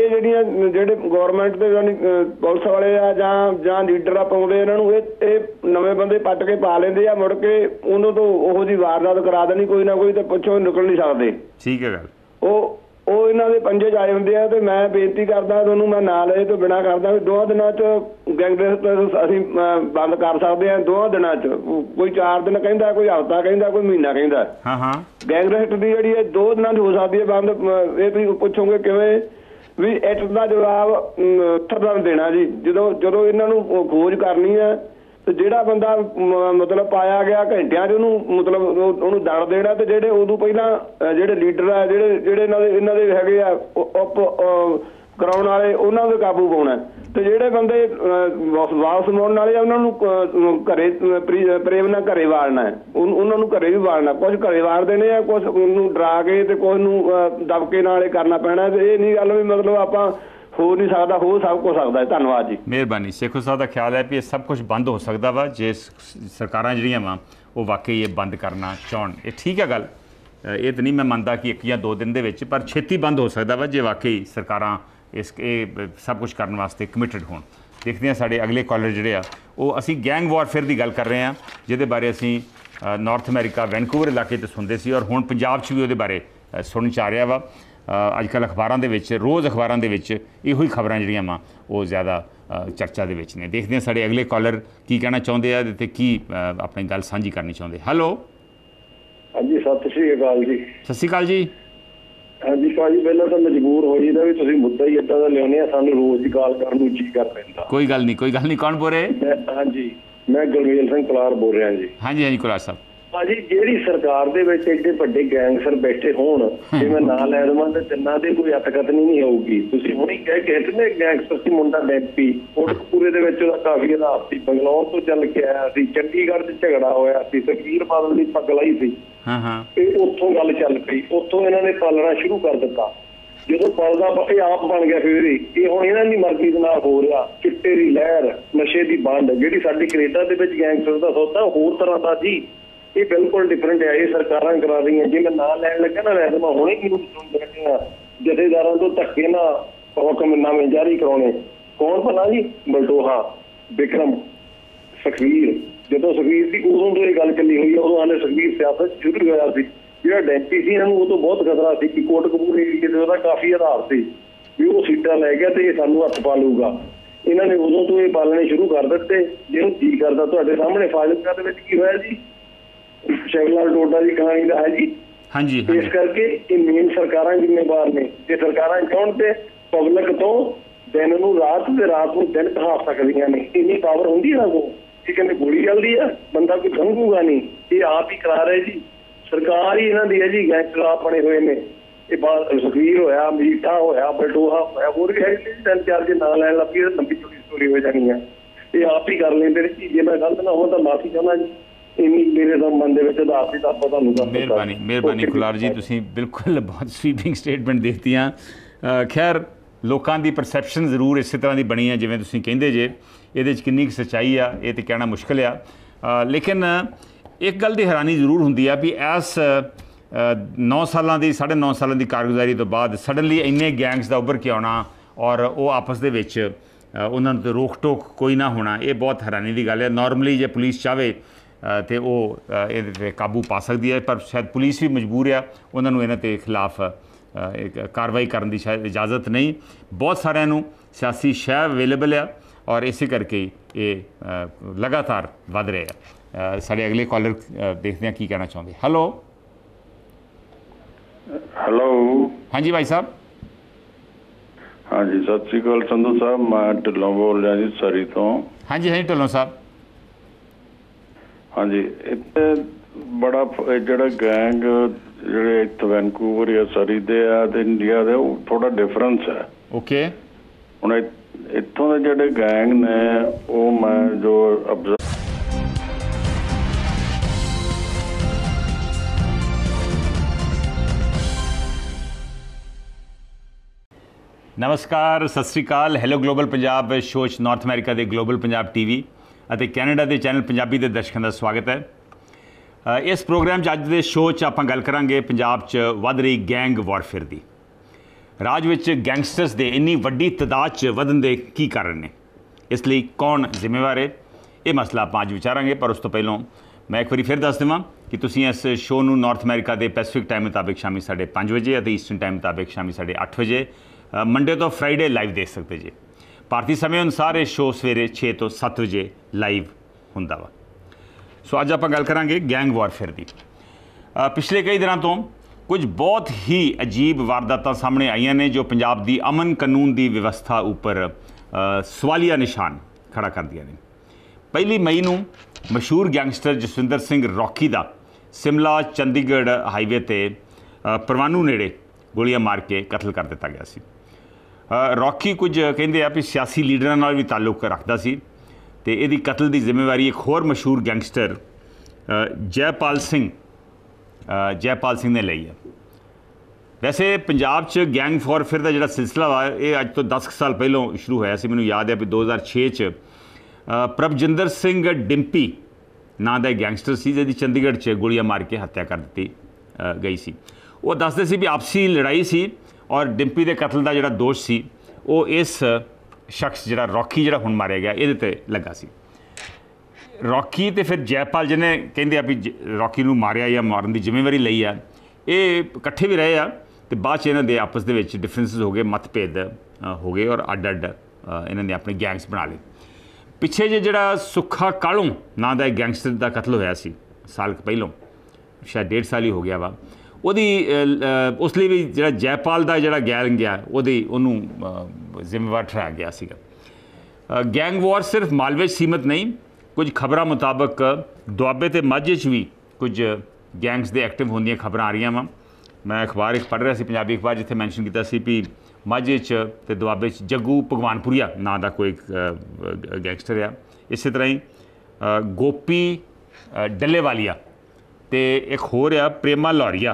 ਜਿਹੜੀਆਂ ਜਿਹੜੇ ਗਵਰਨਮੈਂਟ ਦੇ ਜਾਨੀ ਪੁਲਿਸ ਵਾਲੇ ਆ ਜਾਂ ਜਾਂ ਲੀਡਰ ਆ ਪਾਉਂਦੇ ਇਹਨਾਂ ਨੂੰ ਇਹ ਇਹ ਨਵੇਂ ਬੰਦੇ ਪੱਟ ਕੇ ਪਾ ਲੈਂਦੇ ਆ, ਮੁੜ ਕੇ ਉਹਨਾਂ ਤੋਂ ਉਹੋ ਜਿਹੀ ਵਾਰਦਾਤ ਕਰਾ ਦੇਣੀ ਕੋਈ ਨਾ ਕੋਈ, ਤੇ ਪੁੱਛੋ ਨਿਕਲ ਨਹੀਂ ਸਕਦੇ। ਠੀਕ ਹੈ ਗੱਲ। ਉਹ ਉਹ ਇਹਨਾਂ ਦੇ ਪੰਜੇ 'ਚ ਆਏ ਹੁੰਦੇ ਆ। ਤੇ ਮੈਂ ਬੇਨਤੀ ਕਰਦਾ ਤੁਹਾਨੂੰ, ਮੈਂ ਨਾਂ ਲਏ ਤੋਂ ਬਿਨਾਂ ਕਰਦਾ ਵੀ ਦੋਹਾਂ ਦਿਨਾਂ 'ਚ ਗੈਂਗਸਟਰ ਅਸੀਂ ਬੰਦ ਕਰ ਸਕਦੇ ਹਾਂ। ਦੋਹਾਂ ਦਿਨਾਂ 'ਚ ਕੋਈ ਚਾਰ ਦਿਨ ਕਹਿੰਦਾ, ਕੋਈ ਹਫ਼ਤਾ ਕਹਿੰਦਾ, ਕੋਈ ਮਹੀਨਾ ਕਹਿੰਦਾ। ਹਾਂ ਹਾਂ ਗੈਂਗਸਟਰ ਦੀ ਜਿਹੜੀ ਹੈ ਦੋ ਦਿਨਾਂ 'ਚ ਹੋ ਸਕਦੀ ਹੈ ਬੰਦ। ਇਹ ਤੁਸੀਂ ਪੁੱਛੋਗੇ ਕਿਵੇਂ ਵੀ ਇੱਟ ਦਾ ਜਵਾਬ ਥੱਬਾ ਦੇਣਾ ਜੀ। ਜਦੋਂ ਜਦੋਂ ਇਹਨਾਂ ਨੂੰ ਖੋਜ ਕਰਨੀ ਹੈ ਤੇ ਜਿਹੜਾ ਬੰਦਾ ਮਤਲਬ ਪਾਇਆ ਗਿਆ ਘੰਟਿਆਂ 'ਚ ਉਹਨੂੰ ਮਤਲਬ ਉਹਨੂੰ ਦੜ ਦੇਣਾ, ਤੇ ਜਿਹੜੇ ਉਦੋਂ ਪਹਿਲਾਂ ਜਿਹੜੇ ਲੀਡਰ ਆ ਜਿਹੜੇ ਜਿਹੜੇ ਇਹਨਾਂ ਦੇ ਇਹਨਾਂ ਦੇ ਹੈਗੇ ਆ ਉਪ ਕਰਾਉਣ ਵਾਲੇ ਉਹਨਾਂ ਦੇ ਕਾਬੂ ਪਾਉਣਾ, ਤੇ ਜਿਹੜੇ ਬੰਦੇ ਵਾਪਸ ਮੋੜਨ ਵਾਲੇ ਆ ਉਹਨਾਂ ਨੂੰ ਘਰੇ ਪ੍ਰੇਮ ਨਾਲ ਘਰੇ ਵਾੜਨਾ ਹੈ, ਉਹਨਾਂ ਨੂੰ ਘਰੇ ਵੀ ਵਾੜਨਾ। ਕੁਝ ਘਰੇ ਵਾੜ ਦੇਣੇ ਆ, ਕੁਝ ਨੂੰ ਡਰਾ ਕੇ ਤੇ ਕੁਝ ਨੂੰ ਦਬਕੇ ਨਾਲ ਇਹ ਕਰਨਾ ਪੈਣਾ। ਤੇ ਇਹ ਨਹੀਂ ਗੱਲ ਵੀ ਮਤਲਬ ਆਪਾਂ ਹੋ ਨਹੀਂ ਸਕਦਾ, ਹੋ ਸਭ ਕੁਝ ਸਕਦਾ ਹੈ। ਧੰਨਵਾਦ ਜੀ। ਮਿਹਰਬਾਨੀ। ਸੇਖੋ ਸਾਹਿਬ ਦਾ ਖਿਆਲ ਹੈ ਵੀ ਇਹ ਸਭ ਕੁਝ ਬੰਦ ਹੋ ਸਕਦਾ ਵਾ ਜੇ ਸਰਕਾਰਾਂ ਜਿਹੜੀਆਂ ਵਾ ਉਹ ਵਾਕਈ ਇਹ ਬੰਦ ਕਰਨਾ ਚਾਹੁਣ। ਇਹ ਠੀਕ ਹੈ ਗੱਲ, ਇਹ ਤਾਂ ਨਹੀਂ ਮੈਂ ਮੰਨਦਾ ਕਿ ਇੱਕ ਜਾਂ ਦੋ ਦਿਨ ਦੇ ਵਿੱਚ, ਪਰ ਛੇਤੀ ਬੰਦ ਹੋ ਸਕਦਾ ਵਾ ਜੇ ਵਾਕਈ ਸਰਕਾਰਾਂ ਇਸ ਇਹ ਸਭ ਕੁਝ ਕਰਨ ਵਾਸਤੇ ਕਮਿਟਡ ਹੋਣ। ਦੇਖਦੇ ਹਾਂ ਸਾਡੇ ਅਗਲੇ ਕਾਲਰ ਜਿਹੜੇ ਆ ਉਹ, ਅਸੀਂ ਗੈਂਗ ਵਾਰਫੇਅਰ ਦੀ ਗੱਲ ਕਰ ਰਹੇ ਹਾਂ ਜਿਹਦੇ ਬਾਰੇ ਅਸੀਂ ਨਾਰਥ ਅਮਰੀਕਾ ਵੈਨਕੂਵਰ ਇਲਾਕੇ 'ਚ ਸੁਣਦੇ ਸੀ, ਔਰ ਹੁਣ ਪੰਜਾਬ 'ਚ ਵੀ ਉਹਦੇ ਬਾਰੇ ਸੁਣਨ 'ਚ ਆ ਰਿਹਾ ਵਾ। ਅੱਜ ਕੱਲ੍ਹ ਅਖਬਾਰਾਂ ਦੇ ਵਿੱਚ, ਰੋਜ਼ ਅਖਬਾਰਾਂ ਦੇ ਵਿੱਚ ਇਹੋ ਹੀ ਖਬਰਾਂ ਜਿਹੜੀਆਂ ਵਾ ਉਹ ਜ਼ਿਆਦਾ ਚਰਚਾ ਦੇ ਵਿੱਚ ਨੇ। ਦੇਖਦੇ ਹਾਂ ਸਾਡੇ ਅਗਲੇ ਕਾਲਰ ਕੀ ਕਹਿਣਾ ਚਾਹੁੰਦੇ ਆ ਅਤੇ ਕੀ ਆਪਣੀ ਗੱਲ ਸਾਂਝੀ ਕਰਨੀ ਚਾਹੁੰਦੇ। ਹੈਲੋ। ਹਾਂਜੀ, ਸਤਿ ਸ਼੍ਰੀ ਅਕਾਲ ਜੀ। ਸਤਿ ਸ਼੍ਰੀ ਅਕਾਲ ਜੀ। ਹਾਂਜੀ ਭਾਜੀ, ਪਹਿਲਾਂ ਤਾਂ ਮਜਬੂਰ ਹੋ ਜਾਈਦਾ ਵੀ ਤੁਸੀਂ ਮੁੱਦਾ ਹੀ ਇੱਦਾਂ ਦਾ ਲਿਆਉਂਦੇ ਆ, ਸਾਨੂੰ ਰੋਜ਼ ਹੀ ਕਾਲ ਕਰਨ ਨੂੰ ਜੀ ਕਰ ਪੈਂਦਾ। ਕੋਈ ਗੱਲ ਨਹੀਂ, ਕੋਈ ਗੱਲ ਨਹੀਂ। ਕੌਣ ਬੋਲ ਰਹੇ? ਹਾਂਜੀ, ਮੈਂ ਗੁਰਮੇਲ ਸਿੰਘ ਕੁਲਾਰ ਬੋਲ ਰਿਹਾ ਜੀ। ਹਾਂਜੀ ਹਾਂਜੀ ਕੁਲਾਰ ਸਾਹਿਬ। ਭਾਜੀ, ਜਿਹੜੀ ਸਰਕਾਰ ਦੇ ਵਿੱਚ ਐਡੇ ਵੱਡੇ ਗੈਂਗਸਟਰ ਬੈਠੇ ਹੋਣ, ਜੇ ਮੈਂ ਨਾਂ ਲੈ ਦੇਵਾਂ ਤੇ ਤਿੰਨਾਂ ਦੇ ਕੋਈ ਅਤਕਤ ਨਹੀਂ ਹੋਊਗੀ। ਤੁਸੀਂ ਹੁਣੀ ਕਹਿ ਕੇ ਹਟੇ ਨੇ ਗੈਂਗਸਟਰ ਸੀ ਮੁੰਡਾ ਡੈਂਪੀ, ਕੋਟਕਪੂਰੇ ਦੇ ਵਿੱਚ ਉਹਦਾ ਕਾਫੀ ਆਧਾਰ ਸੀ, ਬੰਗਲੌਰ ਤੋਂ ਚੱਲ ਕੇ ਆਇਆ ਸੀ, ਚੰਡੀਗੜ੍ਹ 'ਚ ਝਗੜਾ ਹੋਇਆ ਸੀ, ਸੁਖਬੀਰ ਬਾਦਲ ਦੀ ਪੱਗ ਲਾਈ ਸੀ। ਹਾਂ ਹਾਂ ਤੇ ਉੱਥੋਂ ਗੱਲ ਚੱਲ ਪਈ, ਉੱਥੋਂ ਇਹਨਾਂ ਨੇ ਪਾਲਣਾ ਸ਼ੁਰੂ ਕਰ ਦਿੱਤਾ। ਜਦੋਂ ਪਲਦਾ ਇਹ ਆਪ ਬਣ ਗਿਆ ਫਿਰ ਇਹ ਹੁਣ ਇਹਨਾਂ ਦੀ ਮਰਜ਼ੀ ਦੇ ਨਾਲ ਹੋ ਰਿਹਾ। ਚਿੱਟੇ ਦੀ ਲਹਿਰ, ਨਸ਼ੇ ਦੀ ਵੰਡ, ਜਿਹੜੀ ਸਾਡੀ ਕੈਨੇਡਾ ਦੇ ਵਿੱਚ ਗੈਂਗਸਟਰ ਦਾ ਸੌਦਾ ਹੋਰ ਤਰ੍ਹਾਂ ਦਾ ਜੀ, ਇਹ ਬਿਲਕੁਲ ਡਿਫਰੈਂਟ ਹੈ। ਇਹ ਸਰਕਾਰਾਂ ਕਰਾ ਰਹੀਆਂ। ਜੇ ਮੈਂ ਨਾਂ ਲੈਣ ਲੱਗਾ ਨਾ ਵੈਸੇ ਮੈਂ ਹੁਣੇ ਮੈਨੂੰ ਸੁਣ ਜਥੇਦਾਰਾਂ ਤੋਂ ਧੱਕੇ ਨਾਲ ਹੁਕਮਨਾਮੇ ਜਾਰੀ ਕਰਾਉਣੇ। ਕੌਣ ਭਲਾ ਜੀ? ਬਲਟੋਹਾ, ਬਿਕਰਮ, ਸੁਖਬੀਰ। ਜਦੋਂ ਸੁਖਬੀਰ ਦੀ ਉਦੋਂ ਤੋਂ ਇਹ ਗੱਲ ਚੱਲੀ ਹੋਈ ਹੈ, ਉਦੋਂ ਆਲੇ ਸੁਖਬੀਰ ਸਿਆਸਤ ਸ਼ੁਰੂ ਹੋਇਆ ਸੀ। ਜਿਹੜਾ ਡੈਂਪੀ ਸੀ ਇਹਨਾਂ ਨੂੰ ਉਹ ਤੋਂ ਬਹੁਤ ਖਤਰਾ ਸੀ ਕਿ ਕੋਟਕਪੂਰੇ ਏਰੀਏ ਤੇ ਉਹਦਾ ਕਾਫੀ ਆਧਾਰ ਸੀ ਵੀ ਉਹ ਸੀਟਾਂ ਲੈ ਗਿਆ ਤੇ ਇਹ ਸਾਨੂੰ ਹੱਥ ਪਾ ਲੂਗਾ। ਇਹਨਾਂ ਨੇ ਉਦੋਂ ਤੋਂ ਇਹ ਪਾਲਣੇ ਸ਼ੁਰੂ ਕਰ ਦਿੱਤੇ। ਜਿਹਨੂੰ ਕੀ ਕਰਦਾ ਤੁਹਾਡੇ ਸਾਹਮਣੇ ਫਾਜ਼ਿਲਕਾ ਦੇ ਵਿੱਚ ਕੀ ਹੋਇਆ ਜੀ, ਸ਼ੈਵਲਾਲ ਟੋਡਾ ਦੀ ਕਹਾਣੀ ਦਾ ਹੈ ਜੀ। ਹਾਂਜੀ। ਇਸ ਕਰਕੇ ਇਹ ਮੇਨ ਸਰਕਾਰਾਂ ਜ਼ਿੰਮੇਵਾਰ ਨੇ। ਜੇ ਸਰਕਾਰਾਂ ਚਾਹੁਣ ਤੇ ਪਬਲਿਕ ਤੋਂ ਦਿਨ ਨੂੰ ਰਾਤ ਤੇ ਰਾਤ ਨੂੰ ਦਿਨ ਕਹਾ ਸਕਦੀਆਂ ਨੇ। ਇੰਨੀ ਪਾਵਰ ਹੁੰਦੀ ਹੈ ਉਹ। ਇਹ ਕਹਿੰਦੇ ਗੋਲੀ ਚੱਲਦੀ ਆ, ਬੰਦਾ ਕੋਈ ਲੰਘੂਗਾ ਨਹੀਂ। ਇਹ ਆਪ ਹੀ ਕਰਾ ਰਹੇ ਜੀ, ਸਰਕਾਰ ਹੀ ਇਹਨਾਂ ਦੀ ਹੈ ਜੀ। ਗੈਂਗਸਟਰ ਆਪ ਬਣੇ ਹੋਏ ਨੇ। ਇਹ ਬਾਅਦ ਸੁਖਬੀਰ ਹੋਇਆ, ਮਜੀਠਾ ਹੋਇਆ, ਬਲਟੋਹਾ ਹੋਇਆ, ਹੋਰ ਵੀ ਹੈ ਤਿੰਨ ਚਾਰ ਜੇ ਨਾਂ ਲੈਣ ਲੱਗੀ ਤਾਂ ਲੰਬੀ ਚੌੜੀ ਸਟੋਰੀ ਹੋ ਜਾਣੀ ਹੈ। ਇਹ ਆਪ ਹੀ ਕਰ ਲੈਂਦੇ ਨੇ ਜੀ। ਜੇ ਮੈਂ ਗਲਤ ਨਾ ਹੋਵਾਂ ਤਾਂ ਮਾਫੀ ਚਾਹੁੰਦਾ ਜੀ। ਇੰਨੀ ਮੇਰੇ ਦਾ ਮਨ ਦੇ ਵਿੱਚ ਉਦਾਸ ਸੀ ਤਾਂ ਆਪਾਂ ਤੁਹਾਨੂੰ ਦੱਸ ਦਿੱਤਾ। ਮਿਹਰਬਾਨੀ ਮਿਹਰਬਾਨੀ ਕੁਲਾਰ ਜੀ, ਤੁਸੀਂ ਬਿਲਕੁਲ ਬਹੁਤ ਸਵੀਪਿੰਗ ਸਟੇਟਮੈਂਟ ਦਿੱਤੀਆਂ। ਖੈਰ, ਲੋਕਾਂ ਦੀ ਪਰਸੈਪਸ਼ਨ ਜ਼ਰੂਰ ਇਸੇ ਤਰ੍ਹਾਂ ਦੀ ਬਣੀ ਹੈ ਜਿਵੇਂ ਤੁਸੀਂ ਕਹਿੰਦੇ ਜੇ। ਇਹਦੇ 'ਚ ਕਿੰਨੀ ਕੁ ਸੱਚਾਈ ਆ ਇਹ ਤਾਂ ਕਹਿਣਾ ਮੁਸ਼ਕਿਲ ਆ। ਲੇਕਿਨ ਇੱਕ ਗੱਲ ਦੀ ਹੈਰਾਨੀ ਜ਼ਰੂਰ ਹੁੰਦੀ ਆ ਵੀ ਇਸ ਨੌ ਸਾਲਾਂ ਦੀ ਸਾਢੇ ਨੌ ਸਾਲਾਂ ਦੀ ਕਾਰਗੁਜ਼ਾਰੀ ਤੋਂ ਬਾਅਦ ਸਡਨਲੀ ਇੰਨੇ ਗੈਂਗਸ ਦਾ ਉੱਭਰ ਕੇ ਆਉਣਾ ਔਰ ਉਹ ਆਪਸ ਦੇ ਵਿੱਚ ਉਹਨਾਂ ਨੂੰ ਰੋਕ ਟੋਕ ਕੋਈ ਨਾ ਹੋਣਾ, ਇਹ ਬਹੁਤ ਹੈਰਾਨੀ ਦੀ ਗੱਲ ਹੈ। ਨਾਰਮਲੀ ਜੇ ਪੁਲਿਸ ਚਾਹਵੇ ਤੇ ਉਹ ਇਹਦੇ 'ਤੇ ਕਾਬੂ ਪਾ ਸਕਦੀ ਹੈ, ਪਰ ਸ਼ਾਇਦ ਪੁਲਿਸ ਵੀ ਮਜਬੂਰ ਆ, ਉਹਨਾਂ ਨੂੰ ਇਹਨਾਂ ਦੇ ਖਿਲਾਫ ਕਾਰਵਾਈ ਕਰਨ ਦੀ ਸ਼ਾਇਦ ਇਜਾਜ਼ਤ ਨਹੀਂ। ਬਹੁਤ ਸਾਰਿਆਂ ਨੂੰ ਸਿਆਸੀ ਸ਼ੈ ਅਵੇਲੇਬਲ ਆ ਔਰ ਇਸੇ ਕਰਕੇ ਇਹ ਲਗਾਤਾਰ ਵੱਧ ਰਹੇ ਆ। ਸਾਡੇ ਅਗਲੇ ਕਾਲਰ ਦੇਖਦੇ ਹਾਂ ਕੀ ਕਹਿਣਾ ਚਾਹੁੰਦੇ। ਹੈਲੋ। ਹੈਲੋ। ਹਾਂਜੀ ਭਾਈ ਸਾਹਿਬ। ਹਾਂਜੀ, ਸਤਿ ਸ਼੍ਰੀ ਅਕਾਲ ਸੰਧੂ ਸਾਹਿਬ। ਮੈਂ ਢਿੱਲੋਂ ਬੋਲ ਰਿਹਾ ਜੀ, ਸਰੀ ਤੋਂ। ਹਾਂਜੀ ਹਾਂਜੀ ਢਿੱਲੋਂ ਸਾਹਿਬ। ਹਾਂਜੀ, ਇੱਥੇ ਬੜਾ ਜਿਹੜਾ ਗੈਂਗ ਜਿਹੜੇ ਇੱਥੇ ਵੈਨਕੂਵਰ ਜਾਂ ਸਰੀ ਦੇ ਆ ਤੇ ਇੰਡੀਆ ਦੇ ਉਹ ਥੋੜਾ ਡਿਫਰੈਂਸ ਹੈ। ਓਕੇ। ਹੁਣ ਇੱਥੋਂ ਦੇ ਜਿਹੜੇ ਗੈਂਗ ਨੇ ਉਹ ਮੈਂ ਜੋ ਅਬਜ਼ਰਵ ਨਮਸਕਾਰ, ਸਤਿ ਸ਼੍ਰੀ ਅਕਾਲ। ਹੈਲੋ ਗਲੋਬਲ ਪੰਜਾਬ ਸ਼ੋਅ 'ਚ ਨਾਰਥ ਅਮਰੀਕਾ ਦੇ ਗਲੋਬਲ ਪੰਜਾਬ ਟੀਵੀ ਅਤੇ ਕੈਨੇਡਾ ਦੇ ਚੈਨਲ ਪੰਜਾਬੀ ਦੇ ਦਰਸ਼ਕਾਂ ਦਾ ਸਵਾਗਤ ਹੈ। ਇਸ ਪ੍ਰੋਗਰਾਮ 'ਚ ਅੱਜ ਦੇ ਸ਼ੋਅ 'ਚ ਆਪਾਂ ਗੱਲ ਕਰਾਂਗੇ ਪੰਜਾਬ 'ਚ ਵੱਧ ਰਹੀ ਗੈਂਗ ਵਾਰਫੇਅਰ ਦੀ। ਰਾਜ ਵਿੱਚ ਗੈਂਗਸਟਰਸ ਦੇ ਇੰਨੀ ਵੱਡੀ ਤਾਦਾਦ 'ਚ ਵਧਣ ਦੇ ਕੀ ਕਾਰਨ ਨੇ, ਇਸ ਲਈ ਕੌਣ ਜ਼ਿੰਮੇਵਾਰ ਹੈ, ਇਹ ਮਸਲਾ ਆਪਾਂ ਅੱਜ ਵਿਚਾਰਾਂਗੇ। ਪਰ ਉਸ ਤੋਂ ਪਹਿਲਾਂ ਮੈਂ ਇੱਕ ਵਾਰੀ ਫਿਰ ਦੱਸ ਦੇਵਾਂ ਕਿ ਤੁਸੀਂ ਇਸ ਸ਼ੋਅ ਨੂੰ ਨਾਰਥ ਅਮਰੀਕਾ ਦੇ ਪੈਸੀਫਿਕ ਟਾਈਮ ਮੁਤਾਬਿਕ ਸ਼ਾਮੀ ਸਾਢੇ ਪੰਜ ਵਜੇ ਅਤੇ ਈਸਟਰਨ ਟਾਈਮ ਮੁਤਾਬਿਕ ਸ਼ਾਮੀ ਸਾਢੇ ਅੱਠ ਵਜੇ ਮੰਡੇ ਤੋਂ ਫਰਾਈਡੇ ਲਾਈਵ ਦੇਖ ਸਕਦੇ ਜੇ। ਭਾਰਤੀ ਸਮੇਂ ਅਨੁਸਾਰ ਇਹ ਸ਼ੋਅ ਸਵੇਰੇ ਛੇ ਤੋਂ ਸੱਤ ਵਜੇ ਲਾਈਵ ਹੁੰਦਾ ਵਾ। ਸੋ ਅੱਜ ਆਪਾਂ ਗੱਲ ਕਰਾਂਗੇ ਗੈਂਗ ਵਾਰਫੇਅਰ ਦੀ। ਪਿਛਲੇ ਕਈ ਦਿਨਾਂ ਤੋਂ ਕੁਝ ਬਹੁਤ ਹੀ ਅਜੀਬ ਵਾਰਦਾਤਾਂ ਸਾਹਮਣੇ ਆਈਆਂ ਨੇ ਜੋ ਪੰਜਾਬ ਦੀ ਅਮਨ ਕਾਨੂੰਨ ਦੀ ਵਿਵਸਥਾ ਉੱਪਰ ਸਵਾਲੀਆ ਨਿਸ਼ਾਨ ਖੜਾ ਕਰਦੀਆਂ ਨੇ। ਪਹਿਲੀ ਮਈ ਨੂੰ ਮਸ਼ਹੂਰ ਗੈਂਗਸਟਰ ਜਸਵਿੰਦਰ ਸਿੰਘ ਰੌਕੀ ਦਾ ਸਿਮਲਾ ਚੰਡੀਗੜ੍ਹ ਹਾਈਵੇ 'ਤੇ ਪਰਵਾਨੂ ਨੇੜੇ ਗੋਲੀਆਂ ਮਾਰ ਕੇ ਕਤਲ ਕਰ ਦਿੱਤਾ ਗਿਆ ਸੀ। ਰੌਕੀ ਕੁਝ ਕਹਿੰਦੇ ਆ ਵੀ ਸਿਆਸੀ ਲੀਡਰਾਂ ਨਾਲ ਵੀ ਤਾਲੁਕ ਰੱਖਦਾ ਸੀ ਅਤੇ ਇਹਦੀ ਕਤਲ ਦੀ ਜ਼ਿੰਮੇਵਾਰੀ ਇੱਕ ਹੋਰ ਮਸ਼ਹੂਰ ਗੈਂਗਸਟਰ ਜੈਪਾਲ ਸਿੰਘ ਜੈਪਾਲ ਸਿੰਘ ਨੇ ਲਈ ਹੈ। ਵੈਸੇ ਪੰਜਾਬ 'ਚ ਗੈਂਗ ਵਾਰਫੇਅਰ ਦਾ ਜਿਹੜਾ ਸਿਲਸਿਲਾ ਵਾ ਇਹ ਅੱਜ ਤੋਂ ਦਸ ਕੁ ਸਾਲ ਪਹਿਲਾਂ ਸ਼ੁਰੂ ਹੋਇਆ ਸੀ। ਮੈਨੂੰ ਯਾਦ ਹੈ ਵੀ ਦੋ ਹਜ਼ਾਰ ਛੇ 'ਚ ਪ੍ਰਭਜਿੰਦਰ ਸਿੰਘ ਡਿੰਪੀ ਨਾਂ ਦਾ ਗੈਂਗਸਟਰ ਸੀ ਜਿਹਦੀ ਚੰਡੀਗੜ੍ਹ 'ਚ ਗੋਲੀਆਂ ਮਾਰ ਕੇ ਹੱਤਿਆ ਕਰ ਦਿੱਤੀ ਗਈ ਸੀ। ਉਹ ਦੱਸਦੇ ਸੀ ਵੀ ਆਪਸੀ ਲੜਾਈ ਸੀ ਔਰ ਡਿੰਪੀ ਦੇ ਕਤਲ ਦਾ ਜਿਹੜਾ ਦੋਸ਼ ਸੀ ਉਹ ਇਸ ਸ਼ਖਸ ਜਿਹੜਾ ਰੌਕੀ ਜਿਹੜਾ ਹੁਣ ਮਾਰਿਆ ਗਿਆ ਇਹਦੇ 'ਤੇ ਲੱਗਾ ਸੀ। ਰੌਕੀ ਅਤੇ ਫਿਰ ਜੈਪਾਲ ਜਿਹਨੇ ਕਹਿੰਦੇ ਆ ਵੀ ਰੌਕੀ ਨੂੰ ਮਾਰਿਆ ਜਾਂ ਮਾਰਨ ਦੀ ਜ਼ਿੰਮੇਵਾਰੀ ਲਈ ਆ, ਇਹ ਇਕੱਠੇ ਵੀ ਰਹੇ ਆ ਅਤੇ ਬਾਅਦ 'ਚ ਇਹਨਾਂ ਦੇ ਆਪਸ ਦੇ ਵਿੱਚ ਡਿਫਰੈਂਸਿਸ ਹੋ ਗਏ, ਮਤਭੇਦ ਹੋ ਗਏ ਔਰ ਅੱਡ ਅੱਡ ਇਹਨਾਂ ਨੇ ਆਪਣੇ ਗੈਂਗਸ ਬਣਾ ਲਏ। ਪਿੱਛੇ ਜੇ ਜਿਹੜਾ ਸੁੱਖਾ ਕਾਲੂ ਨਾਂ ਦਾ ਇੱਕ ਗੈਂਗਸਟਰ ਦਾ ਕਤਲ ਹੋਇਆ ਸੀ ਸਾਲ ਕੁ ਪਹਿਲੋਂ, ਸ਼ਾਇਦ ਡੇਢ ਸਾਲ ਹੀ ਹੋ ਗਿਆ ਵਾ, ਉਹਦੀ ਉਸ ਲਈ ਵੀ ਜਿਹੜਾ ਜੈਪਾਲ ਦਾ ਜਿਹੜਾ ਗੈਂਗ ਆ ਉਹਦੀ ਉਹਨੂੰ ਜ਼ਿੰਮੇਵਾਰ ਠਹਿਰਾਇਆ ਗਿਆ ਸੀਗਾ। ਗੈਂਗ ਵਾਰ ਸਿਰਫ ਮਾਲਵੇ 'ਚ ਸੀਮਤ ਨਹੀਂ, ਕੁਝ ਖਬਰਾਂ ਮੁਤਾਬਕ ਦੁਆਬੇ ਅਤੇ ਮਾਝੇ 'ਚ ਵੀ ਕੁਝ ਗੈਂਗਸ ਦੇ ਐਕਟਿਵ ਹੋਣ ਦੀਆਂ ਖਬਰਾਂ ਆ ਰਹੀਆਂ ਵਾ। ਮੈਂ ਅਖਬਾਰ ਇੱਕ ਪੜ੍ਹ ਰਿਹਾ ਸੀ, ਪੰਜਾਬੀ ਅਖਬਾਰ, ਜਿੱਥੇ ਮੈਂਸ਼ਨ ਕੀਤਾ ਸੀ ਵੀ ਮਾਝੇ 'ਚ ਅਤੇ ਦੁਆਬੇ 'ਚ ਜੱਗੂ ਭਗਵਾਨਪੁਰੀਆ ਨਾਂ ਦਾ ਕੋਈ ਗੈਂਗਸਟਰ ਆ। ਇਸੇ ਤਰ੍ਹਾਂ ਹੀ ਗੋਪੀ ਡੱਲੇਵਾਲੀਆ ਅਤੇ ਇੱਕ ਹੋਰ ਆ ਪ੍ਰੇਮਾ ਲੌਰੀਆ।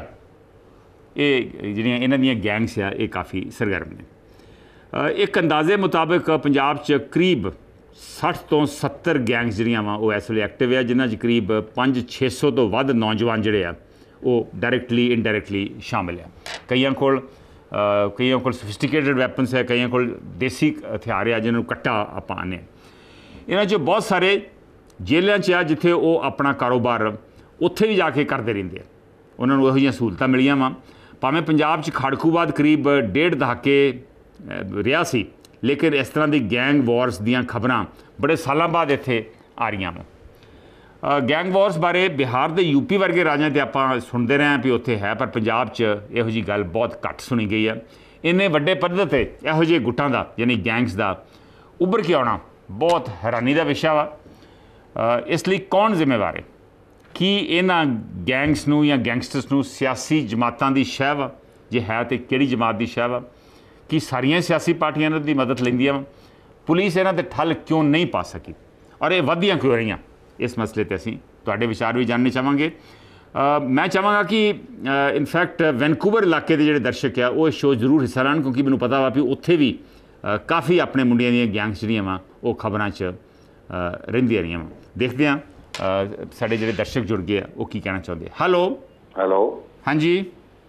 ਇਹ ਜਿਹੜੀਆਂ ਇਹਨਾਂ ਦੀਆਂ ਗੈਂਗਸ ਆ ਇਹ ਕਾਫੀ ਸਰਗਰਮ ਨੇ। ਇੱਕ ਅੰਦਾਜ਼ੇ ਮੁਤਾਬਕ ਪੰਜਾਬ 'ਚ ਕਰੀਬ ਸੱਠ ਤੋਂ ਸੱਤਰ ਗੈਂਗਸ ਜਿਹੜੀਆਂ ਵਾ ਉਹ ਇਸ ਵੇਲੇ ਐਕਟਿਵ ਆ, ਜਿਨ੍ਹਾਂ 'ਚ ਕਰੀਬ ਪੰਜ ਛੇ ਸੌ ਤੋਂ ਵੱਧ ਨੌਜਵਾਨ ਜਿਹੜੇ ਆ ਉਹ ਡਾਇਰੈਕਟਲੀ ਇਨਡਾਇਰੈਕਟਲੀ ਸ਼ਾਮਿਲ ਆ। ਕਈਆਂ ਕੋਲ ਕਈਆਂ ਕੋਲ ਸੋਫਿਸਟੀਕੇਟਡ ਵੈਪਨਸ ਹੈ, ਕਈਆਂ ਕੋਲ ਦੇਸੀ ਹਥਿਆਰ ਆ ਜਿਹਨਾਂ ਨੂੰ ਕੱਟਾ ਆਪਾਂ ਆਨੇ। ਇਹਨਾਂ 'ਚੋਂ ਬਹੁਤ ਸਾਰੇ ਜੇਲ੍ਹਾਂ 'ਚ ਆ ਜਿੱਥੇ ਉਹ ਆਪਣਾ ਕਾਰੋਬਾਰ ਉੱਥੇ ਵੀ ਜਾ ਕੇ ਕਰਦੇ ਰਹਿੰਦੇ ਆ। ਉਹਨਾਂ ਨੂੰ ਇਹੋ ਜਿਹੀਆਂ ਸਹੂਲਤਾਂ ਮਿਲੀਆਂ ਵਾ। ਭਾਵੇਂ ਪੰਜਾਬ 'ਚ ਖਾੜਕੂਵਾਦ ਕਰੀਬ ਡੇਢ ਦਹਾਕੇ ਰਿਹਾ ਸੀ, ਲੇਕਿਨ ਇਸ ਤਰ੍ਹਾਂ ਦੀ ਗੈਂਗ ਵਾਰਸ ਦੀਆਂ ਖਬਰਾਂ ਬੜੇ ਸਾਲਾਂ ਬਾਅਦ ਇੱਥੇ ਆ ਰਹੀਆਂ ਵਾ। ਗੈਂਗ ਵਾਰਸ ਬਾਰੇ ਬਿਹਾਰ ਦੇ ਯੂਪੀ ਵਰਗੇ ਰਾਜਾਂ 'ਤੇ ਆਪਾਂ ਸੁਣਦੇ ਰਹੇ ਹਾਂ ਵੀ ਉੱਥੇ ਹੈ, ਪਰ ਪੰਜਾਬ 'ਚ ਇਹੋ ਜਿਹੀ ਗੱਲ ਬਹੁਤ ਘੱਟ ਸੁਣੀ ਗਈ ਹੈ। ਇੰਨੇ ਵੱਡੇ ਪੱਧਰ 'ਤੇ ਇਹੋ ਜਿਹੇ ਗੁੱਟਾਂ ਦਾ ਯਾਨੀ ਗੈਂਗਸ ਦਾ ਉੱਭਰ ਕੇ ਆਉਣਾ ਬਹੁਤ ਹੈਰਾਨੀ ਦਾ ਵਿਸ਼ਾ ਵਾ। ਇਸ ਲਈ ਕੌਣ ਜ਼ਿੰਮੇਵਾਰ ਹੈ? ਕੀ ਇਹਨਾਂ ਗੈਂਗਸ ਨੂੰ ਜਾਂ ਗੈਂਗਸਟਰਸ ਨੂੰ ਸਿਆਸੀ ਜਮਾਤਾਂ ਦੀ ਸ਼ਹਿ ਵਾ? ਜੇ ਹੈ ਤਾਂ ਕਿਹੜੀ ਜਮਾਤ ਦੀ ਸ਼ਹਿ ਵਾ? ਕੀ ਸਾਰੀਆਂ ਸਿਆਸੀ ਪਾਰਟੀਆਂ ਇਹਨਾਂ ਦੀ ਮਦਦ ਲੈਂਦੀਆਂ ਵਾ? ਪੁਲਿਸ ਇਹਨਾਂ 'ਤੇ ਠੱਲ ਕਿਉਂ ਨਹੀਂ ਪਾ ਸਕੀ ਔਰ ਇਹ ਵਧੀਆਂ ਕਿਉਂ ਰਹੀਆਂ? ਇਸ ਮਸਲੇ 'ਤੇ ਅਸੀਂ ਤੁਹਾਡੇ ਵਿਚਾਰ ਵੀ ਜਾਣਨੇ ਚਾਹਾਂਗੇ। ਮੈਂ ਚਾਹਾਂਗਾ ਕਿ ਇਨਫੈਕਟ ਵੈਨਕੂਵਰ ਇਲਾਕੇ ਦੇ ਜਿਹੜੇ ਦਰਸ਼ਕ ਆ ਉਹ ਸ਼ੋਅ ਜ਼ਰੂਰ ਹਿੱਸਾ ਲੈਣ, ਕਿਉਂਕਿ ਮੈਨੂੰ ਪਤਾ ਵਾ ਵੀ ਉੱਥੇ ਵੀ ਕਾਫੀ ਆਪਣੇ ਮੁੰਡਿਆਂ ਦੀਆਂ ਗੈਂਗਸ ਜਿਹੜੀਆਂ ਵਾ ਉਹ ਖਬਰਾਂ 'ਚ ਰਹਿੰਦੀਆਂ ਰਹੀਆਂ ਵਾ। ਦੇਖਦੇ ਹਾਂ ਸਾਡੇ ਜਿਹੜੇ ਦਰਸ਼ਕ ਜੁੜ ਗਏ ਆ ਉਹ ਕੀ ਕਹਿਣਾ ਚਾਹੁੰਦੇ। ਹੈਲੋ ਹੈਲੋ ਹਾਂਜੀ,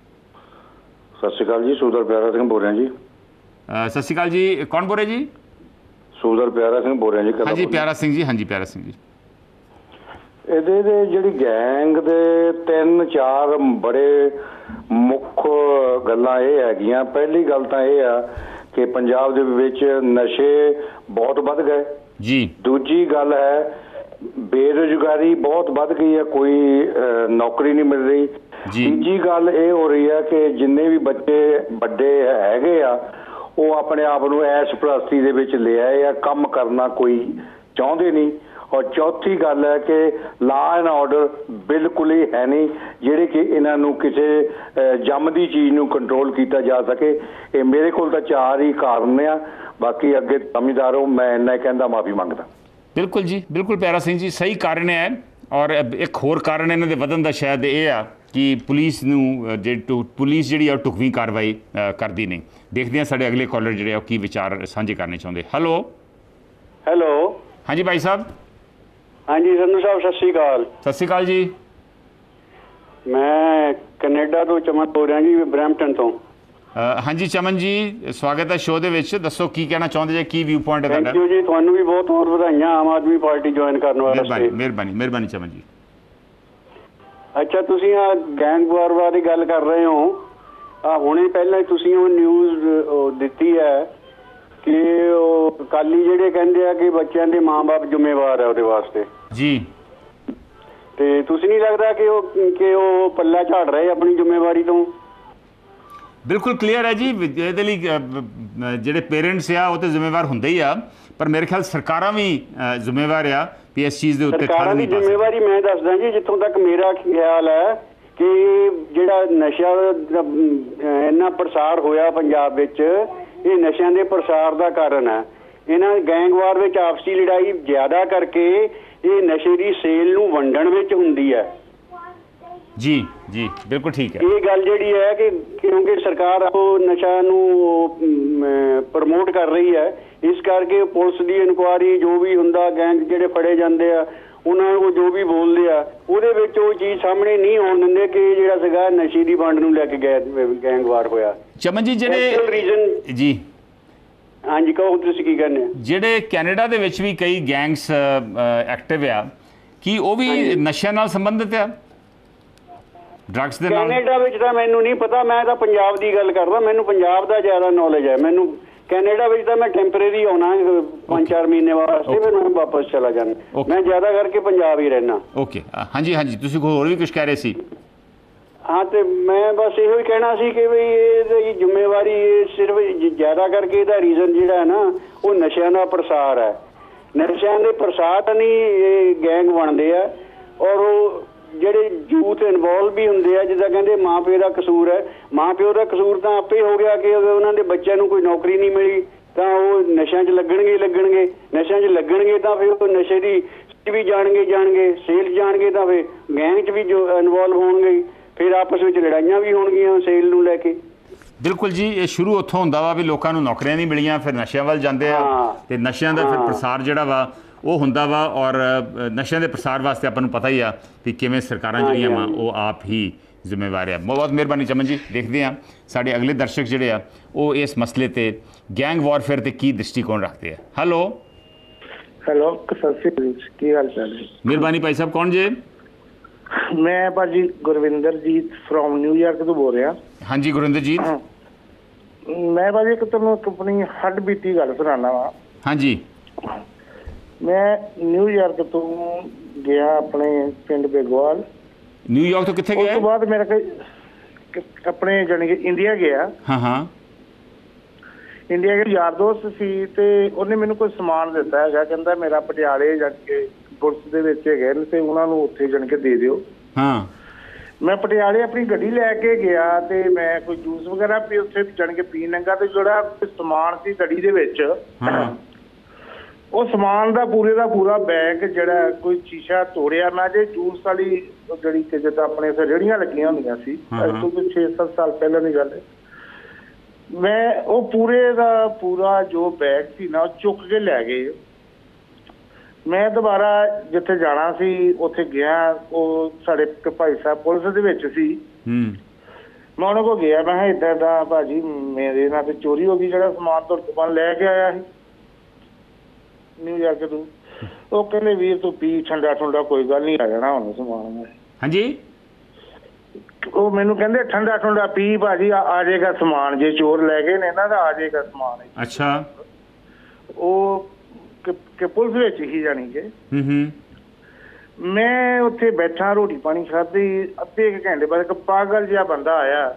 ਸਤਿ ਸ਼੍ਰੀ ਅਕਾਲ ਜੀ। ਸੂਦਰ ਪਿਆਰਾ ਸਿੰਘ ਬੋਲ ਰਿਹਾ ਜੀ। ਸਤਿ ਸ਼੍ਰੀ ਅਕਾਲ ਜੀ, ਕੌਣ ਬੋਲ ਰਹੇ ਜੀ? ਸੂਦਰ ਪਿਆਰਾ ਸਿੰਘ ਬੋਲ ਰਿਹਾ ਜੀ। ਹਾਂਜੀ ਪਿਆਰਾ ਸਿੰਘ ਜੀ, ਹਾਂਜੀ ਪਿਆਰਾ ਸਿੰਘ ਜੀ। ਇਹਦੇ ਦੇ ਜਿਹੜੀ ਗੈਂਗ ਦੇ ਤਿੰਨ ਚਾਰ ਬੜੇ ਮੁੱਖ ਗੱਲਾਂ ਇਹ ਹੈਗੀਆਂ। ਪਹਿਲੀ ਗੱਲ ਤਾਂ ਇਹ ਆ ਕਿ ਪੰਜਾਬ ਦੇ ਵਿੱਚ ਨਸ਼ੇ ਬਹੁਤ ਵੱਧ ਗਏ ਜੀ। ਦੂਜੀ ਗੱਲ ਹੈ ਬੇਰੁਜ਼ਗਾਰੀ ਬਹੁਤ ਵੱਧ ਗਈ ਹੈ, ਕੋਈ ਨੌਕਰੀ ਨਹੀਂ ਮਿਲ ਰਹੀ। ਤੀਜੀ ਗੱਲ ਇਹ ਹੋ ਰਹੀ ਹੈ ਕਿ ਜਿੰਨੇ ਵੀ ਬੱਚੇ ਵੱਡੇ ਹੈਗੇ ਆ ਉਹ ਆਪਣੇ ਆਪ ਨੂੰ ਐਸ਼ ਪ੍ਰਸਤੀ ਦੇ ਵਿੱਚ ਲੈ ਆਏ ਆ, ਕੰਮ ਕਰਨਾ ਕੋਈ ਚਾਹੁੰਦੇ ਨਹੀਂ। ਔਰ ਚੌਥੀ ਗੱਲ ਹੈ ਕਿ ਲਾਅ ਐਂਡ ਆਰਡਰ ਬਿਲਕੁਲ ਹੀ ਹੈ ਨਹੀਂ, ਜਿਹੜੇ ਕਿ ਇਹਨਾਂ ਨੂੰ ਕਿਸੇ ਜੰਮਦੀ ਚੀਜ਼ ਨੂੰ ਕੰਟਰੋਲ ਕੀਤਾ ਜਾ ਸਕੇ। ਇਹ ਮੇਰੇ ਕੋਲ ਤਾਂ ਚਾਰ ਹੀ ਕਾਰਨ ਆ, ਬਾਕੀ ਅੱਗੇ ਸਮਝਦਾਰ ਹੋ। ਮੈਂ ਇੰਨਾ ਕਹਿੰਦਾ, ਮਾਫੀ ਮੰਗਦਾ। ਬਿਲਕੁਲ ਜੀ, ਬਿਲਕੁਲ ਪਿਆਰਾ ਸਿੰਘ ਜੀ, ਸਹੀ ਕਾਰਨ ਹੈ। ਔਰ ਇੱਕ ਹੋਰ ਕਾਰਨ ਇਹਨਾਂ ਦੇ ਵਧਣ ਦਾ ਸ਼ਾਇਦ ਇਹ ਆ ਕਿ ਪੁਲਿਸ ਨੂੰ ਜਿਹੜੀ ਪੁਲਿਸ ਜਿਹੜੀ ਆ ਉਹ ਢੁਕਵੀਂ ਕਾਰਵਾਈ ਕਰਦੀ ਨਹੀਂ। ਦੇਖਦੇ ਹਾਂ ਸਾਡੇ ਅਗਲੇ ਕਾਲਰ ਜਿਹੜੇ ਆ ਉਹ ਕੀ ਵਿਚਾਰ ਸਾਂਝੇ ਕਰਨੇ ਚਾਹੁੰਦੇ। ਹੈਲੋ ਹੈਲੋ ਹਾਂਜੀ ਭਾਈ ਸਾਹਿਬ। ਹਾਂਜੀ ਸੰਧੂ ਸਾਹਿਬ, ਸਤਿ ਸ਼੍ਰੀ ਅਕਾਲ। ਸਤਿ ਸ਼੍ਰੀ ਅਕਾਲ ਜੀ। ਮੈਂ ਕੈਨੇਡਾ ਤੋਂ ਚਮਨ ਬੋਲ ਰਿਹਾ ਜੀ, ਬਰੈਂਪਟਨ ਤੋਂ। ਹਾਂਜੀ ਚਮਨ ਜੀ, ਸਵਾਗਤ ਹੈ ਸ਼ੋਅ ਦੇ ਵਿੱਚ। ਦੱਸੋ ਕੀ ਕਹਿਣਾ ਚਾਹੁੰਦੇ ਜੇ, ਕੀ ਵਿਊ ਪੁਆਇੰਟ ਹੈ ਤੁਹਾਡਾ? ਥੈਂਕ ਯੂ ਜੀ, ਤੁਹਾਨੂੰ ਵੀ ਬਹੁਤ ਬਹੁਤ ਵਧਾਈਆਂ ਆਮ ਆਦਮੀ ਪਾਰਟੀ ਜੁਆਇਨ ਕਰਨ ਵਾਸਤੇ। ਮਿਹਰਬਾਨੀ ਮਿਹਰਬਾਨੀ ਮਿਹਰਬਾਨੀ ਚਮਨ ਜੀ। ਅੱਛਾ, ਤੁਸੀਂ ਆ ਗੈਂਗ ਵਾਰ ਬਾਰੇ ਗੱਲ ਕਰ ਰਹੇ ਹੋ। ਆ ਹੁਣੇ ਪਹਿਲਾਂ ਤੁਸੀਂ ਉਹ ਨਿਊਜ਼ ਦਿੱਤੀ ਹੈ ਕਿ ਉਹ ਅਕਾਲੀ ਜਿਹੜੇ ਕਹਿੰਦੇ ਆ ਕਿ ਬੱਚਿਆਂ ਦੇ ਮਾਂ-ਬਾਪ ਜ਼ਿੰਮੇਵਾਰ ਹੈ ਉਹਦੇ ਵਾਸਤੇ ਜੀ, ਤੇ ਤੁਸੀਂ ਨਹੀਂ ਲੱਗਦਾ ਕਿ ਉਹ ਕਿ ਉਹ ਪੱਲਾ ਝਾੜ ਰਹੇ ਆਪਣੀ ਜ਼ਿੰਮੇਵਾਰੀ ਤੋਂ? ਬਿਲਕੁਲ ਕਲੀਅਰ ਹੈ ਜੀ। ਇਹਦੇ ਲਈ ਜਿਹੜੇ ਪੇਰੈਂਟਸ ਆ ਉਹ ਤਾਂ ਜ਼ਿੰਮੇਵਾਰ ਹੁੰਦੇ ਹੀ ਆ, ਪਰ ਮੇਰੇ ਖਿਆਲ ਸਰਕਾਰਾਂ ਵੀ ਜ਼ਿੰਮੇਵਾਰ ਆ ਵੀ ਇਸ ਚੀਜ਼ ਦੇ ਉੱਤੇ ਸਰਕਾਰਾਂ ਦੀ ਜ਼ਿੰਮੇਵਾਰੀ ਮੈਂ ਦੱਸਦਾ ਜੀ, ਜਿੱਥੋਂ ਤੱਕ ਮੇਰਾ ਖਿਆਲ ਹੈ ਕਿ ਜਿਹੜਾ ਨਸ਼ਾ ਇੰਨਾ ਪ੍ਰਸਾਰ ਹੋਇਆ ਪੰਜਾਬ ਵਿੱਚ, ਇਹ ਨਸ਼ਿਆਂ ਦੇ ਪ੍ਰਸਾਰ ਦਾ ਕਾਰਨ ਹੈ। ਇਹਨਾਂ ਗੈਂਗਵਾਰ ਵਿੱਚ ਆਪਸੀ ਲੜਾਈ ਜ਼ਿਆਦਾ ਕਰਕੇ ਇਹ ਨਸ਼ੇ ਦੀ ਸੇਲ ਨੂੰ ਵੰਡਣ ਵਿੱਚ ਹੁੰਦੀ ਹੈ। ਜੀ ਜੀ ਬਿਲਕੁਲ ਠੀਕ ਹੈ। ਇਹ ਗੱਲ ਜਿਹੜੀ ਹੈ ਕਿ ਕਿਉਂਕਿ ਸਰਕਾਰ ਉਹ ਨਸ਼ਾ ਨੂੰ ਪ੍ਰਮੋਟ ਕਰ ਰਹੀ ਹੈ, ਇਸ ਕਰਕੇ ਪੁਲਿਸ ਦੀ ਇਨਕੁਆਇਰੀ ਜੋ ਵੀ ਹੁੰਦਾ, ਗੈਂਗ ਜਿਹੜੇ ਫੜੇ ਜਾਂਦੇ ਆ ਉਹਨਾਂ ਨੂੰ ਜੋ ਵੀ ਬੋਲਦੇ ਆ ਉਹਦੇ ਵਿੱਚ ਉਹ ਚੀਜ਼ ਸਾਹਮਣੇ ਨਹੀਂ ਆਉਣ ਦਿੰਦੇ ਕਿ ਜਿਹੜਾ ਸੀਗਾ ਨਸ਼ੇ ਦੀ ਵੰਡ ਨੂੰ ਲੈ ਕੇ ਗੈਂਗਵਾਰ ਹੋਇਆ। ਚਮਨ ਜੀ ਜਿਹੜੇ ਰੀਜ਼ਨ ਜੀ ਹਾਂਜੀ ਕਹੋ ਤੁਸੀਂ ਕੀ ਕਹਿੰਦੇ ਆ? ਜਿਹੜੇ ਕੈਨੇਡਾ ਦੇ ਵਿੱਚ ਵੀ ਕਈ ਗੈਂਗਸ ਐਕਟਿਵ ਆ, ਕੀ ਉਹ ਵੀ ਨਸ਼ਿਆਂ ਨਾਲ ਸੰਬੰਧਿਤ ਆ, ਡਰੱਗਸ ਦੇ ਨਾਲ? ਕੈਨੇਡਾ ਵਿੱਚ ਤਾਂ ਮੈਨੂੰ ਨਹੀਂ ਪਤਾ, ਮੈਂ ਤਾਂ ਪੰਜਾਬ ਦੀ ਗੱਲ ਕਰਦਾ, ਮੈਨੂੰ ਪੰਜਾਬ ਦਾ ਜ਼ਿਆਦਾ ਨੌਲੇਜ ਹੈ। ਮੈਨੂੰ ਕੈਨੇਡਾ ਵਿੱਚ ਤਾਂ ਮੈਂ ਟੈਂਪਰੇਰੀ ਆਉਣਾ ਪੰਜ ਚਾਰ ਮਹੀਨੇ ਵਾਸਤੇ, ਫਿਰ ਮੈਂ ਵਾਪਸ ਚਲਾ ਜਾਣਾ। ਮੈਂ ਜ਼ਿਆਦਾ ਕਰਕੇ ਪੰਜਾਬ ਹੀ ਰਹਿਣਾ। ਓਕੇ, ਹਾਂਜੀ ਹਾਂਜੀ, ਤੁਸੀਂ ਹੋਰ ਵੀ ਕੁਝ ਕਹਿ ਰਹੇ ਸੀ? ਹਾਂ, ਤੇ ਮੈਂ ਬਸ ਇਹੋ ਹੀ ਕਹਿਣਾ ਸੀ ਕਿ ਵੀ ਇਹਦੀ ਜ਼ਿੰਮੇਵਾਰੀ ਸਿਰਫ ਜ਼ਿਆਦਾ ਕਰਕੇ ਇਹਦਾ ਰੀਜ਼ਨ ਜਿਹੜਾ ਹੈ ਨਾ ਉਹ ਨਸ਼ਿਆਂ ਦਾ ਪ੍ਰਸਾਰ ਹੈ। ਨਸ਼ਿਆਂ ਦੇ ਪ੍ਰਸਾਰ ਨਹੀਂ ਇਹ ਗੈਂਗ ਬਣਦੇ ਆ, ਔਰ ਉਹ ਜਿਹੜੇ ਯੂਥ ਇਨਵੋਲਵ ਵੀ ਹੁੰਦੇ ਆ, ਜਿੱਦਾਂ ਕਹਿੰਦੇ ਮਾਂ ਪਿਓ ਦਾ ਕਸੂਰ ਹੈ। ਮਾਂ ਪਿਓ ਦਾ ਕਸੂਰ ਤਾਂ ਆਪੇ ਹੋ ਗਿਆ ਕਿ ਉਹਨਾਂ ਦੇ ਬੱਚਿਆਂ ਨੂੰ ਕੋਈ ਨੌਕਰੀ ਨਹੀਂ ਮਿਲੀ ਤਾਂ ਉਹ ਨਸ਼ਿਆਂ 'ਚ ਲੱਗਣਗੇ ਲੱਗਣਗੇ ਨਸ਼ਿਆਂ 'ਚ ਲੱਗਣਗੇ ਤਾਂ ਫਿਰ ਉਹ ਨਸ਼ੇ ਦੀ ਵੀ ਜਾਣਗੇ ਜਾਣਗੇ ਸੇਲ ਜਾਣਗੇ ਤਾਂ ਫਿਰ ਗੈਂਗ 'ਚ ਵੀ ਜੋ ਇਨਵੋਲਵ ਹੋਣਗੇ, ਫਿਰ ਆਪਸ ਵਿੱਚ ਲੜਾਈਆਂ ਵੀ ਹੋਣਗੀਆਂ ਸੇਲ ਨੂੰ ਲੈ ਕੇ। ਬਿਲਕੁਲ ਜੀ, ਇਹ ਸ਼ੁਰੂ ਉੱਥੋਂ ਹੁੰਦਾ ਵਾ ਵੀ ਲੋਕਾਂ ਨੂੰ ਨੌਕਰੀਆਂ ਨਹੀਂ ਮਿਲੀਆਂ, ਫਿਰ ਨਸ਼ਿਆਂ ਵੱਲ ਜਾਂਦੇ ਆ ਤੇ ਨਸ਼ਿਆਂ ਦਾ ਫਿਰ ਪ੍ਰਸਾਰ ਜਿਹੜਾ ਵਾ ਉਹ ਹੁੰਦਾ ਵਾ। ਔਰ ਨਸ਼ਿਆਂ ਦੇ ਪ੍ਰਸਾਰ ਵਾਸਤੇ ਆਪਾਂ ਨੂੰ ਪਤਾ ਹੀ ਆ ਵੀ ਕਿਵੇਂ ਸਰਕਾਰਾਂ ਜਿਹੜੀਆਂ ਵਾ ਉਹ ਆਪ ਹੀ ਜ਼ਿੰਮੇਵਾਰ ਆ। ਬਹੁਤ ਮਿਹਰਬਾਨੀ ਚਮਨ ਜੀ। ਦੇਖਦੇ ਹਾਂ ਸਾਡੇ ਅਗਲੇ ਦਰਸ਼ਕ ਜਿਹੜੇ ਆ ਉਹ ਇਸ ਮਸਲੇ ਤੇ ਗੈਂਗ ਵਾਰਫੇਅਰ ਤੇ ਕੀ ਦ੍ਰਿਸ਼ਟੀਕੋਣ ਰੱਖਦੇ ਆ। ਹੈਲੋ ਹੈਲੋ, ਸਤਿ ਸ਼੍ਰੀ ਅਕਾਲ, ਕੀ ਹਾਲ ਚਾਲ ਹੈ? ਮਿਹਰਬਾਨੀ ਭਾਈ ਸਾਹਿਬ, ਕੌਣ ਜੇ? ਮੈਂ ਭਾਜੀ ਗੁਰਵਿੰਦਰਜੀਤ ਫਰੋਮ ਨਿਊਯਾਰਕ ਤੋਂ ਬੋਲ ਰਿਹਾ। ਹਾਂਜੀ ਗੁਰਵਿੰਦਰਜੀਤ। ਮੈਂ ਭਾਜੀ ਇੱਕ ਤੁਹਾਨੂੰ ਆਪਣੀ ਹੱਡ ਬੀਤੀ ਗੱਲ ਸੁਣਾਉਣਾ ਵਾ। ਹਾਂਜੀ, ਮੈਂ ਨਿਊਯਾਰਕ ਤੋਂ ਗਿਆ ਆਪਣੇ ਪਿੰਡ ਬੇਗਵਾਲ। ਨਿਊਯਾਰਕ ਤੋਂ ਕਿੱਥੇ ਗਿਆ? ਉਸ ਤੋਂ ਬਾਅਦ ਮੇਰਾ ਕੋਈ ਆਪਣੇ ਜਾਣੀ ਕਿ ਇੰਡੀਆ ਗਿਆ। ਹਾਂ ਹਾਂ, ਇੰਡੀਆ ਗਿਆ, ਯਾਰ ਦੋਸਤ ਸੀ ਤੇ ਉਹਨੇ ਮੈਨੂੰ ਕੋਈ ਸਮਾਨ ਦਿੱਤਾ ਹੈਗਾ, ਕਹਿੰਦਾ ਮੇਰਾ ਪਟਿਆਲੇ ਜਾਣੀ ਕਿ ਪੁਲਿਸ ਦੇ ਵਿੱਚ ਹੈਗੇ ਨੇ ਤੇ ਉਹਨਾਂ ਨੂੰ ਉੱਥੇ ਜਾਣੀ ਕਿ ਦੇ ਦਿਓ। ਹਾਂ, ਮੈਂ ਪਟਿਆਲੇ ਆਪਣੀ ਗੱਡੀ ਲੈ ਕੇ ਗਿਆ ਤੇ ਮੈਂ ਕੋਈ ਜੂਸ ਵਗੈਰਾ ਪੀ ਉੱਥੇ ਜਾਣੀ ਕਿ ਪੀਣ ਲੱਗਾ ਤੇ ਜਿਹੜਾ ਸਮਾਨ ਸੀ ਗੱਡੀ ਦੇ ਵਿੱਚ, ਉਹ ਸਮਾਨ ਦਾ ਪੂਰੇ ਦਾ ਪੂਰਾ ਬੈਗ ਜਿਹੜਾ ਕੋਈ ਸ਼ੀਸ਼ਾ ਤੋੜਿਆ ਨਾ, ਜੇ ਜੂਸ ਵਾਲੀ ਜਿਹੜੀ ਕਿ ਜਿੱਦਾਂ ਆਪਣੇ ਫਿਰ ਰੇਹੜੀਆਂ ਲੱਗੀਆਂ ਹੁੰਦੀਆਂ ਸੀ, ਅੱਜ ਤੋਂ ਕੋਈ ਛੇ ਸੱਤ ਸਾਲ ਪਹਿਲਾਂ ਦੀ ਗੱਲ ਹੈ। ਮੈਂ ਉਹ ਪੂਰੇ ਦਾ ਪੂਰਾ ਜੋ ਬੈਗ ਸੀ ਨਾ ਉਹ ਚੁੱਕ ਕੇ ਲੈ ਗਏ। ਮੈਂ ਦੁਬਾਰਾ ਜਿੱਥੇ ਜਾਣਾ ਸੀ ਉੱਥੇ ਗਿਆ, ਉਹ ਸਾਡੇ ਭਾਈ ਸਾਹਿਬ ਪੁਲਿਸ ਦੇ ਵਿੱਚ ਸੀ। ਮੈਂ ਉਹਨਾਂ ਕੋਲ ਗਿਆ, ਮੈਂ ਕਿਹਾ ਏਦਾਂ ਏਦਾਂ ਭਾਜੀ ਮੇਰੇ ਨਾਲ ਤੇ ਚੋਰੀ ਹੋ ਗਈ, ਜਿਹੜਾ ਸਮਾਨ ਤੁਹਾਡੇ ਕੋਲ ਲੈ ਕੇ ਆਇਆ ਸੀ ਨਿਊਯਾਰਕ ਤੋਂ। ਉਹ ਕਹਿੰਦੇ ਵੀਰ ਤੂੰ ਪੀ ਠੰਡਾ ਠੰਡਾ, ਕੋਈ ਗੱਲ ਨਹੀਂ, ਆ ਜਾਣਾ ਹੁਣ ਸਮਾਨ। ਹਾਂਜੀ, ਉਹ ਮੈਨੂੰ ਕਹਿੰਦੇ ਠੰਡਾ ਠੰਡਾ ਪੀ ਭਾਜੀ, ਆ ਜਾਏਗਾ ਸਮਾਨ, ਜੇ ਚੋਰ ਲੈ ਗਏ ਨੇ ਨਾ ਤਾਂ ਆ ਜਾਏਗਾ ਸਮਾਨ। ਅੱਛਾ, ਉਹ ਕਿ ਪੁਲਿਸ ਵਿੱਚ ਹੀ ਜਾਣੀ ਕਿ ਮੈਂ ਉੱਥੇ ਬੈਠਾ ਰੋਟੀ ਪਾਣੀ ਖਾਧੀ, ਅੱਧੇ ਇੱਕ ਘੰਟੇ ਬਾਅਦ ਇੱਕ ਪਾਗਲ ਜਿਹਾ ਬੰਦਾ ਆਇਆ,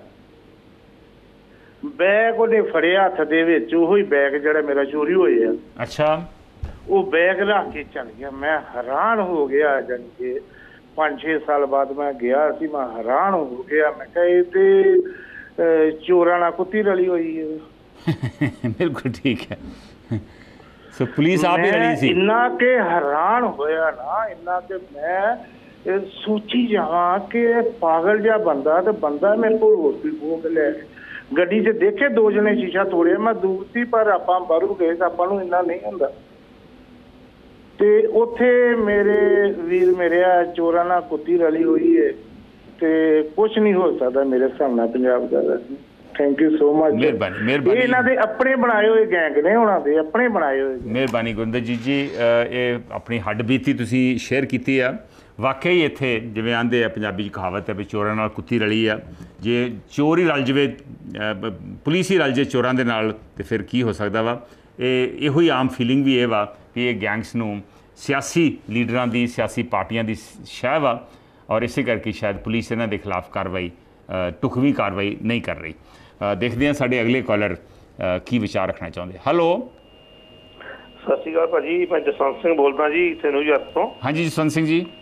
ਬੈਗ ਉਹਨੇ ਫੜਿਆ ਹੱਥ ਦੇ ਵਿੱਚ, ਉਹੀ ਬੈਗ ਜਿਹੜਾ ਮੇਰਾ ਚੋਰੀ ਹੋਇਆ। ਅੱਛਾ, ਉਹ ਬੈਗ ਰੱਖ ਕੇ ਚੱਲ ਗਿਆ। ਮੈਂ ਹੈਰਾਨ ਹੋ ਗਿਆ, ਜਾਣੀ ਕਿ ਪੰਜ ਛੇ ਸਾਲ ਬਾਅਦ ਮੈਂ ਗਿਆ ਸੀ, ਮੈਂ ਹੈਰਾਨ ਹੋ ਗਿਆ। ਮੈਂ ਕਿਹਾ ਇਹ ਤੇ ਚੋਰਾਂ ਨਾਲ ਕੁੱਤੀ ਰਲੀ ਹੋਈ ਹੈ। ਬਿਲਕੁਲ ਠੀਕ ਹੈ। ਸੋ ਪੁਲਿਸ ਆਪ ਹੀ ਰਲੀ ਸੀ। ਇੰਨਾ ਕਿ ਹੈਰਾਨ ਹੋਇਆ ਨਾ, ਇੰਨਾ ਕਿ ਮੈਂ ਸੋਚੀ ਜਾਵਾਂ ਕਿ ਪਾਗਲ ਜਿਹਾ ਬੰਦਾ ਤੇ ਬੰਦਾ ਮੇਰੇ ਕੋਲ ਹੋਰ ਵੀ ਬੋਕ ਲੈ ਗੱਡੀ 'ਚ ਦੇਖੇ ਦੋ ਜਣੇ ਸ਼ੀਸ਼ਾ ਤੋੜਿਆ। ਮੈਂ ਦੂਰ ਸੀ ਪਰ ਆਪਾਂ ਬਾਹਰੋਂ ਗਏ ਤਾਂ ਆਪਾਂ ਨੂੰ ਇੰਨਾ ਨਹੀਂ ਹੁੰਦਾ। ਤੇ ਉੱਥੇ ਮੇਰੇ ਵੀਰ ਮੇਰੇ ਆ ਚੋਰਾਂ ਨਾਲ ਕੁੱਤੀ ਰਲੀ ਹੋਈ ਹੈ ਤੇ ਕੁਛ ਨਹੀਂ ਹੋ ਸਕਦਾ ਮੇਰੇ ਹਿਸਾਬ ਨਾਲ ਪੰਜਾਬ ਦਾ। Thank you so much. ਮਿਹਰਬਾਨੀ ਮਿਹਰਬਾਨੀ। ਇਹ ਇਹਨਾਂ ਦੇ ਆਪਣੇ ਬਣਾਏ ਹੋਏ ਗੈਂਗ ਨੇ, ਉਹਨਾਂ ਦੇ ਆਪਣੇ ਬਣਾਏ ਹੋਏ। ਮਿਹਰਬਾਨੀ ਗੁਰਿੰਦਰਜੀਤ ਜੀ, ਇਹ ਆਪਣੀ ਹੱਡਬੀਤੀ ਤੁਸੀਂ ਸ਼ੇਅਰ ਕੀਤੀ ਆ। ਵਾਕਿਆ ਹੀ ਇੱਥੇ ਜਿਵੇਂ ਆਂਦੇ ਆ ਪੰਜਾਬੀ 'ਚ ਕਹਾਵਤ ਹੈ ਵੀ ਚੋਰਾਂ ਨਾਲ ਕੁੱਤੀ ਰਲੀ ਆ। ਜੇ ਚੋਰ ਹੀ ਰਲ ਜਾਵੇ, ਪੁਲਿਸ ਹੀ ਰਲ ਜੇ ਚੋਰਾਂ ਦੇ ਨਾਲ, ਤੇ ਫਿਰ ਕੀ ਹੋ ਸਕਦਾ ਵਾ। ਇਹ ਇਹੋ ਹੀ ਆਮ ਫੀਲਿੰਗ ਵੀ ਇਹ ਵਾ ਵੀ ਇਹ ਗੈਂਗਸ ਨੂੰ ਸਿਆਸੀ ਲੀਡਰਾਂ ਦੀ, ਸਿਆਸੀ ਪਾਰਟੀਆਂ ਦੀ ਸ਼ਹਿ ਵਾ, ਔਰ ਇਸੇ ਕਰਕੇ ਸ਼ਾਇਦ ਪੁਲਿਸ ਇਹਨਾਂ ਦੇ ਖਿਲਾਫ ਕਾਰਵਾਈ, ਢੁਕਵੀਂ ਕਾਰਵਾਈ ਨਹੀਂ ਕਰ ਰਹੀ। ਦੇਖਦੇ ਹਾਂ ਸਾਡੇ ਅਗਲੇ ਕਾਲਰ ਕੀ ਵਿਚਾਰ ਰੱਖਣਾ ਚਾਹੁੰਦੇ। ਹੈਲੋ, ਸਤਿ ਸ਼੍ਰੀ ਅਕਾਲ ਭਾਜੀ, ਮੈਂ ਜਸਵੰਤ ਸਿੰਘ ਬੋਲਦਾ ਜੀ ਇੱਥੇ ਨਿਊਯਾਰਕ ਤੋਂ। ਹਾਂਜੀ ਜਸਵੰਤ ਸਿੰਘ ਜੀ।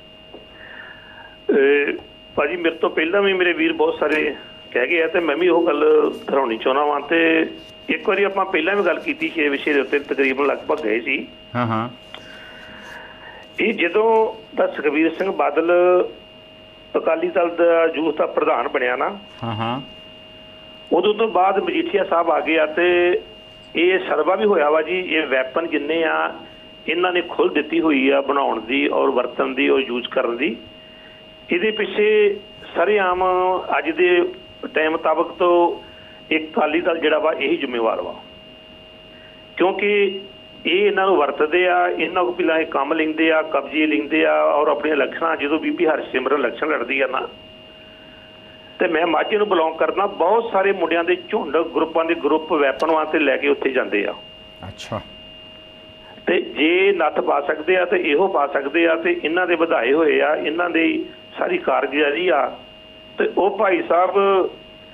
ਭਾਜੀ ਮੇਰੇ ਤੋਂ ਪਹਿਲਾਂ ਵੀ ਮੇਰੇ ਵੀਰ ਬਹੁਤ ਸਾਰੇ ਕਹਿ ਗਏ ਆ, ਤੇ ਮੈਂ ਵੀ ਉਹ ਗੱਲ ਦੁਹਰਾਉਣੀ ਚਾਹੁੰਦਾ ਵਾਂ। ਤੇ ਇੱਕ ਵਾਰੀ ਆਪਾਂ ਪਹਿਲਾਂ ਵੀ ਗੱਲ ਕੀਤੀ ਛੇ ਵਿਸ਼ੇ ਦੇ ਉੱਤੇ, ਤਕਰੀਬਨ ਲਗਭਗ ਗਏ ਸੀ। ਹਾਂ ਹਾਂ। ਇਹ ਜਦੋਂ ਦਾ ਸੁਖਬੀਰ ਸਿੰਘ ਬਾਦਲ ਅਕਾਲੀ ਦਲ ਦਾ ਯੂਥ ਦਾ ਪ੍ਰਧਾਨ ਬਣਿਆ ਨਾ, ਹਾਂ ਹਾਂ, ਉਦੋਂ ਤੋਂ ਬਾਅਦ ਮਜੀਠੀਆ ਸਾਹਿਬ ਆ ਗਏ ਆ, ਤੇ ਇਹ ਸਰਵਾ ਵੀ ਹੋਇਆ ਵਾ ਜੀ। ਇਹ ਵੈਪਨ ਜਿੰਨੇ ਆ ਇਹਨਾਂ ਨੇ ਖੁੱਲ੍ਹ ਦਿੱਤੀ ਹੋਈ ਆ ਬਣਾਉਣ ਦੀ ਔਰ ਵਰਤਣ ਦੀ ਔਰ ਯੂਜ਼ ਕਰਨ ਦੀ। ਇਹਦੇ ਪਿੱਛੇ ਸਰੇਆਮ ਅੱਜ ਦੇ ਟਾਈਮ ਮੁਤਾਬਕ ਤੋਂ ਇੱਕ ਅਕਾਲੀ ਦਲ ਜਿਹੜਾ ਵਾ ਇਹੀ ਜ਼ਿੰਮੇਵਾਰ ਵਾ, ਕਿਉਂਕਿ ਇਹ ਇਹਨਾਂ ਨੂੰ ਵਰਤਦੇ ਆ, ਇਹਨਾਂ ਕੋਲ ਪਹਿਲਾਂ ਇਹ ਕੰਮ ਲੈਂਦੇ ਆ, ਕਬਜ਼ੇ ਲੈਂਦੇ ਆ, ਔਰ ਆਪਣੀਆਂ ਇਲੈਕਸ਼ਨਾਂ ਜਦੋਂ ਬੀਬੀ ਹਰਸਿਮਰਨ ਇਲੈਕਸ਼ਨ ਲੜਦੀ ਆ ਨਾ, ਤੇ ਮੈਂ ਮਾਝੇ ਨੂੰ ਬਿਲੋਂਗ ਕਰਦਾ, ਬਹੁਤ ਸਾਰੇ ਮੁੰਡਿਆਂ ਦੇ ਝੁੰਡ, ਗਰੁੱਪਾਂ ਦੇ ਗਰੁੱਪ ਵੈਪਨ ਵਾਸਤੇ ਲੈ ਕੇ ਉੱਥੇ ਜਾਂਦੇ ਆ। ਅੱਛਾ। ਤੇ ਜੇ ਨੱਥ ਪਾ ਸਕਦੇ ਆ ਤੇ ਇਹੋ ਪਾ ਸਕਦੇ ਆ, ਤੇ ਇਹਨਾਂ ਦੇ ਵਧਾਏ ਹੋਏ ਆ, ਇਹਨਾਂ ਦੀ ਸਾਰੀ ਕਾਰਗੁਜ਼ਾਰੀ ਆ। ਤੇ ਉਹ ਭਾਈ ਸਾਹਿਬ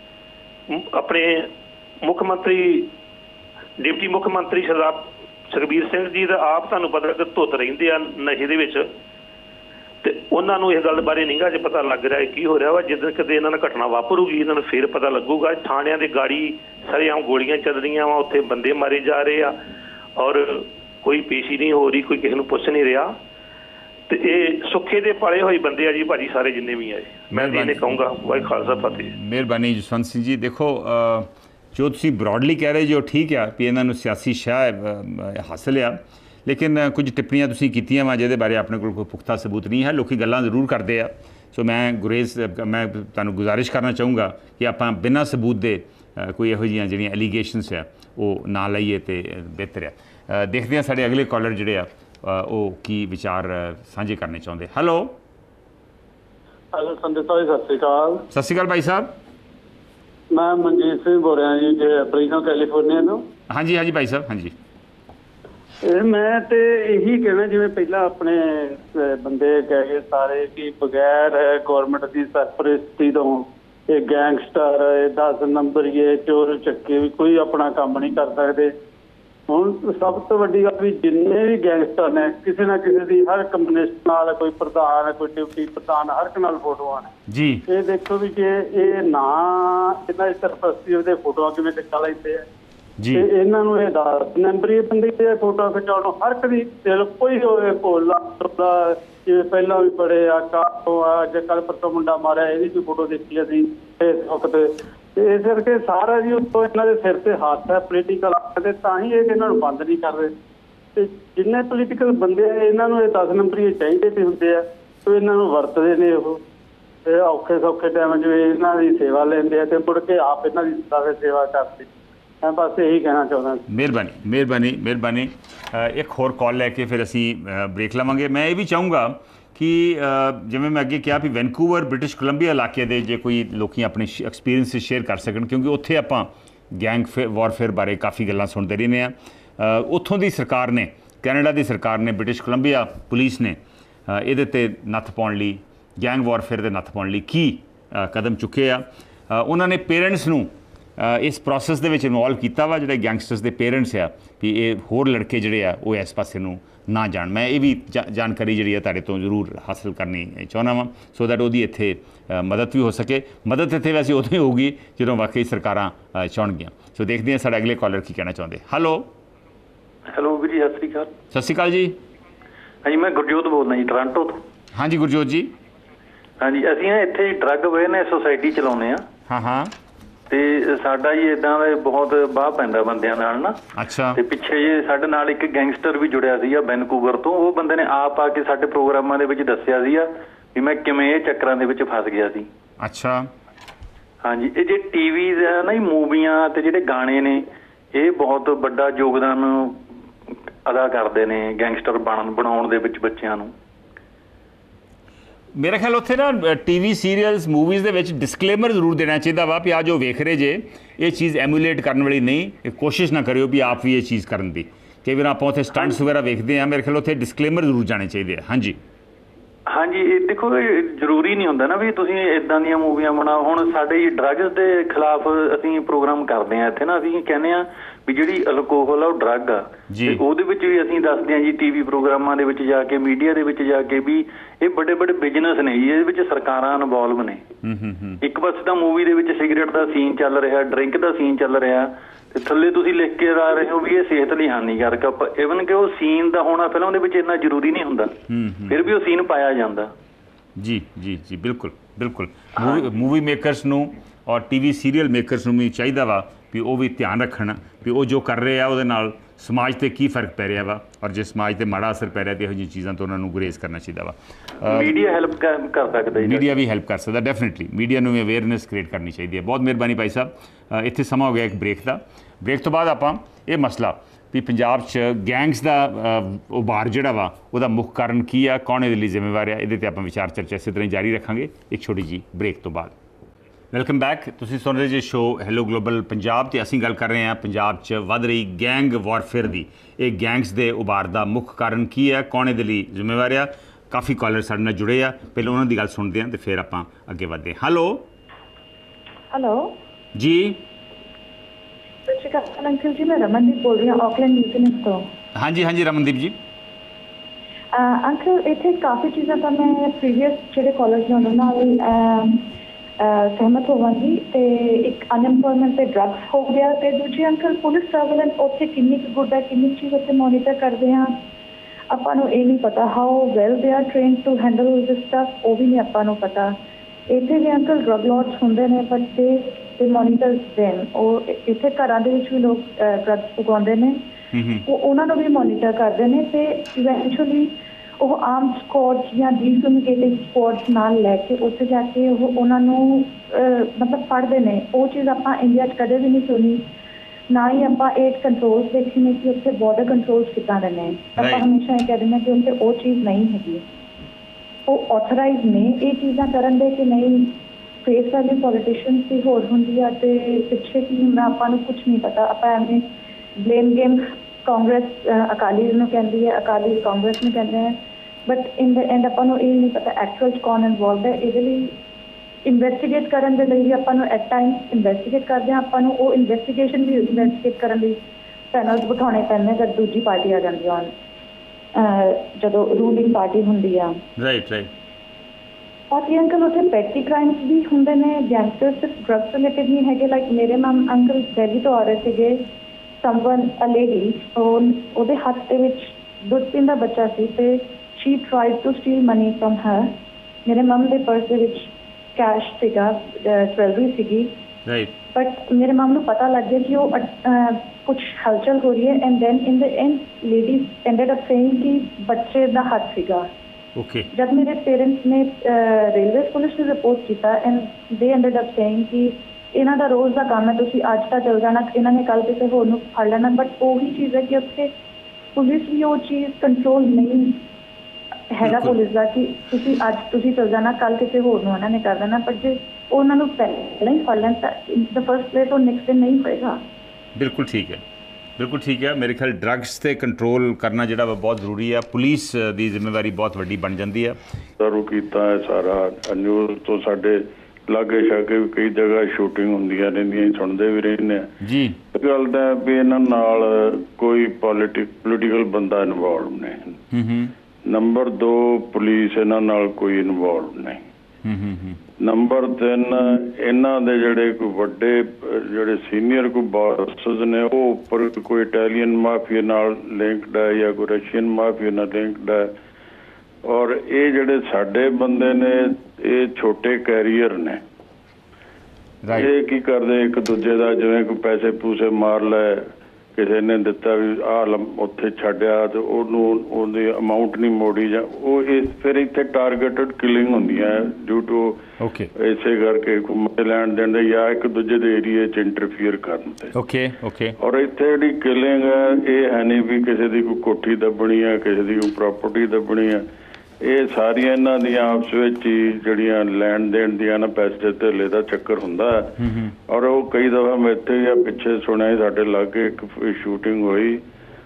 ਆਪਣੇ ਮੁੱਖ ਮੰਤਰੀ, ਡਿਪਟੀ ਮੁੱਖ ਮੰਤਰੀ ਸਰਦਾਰ ਸੁਖਬੀਰ ਸਿੰਘ ਜੀ ਦਾ ਆਪ ਤੁਹਾਨੂੰ ਪਤਾ ਕਿ ਧੁੱਤ ਰਹਿੰਦੇ ਆ ਨਸ਼ੇ ਦੇ ਵਿੱਚ, ਤੇ ਉਹਨਾਂ ਨੂੰ ਇਸ ਗੱਲ ਬਾਰੇ ਨਿੰਗਾ ਜੇ ਪਤਾ ਲੱਗ ਰਿਹਾ ਕੀ ਹੋ ਰਿਹਾ ਵਾ। ਜਿੱਦਣ ਕਦੇ ਇਹਨਾਂ ਨਾਲ ਘਟਨਾ ਵਾਪਰੂਗੀ ਇਹਨਾਂ ਨੂੰ ਫਿਰ ਪਤਾ ਲੱਗੂਗਾ। ਥਾਣਿਆਂ ਦੇ ਗਾੜੀ ਸਰੇਆਮ ਗੋਲੀਆਂ ਚੱਲ ਰਹੀਆਂ ਵਾ, ਉੱਥੇ ਬੰਦੇ ਮਾਰੇ ਜਾ ਰਹੇ ਆ, ਔਰ ਕੋਈ ਪੇਸ਼ੀ ਨਹੀਂ ਹੋ ਰਹੀ, ਕੋਈ ਕਿਸੇ ਨੂੰ ਪੁੱਛ ਨਹੀਂ ਰਿਹਾ। ਤੇ ਇਹ ਸੁੱਖੇ ਦੇ ਪਾਲੇ ਹੋਏ ਬੰਦੇ ਆ ਜੀ ਭਾਜੀ, ਸਾਰੇ ਜਿੰਨੇ ਵੀ ਆਏ। ਮੈਂ ਇਹਨੇ ਕਹੂੰਗਾ ਵਾਹਿਗੁਰੂ ਖਾਲਸਾ ਫਤਿਹ। ਮਿਹਰਬਾਨੀ ਜਸਵੰਤ ਸਿੰਘ ਜੀ। ਦੇਖੋ, ਜੋ ਤੁਸੀਂ ਬਰੋਡਲੀ ਕਹਿ ਰਹੇ ਜੋ ਠੀਕ ਆ ਵੀ ਇਹਨਾਂ ਨੂੰ ਸਿਆਸੀ ਸ਼ਾਹ ਹਾਸਿਲ ਆ, ਲੇਕਿਨ ਕੁਝ ਟਿੱਪਣੀਆਂ ਤੁਸੀਂ ਕੀਤੀਆਂ ਵਾ ਜਿਹਦੇ ਬਾਰੇ ਆਪਣੇ ਕੋਲ ਕੋਈ ਪੁਖਤਾ ਸਬੂਤ ਨਹੀਂ ਹੈ। ਲੋਕੀ ਗੱਲਾਂ ਜ਼ਰੂਰ ਕਰਦੇ ਆ। ਸੋ ਮੈਂ ਗੁਰੇਜ਼, ਮੈਂ ਤੁਹਾਨੂੰ ਗੁਜ਼ਾਰਿਸ਼ ਕਰਨਾ ਚਾਹੂੰਗਾ ਕਿ ਆਪਾਂ ਬਿਨਾਂ ਸਬੂਤ ਦੇ ਕੋਈ ਇਹੋ ਜਿਹੀਆਂ ਜਿਹੜੀਆਂ ਐਲੀਗੇਸ਼ਨਸ ਆ ਉਹ ਨਾ ਲਈਏ ਤੇ ਬਿਹਤਰ ਆ। ਦੇਖਦੇ ਹਾਂ ਸਾਡੇ ਅਗਲੇ ਕਾਲਰ ਜਿਹੜੇ ਆ ਉਹ ਕੀ ਵਿਚਾਰ ਸਾਂਝੇ ਕਰਨੇ ਚਾਹੁੰਦੇ। ਹੈਲੋ ਹੈਲੋ ਸੰਦੀਪ ਭਾਈ, ਸਤਿ ਸ਼੍ਰੀ ਅਕਾਲ। ਸਤਿ ਸ਼੍ਰੀ ਅਕਾਲ ਭਾਈ ਸਾਹਿਬ। ਮੈਂ ਮਨਜੀਤ ਸਿੰਘ ਬੋਲ ਰਿਹਾ ਜੀ, ਫਰੀਨੋ ਕੈਲੀਫੋਰਨੀਆ ਤੋਂ। ਹਾਂਜੀ ਹਾਂਜੀ ਭਾਈ ਸਾਹਿਬ। ਹਾਂਜੀ, ਇਹ ਮੈਂ ਤੇ ਇਹੀ ਕਹਿਣਾ, ਜਿਵੇਂ ਪਹਿਲਾਂ ਆਪਣੇ ਬੰਦੇ ਕਹਿ ਗਏ ਸਾਰੇ ਕਿ ਬਗੈਰ ਗੌਰਮੈਂਟ ਦੀ ਸਰਪ੍ਰਸਤੀ ਤੋਂ ਇਹ ਗੈਂਗਸਟਰ, ਇਹ ਦਸ ਨੰਬਰੀਏ, ਚੋਰ ਚੱਕੇ ਵੀ ਕੋਈ ਆਪਣਾ ਕੰਮ ਨਹੀਂ ਕਰ ਸਕਦੇ। ਹੁਣ ਸਭ ਤੋਂ ਵੱਡੀ ਗੱਲ ਵੀ ਜਿੰਨੇ ਵੀ ਗੈਂਗਸਟਰ ਨੇ ਕਿਸੇ ਨਾ ਕਿਸੇ ਦੀ, ਹਰ ਕਮਿਊਨਿਸਟ ਨਾਲ ਕੋਈ ਪ੍ਰਧਾਨ, ਕੋਈ ਡਿਪਟੀ ਪ੍ਰਧਾਨ, ਹਰ ਇੱਕ ਨਾਲ ਫੋਟੋਆਂ ਨੇ ਜੀ। ਇਹ ਦੇਖੋ ਵੀ ਜੇ ਇਹ ਨਾ ਇਹਨਾਂ ਦੀ ਸਰਪ੍ਰਸਤੀ ਉਹਦੇ ਫੋਟੋਆਂ ਕਿਵੇਂ ਟਿਕਾ ਲੈਂਦੇ ਆ ਜੀ। ਤੇ ਇਹਨਾਂ ਨੂੰ ਇਹ ਦਸ ਨੰਬਰੀ ਬੰਦੇ ਦੇ ਫੋਟੋ ਖਿਚਾਉਣ ਨੂੰ ਹਰ ਇੱਕ ਦੀ ਦਿਲ ਕੋਈ ਹੋਵੇ ਭੋਲਾ, ਜਿਵੇਂ ਪਹਿਲਾਂ ਵੀ ਬੜੇ ਆ ਕਾਟੋ ਆ, ਅੱਜ ਕੱਲ੍ਹ ਪਰਸੋਂ ਮੁੰਡਾ ਮਾਰਿਆ, ਇਹਦੀ ਵੀ ਫੋਟੋ ਦੇਖੀ ਅਸੀਂ ਫੇਸਬੁੱਕ ਤੇ। ਤੇ ਇਸ ਕਰਕੇ ਸਾਰਾ ਜੀ ਉੱਤੋਂ ਇਹਨਾਂ ਦੇ ਸਿਰ ਤੇ ਹੱਥ ਹੈ ਪੋਲੀਟੀਕਲ, ਤੇ ਤਾਂ ਹੀ ਇਹ ਇਹਨਾਂ ਨੂੰ ਬੰਦ ਨਹੀਂ ਕਰ ਰਹੇ। ਤੇ ਜਿੰਨੇ ਪੋਲੀਟੀਕਲ ਬੰਦੇ ਆ ਇਹਨਾਂ ਨੂੰ ਇਹ ਦਸ ਨੰਬਰੀ ਚਾਹੀਦੇ ਤੇ ਹੁੰਦੇ ਆ, ਤੇ ਇਹਨਾਂ ਨੂੰ ਵਰਤਦੇ ਨੇ ਉਹ ਇਹ ਔਖੇ ਸੌਖੇ ਟਾਈਮ ਜਿਵੇਂ ਇਹਨਾਂ ਦੀ ਸੇਵਾ ਲੈਂਦੇ ਆ, ਤੇ ਮੁੜ ਕੇ ਆਪ ਇਹਨਾਂ ਦੀ ਸੇਵਾ ਕਰਦੇ। ਮੈਂ ਬਸ ਇਹੀ ਕਹਿਣਾ ਚਾਹੁੰਦਾ। ਮਿਹਰਬਾਨੀ ਮਿਹਰਬਾਨੀ ਮਿਹਰਬਾਨੀ। ਇੱਕ ਹੋਰ ਕਾਲ ਲੈ ਕੇ ਫਿਰ ਅਸੀਂ ਬ੍ਰੇਕ ਲਵਾਂਗੇ। ਮੈਂ ਇਹ ਵੀ ਚਾਹੂੰਗਾ ਕਿ ਜਿਵੇਂ ਮੈਂ ਅੱਗੇ ਕਿਹਾ ਵੀ ਵੈਨਕੂਵਰ, ਬ੍ਰਿਟਿਸ਼ ਕੋਲੰਬੀਆ ਇਲਾਕੇ ਦੇ ਜੇ ਕੋਈ ਲੋਕੀ ਆਪਣੇ ਐਕਸਪੀਰੀਅੰਸ ਸ਼ੇਅਰ ਕਰ ਸਕਣ, ਕਿਉਂਕਿ ਉੱਥੇ ਆਪਾਂ ਗੈਂਗ ਫੇ ਵਾਰਫੇਅਰ ਬਾਰੇ ਕਾਫੀ ਗੱਲਾਂ ਸੁਣਦੇ ਰਹਿੰਦੇ ਹਾਂ। ਉੱਥੋਂ ਦੀ ਸਰਕਾਰ ਨੇ, ਕੈਨੇਡਾ ਦੀ ਸਰਕਾਰ ਨੇ, ਬ੍ਰਿਟਿਸ਼ ਕੋਲੰਬੀਆ ਪੁਲਿਸ ਨੇ ਇਹਦੇ 'ਤੇ ਨੱਥ ਪਾਉਣ ਲਈ, ਗੈਂਗ ਵਾਰਫੇਅਰ ਦੇ ਨੱਥ ਪਾਉਣ ਲਈ ਕੀ ਕਦਮ ਚੁੱਕੇ ਆ। ਉਹਨਾਂ ਨੇ ਪੇਰੈਂਟਸ ਨੂੰ ਇਸ ਪ੍ਰੋਸੈਸ ਦੇ ਵਿੱਚ ਇਨਵੋਲਵ ਕੀਤਾ ਵਾ, ਜਿਹੜੇ ਗੈਂਗਸਟਰਸ ਦੇ ਪੇਰੈਂਟਸ ਆ, ਵੀ ਇਹ ਹੋਰ ਲੜਕੇ ਜਿਹੜੇ ਆ ਉਹ ਇਸ ਪਾਸੇ ਨੂੰ ਨਾ ਜਾਣ। ਮੈਂ ਇਹ ਵੀ ਜਾਣਕਾਰੀ ਜਿਹੜੀ ਆ ਤੁਹਾਡੇ ਤੋਂ ਜ਼ਰੂਰ ਹਾਸਲ ਕਰਨੀ ਚਾਹੁੰਦਾ ਵਾਂ, ਸੋ ਦੈਟ ਉਹਦੀ ਇੱਥੇ ਮਦਦ ਵੀ ਹੋ ਸਕੇ। ਮਦਦ ਇੱਥੇ ਵੈਸੇ ਉਦੋਂ ਹੀ ਹੋਊਗੀ ਜਦੋਂ ਵਾਕਈ ਸਰਕਾਰਾਂ ਚਾਹੁਣਗੀਆਂ। ਸੋ ਦੇਖਦੇ ਹਾਂ ਸਾਡੇ ਅਗਲੇ ਕਾਲਰ ਕੀ ਕਹਿਣਾ ਚਾਹੁੰਦੇ। ਹੈਲੋ ਹੈਲੋ ਵੀਰ ਜੀ, ਸਤਿ ਸ਼੍ਰੀ ਅਕਾਲ। ਸਤਿ ਸ਼੍ਰੀ ਅਕਾਲ ਜੀ। ਹਾਂਜੀ, ਮੈਂ ਗੁਰਜੋਤ ਬੋਲਦਾ ਜੀ, ਟੋਰਾਂਟੋ ਤੋਂ। ਹਾਂਜੀ ਗੁਰਜੋਤ ਜੀ। ਹਾਂਜੀ, ਅਸੀਂ ਨਾ ਇੱਥੇ ਡਰੱਗ ਅਵੇਅਰਨੈਸ ਸੁਸਾਇਟੀ ਚਲਾਉਂਦੇ ਹਾਂ। ਹਾਂ ਹਾਂ। ਤੇ ਸਾਡਾ ਜੀ ਇਦਾਂ ਦਾ ਬਹੁਤ ਬਾਹ ਪੈਂਦਾ ਬੰਦਿਆਂ ਨਾਲ ਨਾ। ਅੱਛਾ। ਤੇ ਪਿੱਛੇ ਜੇ ਸਾਡੇ ਨਾਲ ਇੱਕ ਗੈਂਗਸਟਰ ਵੀ ਜੁੜਿਆ ਸੀਗਾ ਵੈਨਕੂਵਰ ਤੋਂ। ਉਹ ਬੰਦੇ ਨੇ ਆਪ ਆ ਕੇ ਸਾਡੇ ਪ੍ਰੋਗਰਾਮਾਂ ਦੇ ਵਿੱਚ ਦੱਸਿਆ ਸੀਗਾ ਵੀ ਮੈਂ ਕਿਵੇਂ ਇਹ ਚੱਕਰਾਂ ਦੇ ਵਿੱਚ ਫਸ ਗਿਆ ਸੀ। ਅੱਛਾ। ਹਾਂਜੀ, ਇਹ ਜੇ ਟੀਵੀ ਦਾ ਨਾ ਮੂਵੀਆਂ ਤੇ ਜਿਹੜੇ ਗਾਣੇ ਨੇ ਇਹ ਬਹੁਤ ਵੱਡਾ ਯੋਗਦਾਨ ਅਦਾ ਕਰਦੇ ਨੇ ਗੈਂਗਸਟਰ ਬਣ ਬਣਾਉਣ ਦੇ ਵਿੱਚ ਬੱਚਿਆਂ ਨੂੰ। मेरा ख्याल उत्थे ना टीवी सीरीयल्स मूवीज़ दे विच डिस्कलेमर जरूर देना चाहिए वा भी आ जो वेख रहे जे ये चीज़ एमुलेट करने वाली नहीं, कोशिश ना करियो भी आप भी ये चीज़ करन दी। कई बार आप उत्थे स्टंट्स वगैरह वेखते हैं, मेरे ख्याल उत्थे डिस्कलेमर जरूर जाने चाहिए। हाँ जी हाँ जी, देखो ਜ਼ਰੂਰੀ ਨਹੀਂ ਹੁੰਦਾ ਨਾ ਵੀ ਤੁਸੀਂ ਇਦਾਂ ਦੀਆਂ ਮੂਵੀਆਂ ਬਣਾਓ। ਹੁਣ ਸਾਡੇ ਡਰੱਗਸ ਦੇ ਖਿਲਾਫ ਅਸੀਂ ਪ੍ਰੋਗਰਾਮ ਕਰਦੇ ਆ ਇੱਥੇ ਨਾ, ਅਸੀਂ ਕਹਿੰਦੇ ਆ ਵੀ ਜਿਹੜੀ ਅਲਕੋਹਲ ਆ ਉਹ ਡਰੱਗ ਆ, ਤੇ ਉਹਦੇ ਵਿੱਚ ਵੀ ਅਸੀਂ ਦੱਸਦੇ ਆ ਜੀ ਟੀਵੀ ਪ੍ਰੋਗਰਾਮਾਂ ਦੇ ਵਿੱਚ ਜਾ ਕੇ, ਮੀਡੀਆ ਦੇ ਵਿੱਚ ਜਾ ਕੇ ਵੀ ਇਹ ਵੱਡੇ ਵੱਡੇ ਬਿਜ਼ਨਸ ਨੇ ਜੀ, ਇਹਦੇ ਵਿੱਚ ਸਰਕਾਰਾਂ ਇਨਵੋਲਵ ਨੇ। ਇੱਕ ਪਾਸੇ ਤਾਂ ਮੂਵੀ ਦੇ ਵਿੱਚ ਸਿਗਰਟ ਦਾ ਸੀਨ ਚੱਲ ਰਿਹਾ, ਡਰਿੰਕ ਦਾ ਸੀਨ ਚੱਲ ਰਿਹਾ, ਤੇ ਥੱਲੇ ਤੁਸੀਂ ਲਿਖ ਕੇ ਆ ਰਹੇ ਹੋ ਵੀ ਇਹ ਸਿਹਤ ਲਈ ਹਾਨੀਕਾਰਕ ਆ। ਇਵਨ ਕਿ ਉਹ ਸੀਨ ਦਾ ਹੋਣਾ ਫਿਲਮ ਦੇ ਵਿੱਚ ਇੰਨਾ ਜ਼ਰੂਰੀ ਨਹੀਂ ਹੁੰਦਾ, ਫਿਰ ਵੀ ਉਹ ਸੀਨ ਪਾਇਆ ਜਾਂਦਾ। ਜੀ ਜੀ ਜੀ ਬਿਲਕੁਲ ਬਿਲकुल मूवी मेकरस ਨੂੰ और टीवी सीरीयल मेकरस ਨੂੰ ਵੀ ਚਾਹੀਦਾ ਵਾ ਵੀ ਉਹ ਵੀ ਧਿਆਨ ਰੱਖਣ ਵੀ ਉਹ ਜੋ ਕਰ ਰਹੇ ਆ ਉਹਦੇ ਨਾਲ ਸਮਾਜ ਤੇ ਕੀ ਫਰਕ ਪੈ ਰਿਹਾ ਵਾ, ਔਰ ਜੇ ਸਮਾਜ ਤੇ ਮਾੜਾ ਅਸਰ ਪੈ ਰਿਹਾ ਤੇ ਇਹੋ ਜਿਹੀਆਂ ਚੀਜ਼ਾਂ ਤੋਂ ਉਹਨਾਂ ਨੂੰ ਗੁਰੇਜ਼ ਕਰਨਾ ਚਾਹੀਦਾ ਵਾ। ਮੀਡੀਆ ਹੈਲਪ ਕਰ ਸਕਦਾ ਜੀ, ਮੀਡੀਆ ਵੀ ਹੈਲਪ ਕਰ ਸਕਦਾ ਡੈਫੀਨਿਟਲੀ, ਮੀਡੀਆ ਨੂੰ ਵੀ ਅਵੇਅਰਨੈਸ ਕ੍ਰੀਏਟ ਕਰਨੀ ਚਾਹੀਦੀ ਹੈ। ਬਹੁਤ ਮਿਹਰਬਾਨੀ ਭਾਈ ਸਾਹਿਬ। ਇੱਥੇ ਸਮਾਂ ਹੋ ਗਿਆ ਇੱਕ ਬ੍ਰੇਕ ਦਾ। ਬ੍ਰੇਕ ਤੋਂ ਬਾਅਦ ਆਪਾਂ ਇਹ ਮਸਲਾ ਵੀ ਪੰਜਾਬ 'ਚ ਗੈਂਗਸ ਦਾ ਉਭਾਰ ਜਿਹੜਾ ਵਾ ਉਹਦਾ ਮੁੱਖ ਕਾਰਨ ਕੀ ਆ, ਕੌਣ ਇਹਦੇ ਲਈ ਜ਼ਿੰਮੇਵਾਰ ਆ, ਇਹਦੇ ਤੇ ਆਪਾਂ ਵਿਚਾਰ ਚਰਚਾ ਇਸੇ ਤਰ੍ਹਾਂ ਜਾਰੀ ਰੱਖਾਂਗੇ ਇੱਕ ਛੋਟੀ ਜੀ ਬ੍ਰੇਕ ਤੋਂ ਬਾਅਦ। Welcome back. ਤੁਸੀਂ ਸੁਣ ਰਹੇ ਜੇ ਸ਼ੋਅ ਹੈਲੋ ਗਲੋਬਲ ਪੰਜਾਬ, ਤੇ ਅਸੀਂ ਗੱਲ ਕਰ ਰਹੇ ਹਾਂ ਪੰਜਾਬ 'ਚ ਵੱਧ ਰਹੀ ਗੈਂਗ ਵਾਰਫੇਅਰ ਦੀ। ਇਹ ਗੈਂਗਸ ਦੇ ਉਭਾਰ ਦਾ ਮੁੱਖ ਕਾਰਨ ਕੀ ਹੈ, ਕੌਣ ਇਹਦੇ ਲਈ ਜ਼ਿੰਮੇਵਾਰ ਆ। ਕਾਫੀ ਕਾਲਰ ਸਾਡੇ ਨਾਲ ਜੁੜੇ ਆ, ਪਹਿਲਾਂ ਉਹਨਾਂ ਦੀ ਗੱਲ ਸੁਣਦੇ ਹਾਂ ਤੇ ਫਿਰ ਆਪਾਂ ਅੱਗੇ ਵਧਦੇ ਹਾਂ। ਹੈਲੋ ਹੈਲੋ ਜੀ, ਸਤਿ ਸ਼੍ਰੀ ਅਕਾਲ ਅੰਕਲ ਜੀ, ਮੈਂ ਰਮਨਦੀਪ ਬੋਲ ਰਹੀ ਹਾਂ ਆਕਲੈਂਡ ਨਿਊਜ਼ੀਲੈਂਡ ਤੋਂ। ਹਾਂਜੀ ਹਾਂਜੀ ਰਮਨਦੀਪ ਜੀ। ਅੰਕਲ ਇੱਥੇ ਕਾਫੀ ਚੀਜ਼ਾਂ ਤਾਂ ਮੈਂ ਪ੍ਰੀਵੀਅਸ ਜਿਹੜੇ ਕਾਲਜ ਨੇ ਉਹਨਾਂ ਨਾਲ ਸਹਿਮਤ ਹੋਵਾਂਗੀ। ਤੇ ਇੱਕ ਅਨਐਮਪਲੋਇਮੈਂਟ ਤੇ ਡਰੱਗਸ ਹੋ ਗਿਆ, ਤੇ ਦੂਜੀ ਅੰਕਲ ਪੁਲਿਸ ਸਰਵੇਲੈਂਸ ਉੱਥੇ ਕਿੰਨੀ ਕੁ ਗੁੱਡ ਹੈ, ਕਿੰਨੀ ਚੀਜ਼ ਉੱਥੇ ਮੋਨੀਟਰ ਕਰਦੇ ਹਾਂ ਆਪਾਂ ਨੂੰ ਇਹ ਨਹੀਂ ਪਤਾ। How well they are trained to handle this stuff ਉਹ ਵੀ ਨਹੀਂ ਆਪਾਂ ਨੂੰ ਪਤਾ। ਇੱਥੇ ਵੀ ਅੰਕਲ ਡਰੱਗ ਲੌਰਡਸ ਹੁੰਦੇ ਨੇ ਬਟ ਦੇ ਤੇ ਮੋਨੀਟਰ ਦੇਮ, ਉਹ ਇੱਥੇ ਘਰਾਂ ਦੇ ਵਿੱਚ ਵੀ ਲੋਕ ਡਰੱਗਸ ਉਗਾਉਂਦੇ ਨੇ, ਉਹ ਉਹਨਾਂ ਨੂੰ ਵੀ ਮੋਨੀਟਰ ਕਰਦੇ ਨੇ, ਤੇ ਇਵੈਂਚੁਅਲੀ ਉਹ ਆਰਮ ਸਕੁਆਡਸ ਜਾਂ ਡੀਕਮਿਊਨੀਕੇਟਿੰਗ ਸਕੁਆਡਸ ਨਾਲ ਲੈ ਕੇ ਉੱਥੇ ਜਾ ਕੇ ਉਹ ਉਹਨਾਂ ਨੂੰ ਮਤਲਬ ਫੜਦੇ ਨੇ। ਉਹ ਚੀਜ਼ ਆਪਾਂ ਇੰਡੀਆ 'ਚ ਕਦੇ ਵੀ ਨਹੀਂ ਸੁਣੀ, ਨਾ ਹੀ ਆਪਾਂ ਏਡ ਕੰਟਰੋਲਸ ਦੇਖੇ ਨੇ ਕਿ ਉੱਥੇ ਬਾਰਡਰ ਕੰਟਰੋਲਸ ਕਿੱਦਾਂ ਦੇ ਨੇ। ਆਪਾਂ ਹਮੇਸ਼ਾ ਇਹ ਕਹਿ ਦਿੰਦੇ ਕਿ ਉੱਥੇ ਉਹ ਚੀਜ਼ ਨਹੀਂ ਹੈਗੀ। ਉਹ ਆਥੋਰਾਈਜ਼ ਨੇ ਇਹ ਚੀਜ਼ਾਂ ਕਰਨ ਦੇ ਕਿ ਨਹੀਂ। ਫੇਸ ਵੈਲਿਊ ਪੋਲੀਟੀਸ਼ੀਅਨਸ ਦੀ ਹੋਰ ਹੁੰਦੀ ਆ ਤੇ ਪਿੱਛੇ ਕੀ ਹੁੰਦਾ ਆਪਾਂ ਨੂੰ ਕੁਛ ਨਹੀਂ ਪਤਾ। ਆਪਾਂ ਐਵੇਂ ਬਲੇਮ ਗੇਮ ਕਾਂਗਰਸ ਅਕਾਲੀ ਨੂੰ ਕਹਿੰਦੀ ਹੈ, ਅਕਾਲੀ ਕਾਂਗਰਸ ਨੂੰ ਕਹਿੰਦੇ ਹੈ, ਬਟ ਇਨ ਦ ਐਂਡ ਆਪਾਂ ਨੂੰ ਇਹ ਨਹੀਂ ਪਤਾ ਐਕਚੁਅਲ 'ਚ ਕੌਣ ਇਨਵੋਲਵ ਹੈ। ਇਹਦੇ ਲਈ ਇਨਵੈਸਟੀਗੇਟ ਕਰਨ ਦੇ ਲਈ ਵੀ ਆਪਾਂ ਨੂੰ ਐਟ ਟਾਈਮਸ ਇਨਵੈਸਟੀਗੇਟ ਕਰਦੇ ਹਾਂ, ਆਪਾਂ ਨੂੰ ਉਹ ਇਨਵੈਸਟੀਗੇਸ਼ਨ ਵੀ ਇਨਵੈਸਟੀਗੇਟ ਕਰਨ ਲਈ ਪੈਨਲਸ ਬਿਠਾਉਣੇ ਪੈਂਦੇ ਜਦ ਦੂਜੀ ਪਾਰਟੀ ਆ ਜਾਂਦੀ ਆ, ਜਦੋਂ ਰੂਲਿੰਗ ਪਾਰਟੀ ਹੁੰਦੀ ਆ। Right right. ਬਾਕੀ ਅੰਕਲ ਉੱਥੇ ਪੈਟੀ ਕ੍ਰਾਈਮਸ ਵੀ ਹੁੰਦੇ ਨੇ, ਗੈਂਗਸਟਰਸ ਸਿਰਫ ਡਰੱਗਸ ਰਿਲੇਟਿਡ ਨਹੀਂ ਹੈਗੇ। ਲਾਈਕ ਮੇਰੇ ਮਮ ਅੰਕਲ ਦਿੱਲੀ ਤੋਂ ਆ ਰਹੇ ਸੀਗੇ, ਸਮਵਨ ਅ ਲੇਡੀ, ਉਹਦੇ ਹੱਥ ਦੇ ਵਿੱਚ ਦੁੱਧ ਪੀਣ ਦਾ ਬੱਚਾ ਸੀ ਤੇ she tried to steal money from her. ਮੇਰੇ ਮਮ ਦੇ ਪਰਸ ਦੇ ਵਿੱਚ ਕੈਸ਼ ਸੀਗਾ, ਜਵੈਲਰੀ ਸੀਗੀ, ਬਟ ਮੇਰੇ ਮਮ ਨੂੰ ਪਤਾ ਲੱਗ ਗਿਆ ਕਿ ਉਹ ਕੁਛ ਹਲਚਲ ਹੋ ਰਹੀ ਹੈ, and then in the end lady ended up saying ਕਿ ਬੱਚੇ ਦਾ ਹੱਥ ਸੀਗਾ। Okay. ਜਦ ਮੇਰੇ ਪੇਰੈਂਟਸ ਨੇ ਰੇਲਵੇ ਪੁਲਿਸ ਨੂੰ ਰਿਪੋਰਟ ਕੀਤਾ and they ended up saying ਕਿ ਇਹਨਾਂ ਦਾ ਰੋਜ਼ ਦਾ ਕੰਮ ਹੈ, ਤੁਸੀਂ ਅੱਜ ਤਾਂ ਚਲ ਜਾਣਾ, ਇਹਨਾਂ ਨੇ ਕੱਲ ਕਿਸੇ ਹੋਰ ਨੂੰ ਫੜ ਲੈਣਾ। ਬਟ ਉਹੀ ਚੀਜ਼ ਹੈ ਕਿ ਉੱਥੇ ਪੁਲਿਸ ਵੀ ਉਹ ਚੀਜ਼ ਕੰਟਰੋਲ ਨਹੀਂ ਹੈਗਾ ਪੁਲਿਸ ਦਾ ਕਿ ਤੁਸੀਂ ਅੱਜ ਤੁਸੀਂ ਚਲ ਜਾਣਾ, ਕੱਲ ਕਿਸੇ ਹੋਰ ਨੂੰ ਇਹਨਾਂ ਨੇ ਕਰ ਦੇਣਾ। ਪਰ ਜੇ ਉਹਨਾਂ ਨੂੰ ਪਹਿਲਾਂ ਹੀ ਫੜ ਲੈਣ ਤਾਂ ਇਨ ਦ ਫਸਟ ਪਲੇਸ ਉਹ ਨੈਕਸਟ ਦਿਨ ਨਹੀਂ ਹੋਏਗਾ। ਬਿਲਕੁਲ ਠੀਕ ਹੈ, ਬਿਲਕੁਲ ਠੀਕ ਹੈ। ਮੇਰੇ ਖਿਆਲ ਡਰੱਗਸ 'ਤੇ ਕੰਟਰੋਲ ਕਰਨਾ ਜਿਹੜਾ ਵਾ ਬਹੁਤ ਜ਼ਰੂਰੀ ਆ। ਪੁਲਿਸ ਦੀ ਜ਼ਿੰਮੇਵਾਰੀ ਬਹੁਤ ਵੱਡੀ ਬਣ ਜਾਂਦੀ ਆ। ਸ਼ੁਰੂ ਕੀਤਾ ਹੈ ਸਾਰਾ ਨਿਊਜ਼ ਤੋਂ, ਸਾਡੇ ਲਾਗੇ ਛਾਗੇ ਵੀ ਕਈ ਜਗ੍ਹਾ ਸ਼ੂਟਿੰਗ ਹੁੰਦੀਆਂ ਰਹਿੰਦੀਆਂ, ਸੁਣਦੇ ਵੀ ਰਹਿੰਦੇ ਆ ਜੀ। ਇੱਕ ਗੱਲ ਤਾਂ ਵੀ ਇਹਨਾਂ ਨਾਲ ਕੋਈ ਪੋਲੀਟਿਕ ਪੋਲੀਟੀਕਲ ਬੰਦਾ ਇਨਵੋਲਵ ਨਹੀਂ। ਨੰਬਰ ਦੋ, ਪੁਲਿਸ ਇਹਨਾਂ ਨਾਲ ਕੋਈ ਇਨਵੋਲਵ ਨਹੀਂ। ਨੰਬਰ ਤਿੰਨ, ਇਹਨਾਂ ਦੇ ਜਿਹੜੇ ਕੋਈ ਵੱਡੇ ਜਿਹੜੇ ਸੀਨੀਅਰ ਕੋਈ ਬਾਸਸ ਨੇ ਉਹ ਉੱਪਰ ਕੋਈ ਇਟਾਲੀਅਨ ਮਾਫੀਆ ਨਾਲ ਲਿੰਕਡ ਹੈ ਜਾਂ ਕੋਈ ਰਸ਼ੀਅਨ ਮਾਫੀਆ ਨਾਲ ਲਿੰਕਡ ਹੈ। ਔਰ ਇਹ ਜਿਹੜੇ ਸਾਡੇ ਬੰਦੇ ਨੇ ਇਹ ਛੋਟੇ ਕੈਰੀਅਰ ਨੇ, ਇਹ ਕੀ ਕਰਦੇ ਇੱਕ ਦੂਜੇ ਦਾ ਜਿਵੇਂ ਕੋਈ ਪੈਸੇ ਪੂਸੇ ਮਾਰ ਲੈ ਕਿਸੇ ਨੇ ਦਿੱਤਾ ਵੀ ਆਹ ਉੱਥੇ ਛੱਡਿਆ ਤੇ ਉਹਨੂੰ ਉਹਦੀ ਅਮਾਊਂਟ ਨਹੀਂ ਮੋੜੀ ਜਾਂ ਉਹ ਇਸ ਫਿਰ ਇੱਥੇ ਟਾਰਗੇਟਡ ਕਿਲਿੰਗ ਹੁੰਦੀਆਂ ਡਿਊ ਟੂ ਓਕੇ ਇਸੇ ਕਰਕੇ ਘੁੰਮੇ ਲੈਣ ਦੇਣ ਦੇ ਜਾਂ ਇੱਕ ਦੂਜੇ ਦੇ ਏਰੀਏ 'ਚ ਇੰਟਰਫੀਅਰ ਕਰਨ ਤੇ ਓਕੇ ਓਕੇ ਔਰ ਇੱਥੇ ਜਿਹੜੀ ਕਿਲਿੰਗ ਹੈ ਇਹ ਹੈ ਨਹੀਂ ਵੀ ਕਿਸੇ ਦੀ ਕੋਈ ਕੋਠੀ ਦੱਬਣੀ ਹੈ ਕਿਸੇ ਦੀ ਕੋਈ ਪ੍ਰਾਪਰਟੀ ਦੱਬਣੀ ਹੈ ਇਹ ਸਾਰੀਆਂ ਇਹਨਾਂ ਦੀਆਂ ਆਪਸ ਵਿੱਚ ਹੀ ਜਿਹੜੀਆਂ ਲੈਣ ਦੇਣ ਦੀਆਂ ਨਾ ਪੈਸੇ ਧੇਲੇ ਦਾ ਚੱਕਰ ਹੁੰਦਾ ਹੈ ਔਰ ਉਹ ਕਈ ਦਫਾ ਮੈਂ ਇੱਥੇ ਜਾਂ ਪਿੱਛੇ ਸੁਣਿਆ ਸਾਡੇ ਲਾਗੇ ਇੱਕ ਸ਼ੂਟਿੰਗ ਹੋਈ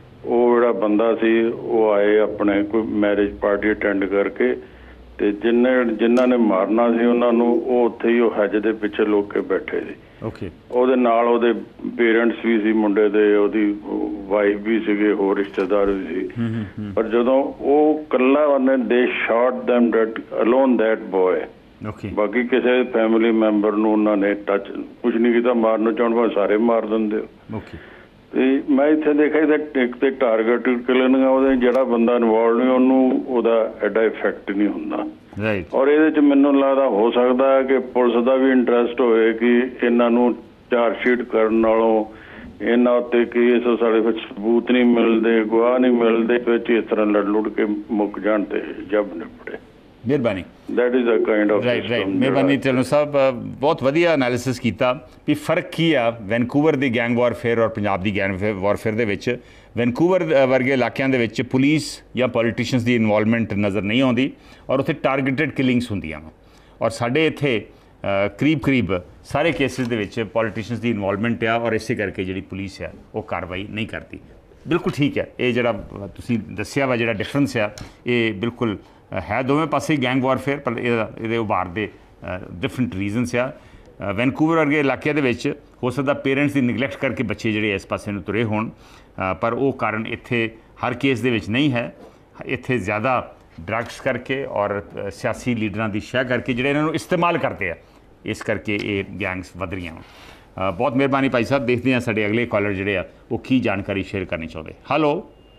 ਉਹ ਜਿਹੜਾ ਬੰਦਾ ਸੀ ਉਹ ਆਏ ਆਪਣੇ ਕੋਈ ਮੈਰਿਜ ਪਾਰਟੀ ਅਟੈਂਡ ਕਰਕੇ ਤੇ ਜਿੰਨੇ ਜਿਨ੍ਹਾਂ ਨੇ ਮਾਰਨਾ ਸੀ ਉਹਨਾਂ ਨੂੰ ਉਹ ਉੱਥੇ ਹੀ ਉਹ ਹੱਜ ਦੇ ਪਿੱਛੇ ਲੋਕ ਕੇ ਬੈਠੇ ਸੀ ਓਕੇ ਉਹਦੇ ਨਾਲ ਉਹਦੇ ਪੇਰੈਂਟਸ ਵੀ ਸੀ ਮੁੰਡੇ ਦੇ ਉਹਦੀ ਵਾਈਫ ਵੀ ਸੀਗੇ ਹੋਰ ਰਿਸ਼ਤੇਦਾਰ ਵੀ ਸੀ ਪਰ ਜਦੋਂ ਉਹ ਇਕੱਲਾ ਉਹਨੇ ਦੇ shot them that alone that boy okay ਬਾਕੀ ਕਿਸੇ ਫੈਮਿਲੀ ਮੈਂਬਰ ਨੂੰ ਉਹਨਾਂ ਨੇ ਟੱਚ ਕੁਝ ਨਹੀਂ ਕੀਤਾ ਮਾਰਨ ਨੂੰ ਚਾਹੁਣ ਭਾਵੇਂ ਸਾਰੇ ਮਾਰ ਦਿੰਦੇ ਓਕੇ ਤੇ ਮੈਂ ਇੱਥੇ ਦੇਖਿਆ ਤੇ ਇੱਕ ਤੇ ਟਾਰਗੇਟ ਕਿਲਿੰਗ ਆ ਉਹਦੇ ਜਿਹੜਾ ਬੰਦਾ ਇਨਵੋਲਵ ਨਹੀਂ ਉਹਨੂੰ ਉਹਦਾ ਐਡਾ ਇਫੈਕਟ ਨਹੀਂ ਹੁੰਦਾ ਰਾਈਟ ਔਰ ਇਹਦੇ 'ਚ ਮੈਨੂੰ ਲੱਗਦਾ ਹੋ ਸਕਦਾ ਹੈ ਕਿ ਪੁਲਿਸ ਦਾ ਵੀ ਇੰਟਰਸਟ ਹੋਏ ਕਿ ਇਹਨਾਂ ਨੂੰ ਚਾਰਜ ਸ਼ੀਟ ਕਰਨ ਨਾਲੋਂ ਇਹਨਾਂ ਉੱਤੇ ਕੇਸ ਸਾਡੇ ਵਿੱਚ ਸਬੂਤ ਨਹੀਂ ਮਿਲਦੇ ਗਵਾਹ ਨਹੀਂ ਮਿਲਦੇ ਵਿੱਚ ਇਸ ਤਰ੍ਹਾਂ ਲੜ ਲੁੜ ਕੇ ਮੁੱਕ ਜਾਣ ਤੇ ਜਬ ਨਿਪੜੇ ਮਿਹਰਬਾਨੀ that is a kind of right right ਮਿਹਰਬਾਨੀ ਢਿੱਲੋਂ ਸਾਹਿਬ ਬਹੁਤ ਵਧੀਆ ਐਨਾਲਿਸਿਸ ਕੀਤਾ ਵੀ ਫਰਕ ਕੀ ਆ ਵੈਨਕੂਵਰ ਦੀ ਗੈਂਗ ਵਾਰਫੇਅਰ ਔਰ ਪੰਜਾਬ ਦੀ ਗੈਂਗ ਵਾਰਫੇਅਰ ਦੇ ਵਿੱਚ ਵੈਨਕੂਵਰ ਵਰਗੇ ਇਲਾਕਿਆਂ ਦੇ ਵਿੱਚ ਪੁਲਿਸ ਜਾਂ ਪੋਲੀਟੀਸ਼ੀਅਨਸ ਦੀ ਇਨਵੋਲਵਮੈਂਟ ਨਜ਼ਰ ਨਹੀਂ ਆਉਂਦੀ ਔਰ ਉੱਥੇ ਟਾਰਗੇਟਡ ਕਿਲਿੰਗਸ ਹੁੰਦੀਆਂ ਵਾ ਔਰ ਸਾਡੇ ਇੱਥੇ ਕਰੀਬ ਕਰੀਬ ਸਾਰੇ ਕੇਸਿਸ ਦੇ ਵਿੱਚ ਪੋਲੀਟੀਸ਼ੀਅਨਸ ਦੀ ਇਨਵੋਲਵਮੈਂਟ ਆ ਔਰ ਇਸੇ ਕਰਕੇ ਜਿਹੜੀ ਪੁਲਿਸ ਆ ਉਹ ਕਾਰਵਾਈ ਨਹੀਂ ਕਰਦੀ ਬਿਲਕੁਲ ਠੀਕ ਹੈ ਇਹ ਜਿਹੜਾ ਤੁਸੀਂ ਦੱਸਿਆ ਵਾ ਜਿਹੜਾ ਡਿਫਰੈਂਸ ਆ ਇਹ ਬਿਲਕੁਲ ਹੈ ਦੋਵੇਂ ਪਾਸੇ ਗੈਂਗ ਵਾਰਫੇਅਰ ਪਰ ਇਹਦਾ ਇਹਦੇ ਉਭਾਰ ਦੇ ਡਿਫਰੈਂਟ ਰੀਜ਼ਨਸ ਆ ਵੈਨਕੂਵਰ ਵਰਗੇ ਇਲਾਕਿਆਂ ਦੇ ਵਿੱਚ ਹੋ ਸਕਦਾ ਪੇਰੈਂਟਸ ਦੀ ਨਿਗਲੈਕਟ ਕਰਕੇ ਬੱਚੇ ਜਿਹੜੇ ਇਸ ਪਾਸੇ ਨੂੰ ਤੁਰੇ ਹੋਣ ਪਰ ਉਹ ਕਾਰਨ ਇੱਥੇ ਹਰ ਕੇਸ ਦੇ ਵਿੱਚ ਨਹੀਂ ਹੈ ਇੱਥੇ ਜ਼ਿਆਦਾ ਡਰੱਗਸ ਕਰਕੇ ਔਰ ਸਿਆਸੀ ਲੀਡਰਾਂ ਦੀ ਸ਼ਹਿ ਕਰਕੇ ਜਿਹੜੇ ਇਹਨਾਂ ਨੂੰ ਇਸਤੇਮਾਲ ਕਰਦੇ ਆ ਇਸ ਕਰਕੇ ਇਹ ਗੈਂਗਸ ਵਧ ਰਹੀਆਂ ਬਹੁਤ ਮਿਹਰਬਾਨੀ ਭਾਈ ਸਾਹਿਬ ਦੇਖਦੇ ਹਾਂ ਸਾਡੇ ਅਗਲੇ ਕਾਲਰ ਜਿਹੜੇ ਆ ਉਹ ਕੀ ਜਾਣਕਾਰੀ ਸ਼ੇਅਰ ਕਰਨੀ ਚਾਹੁੰਦੇ ਹੈਲੋ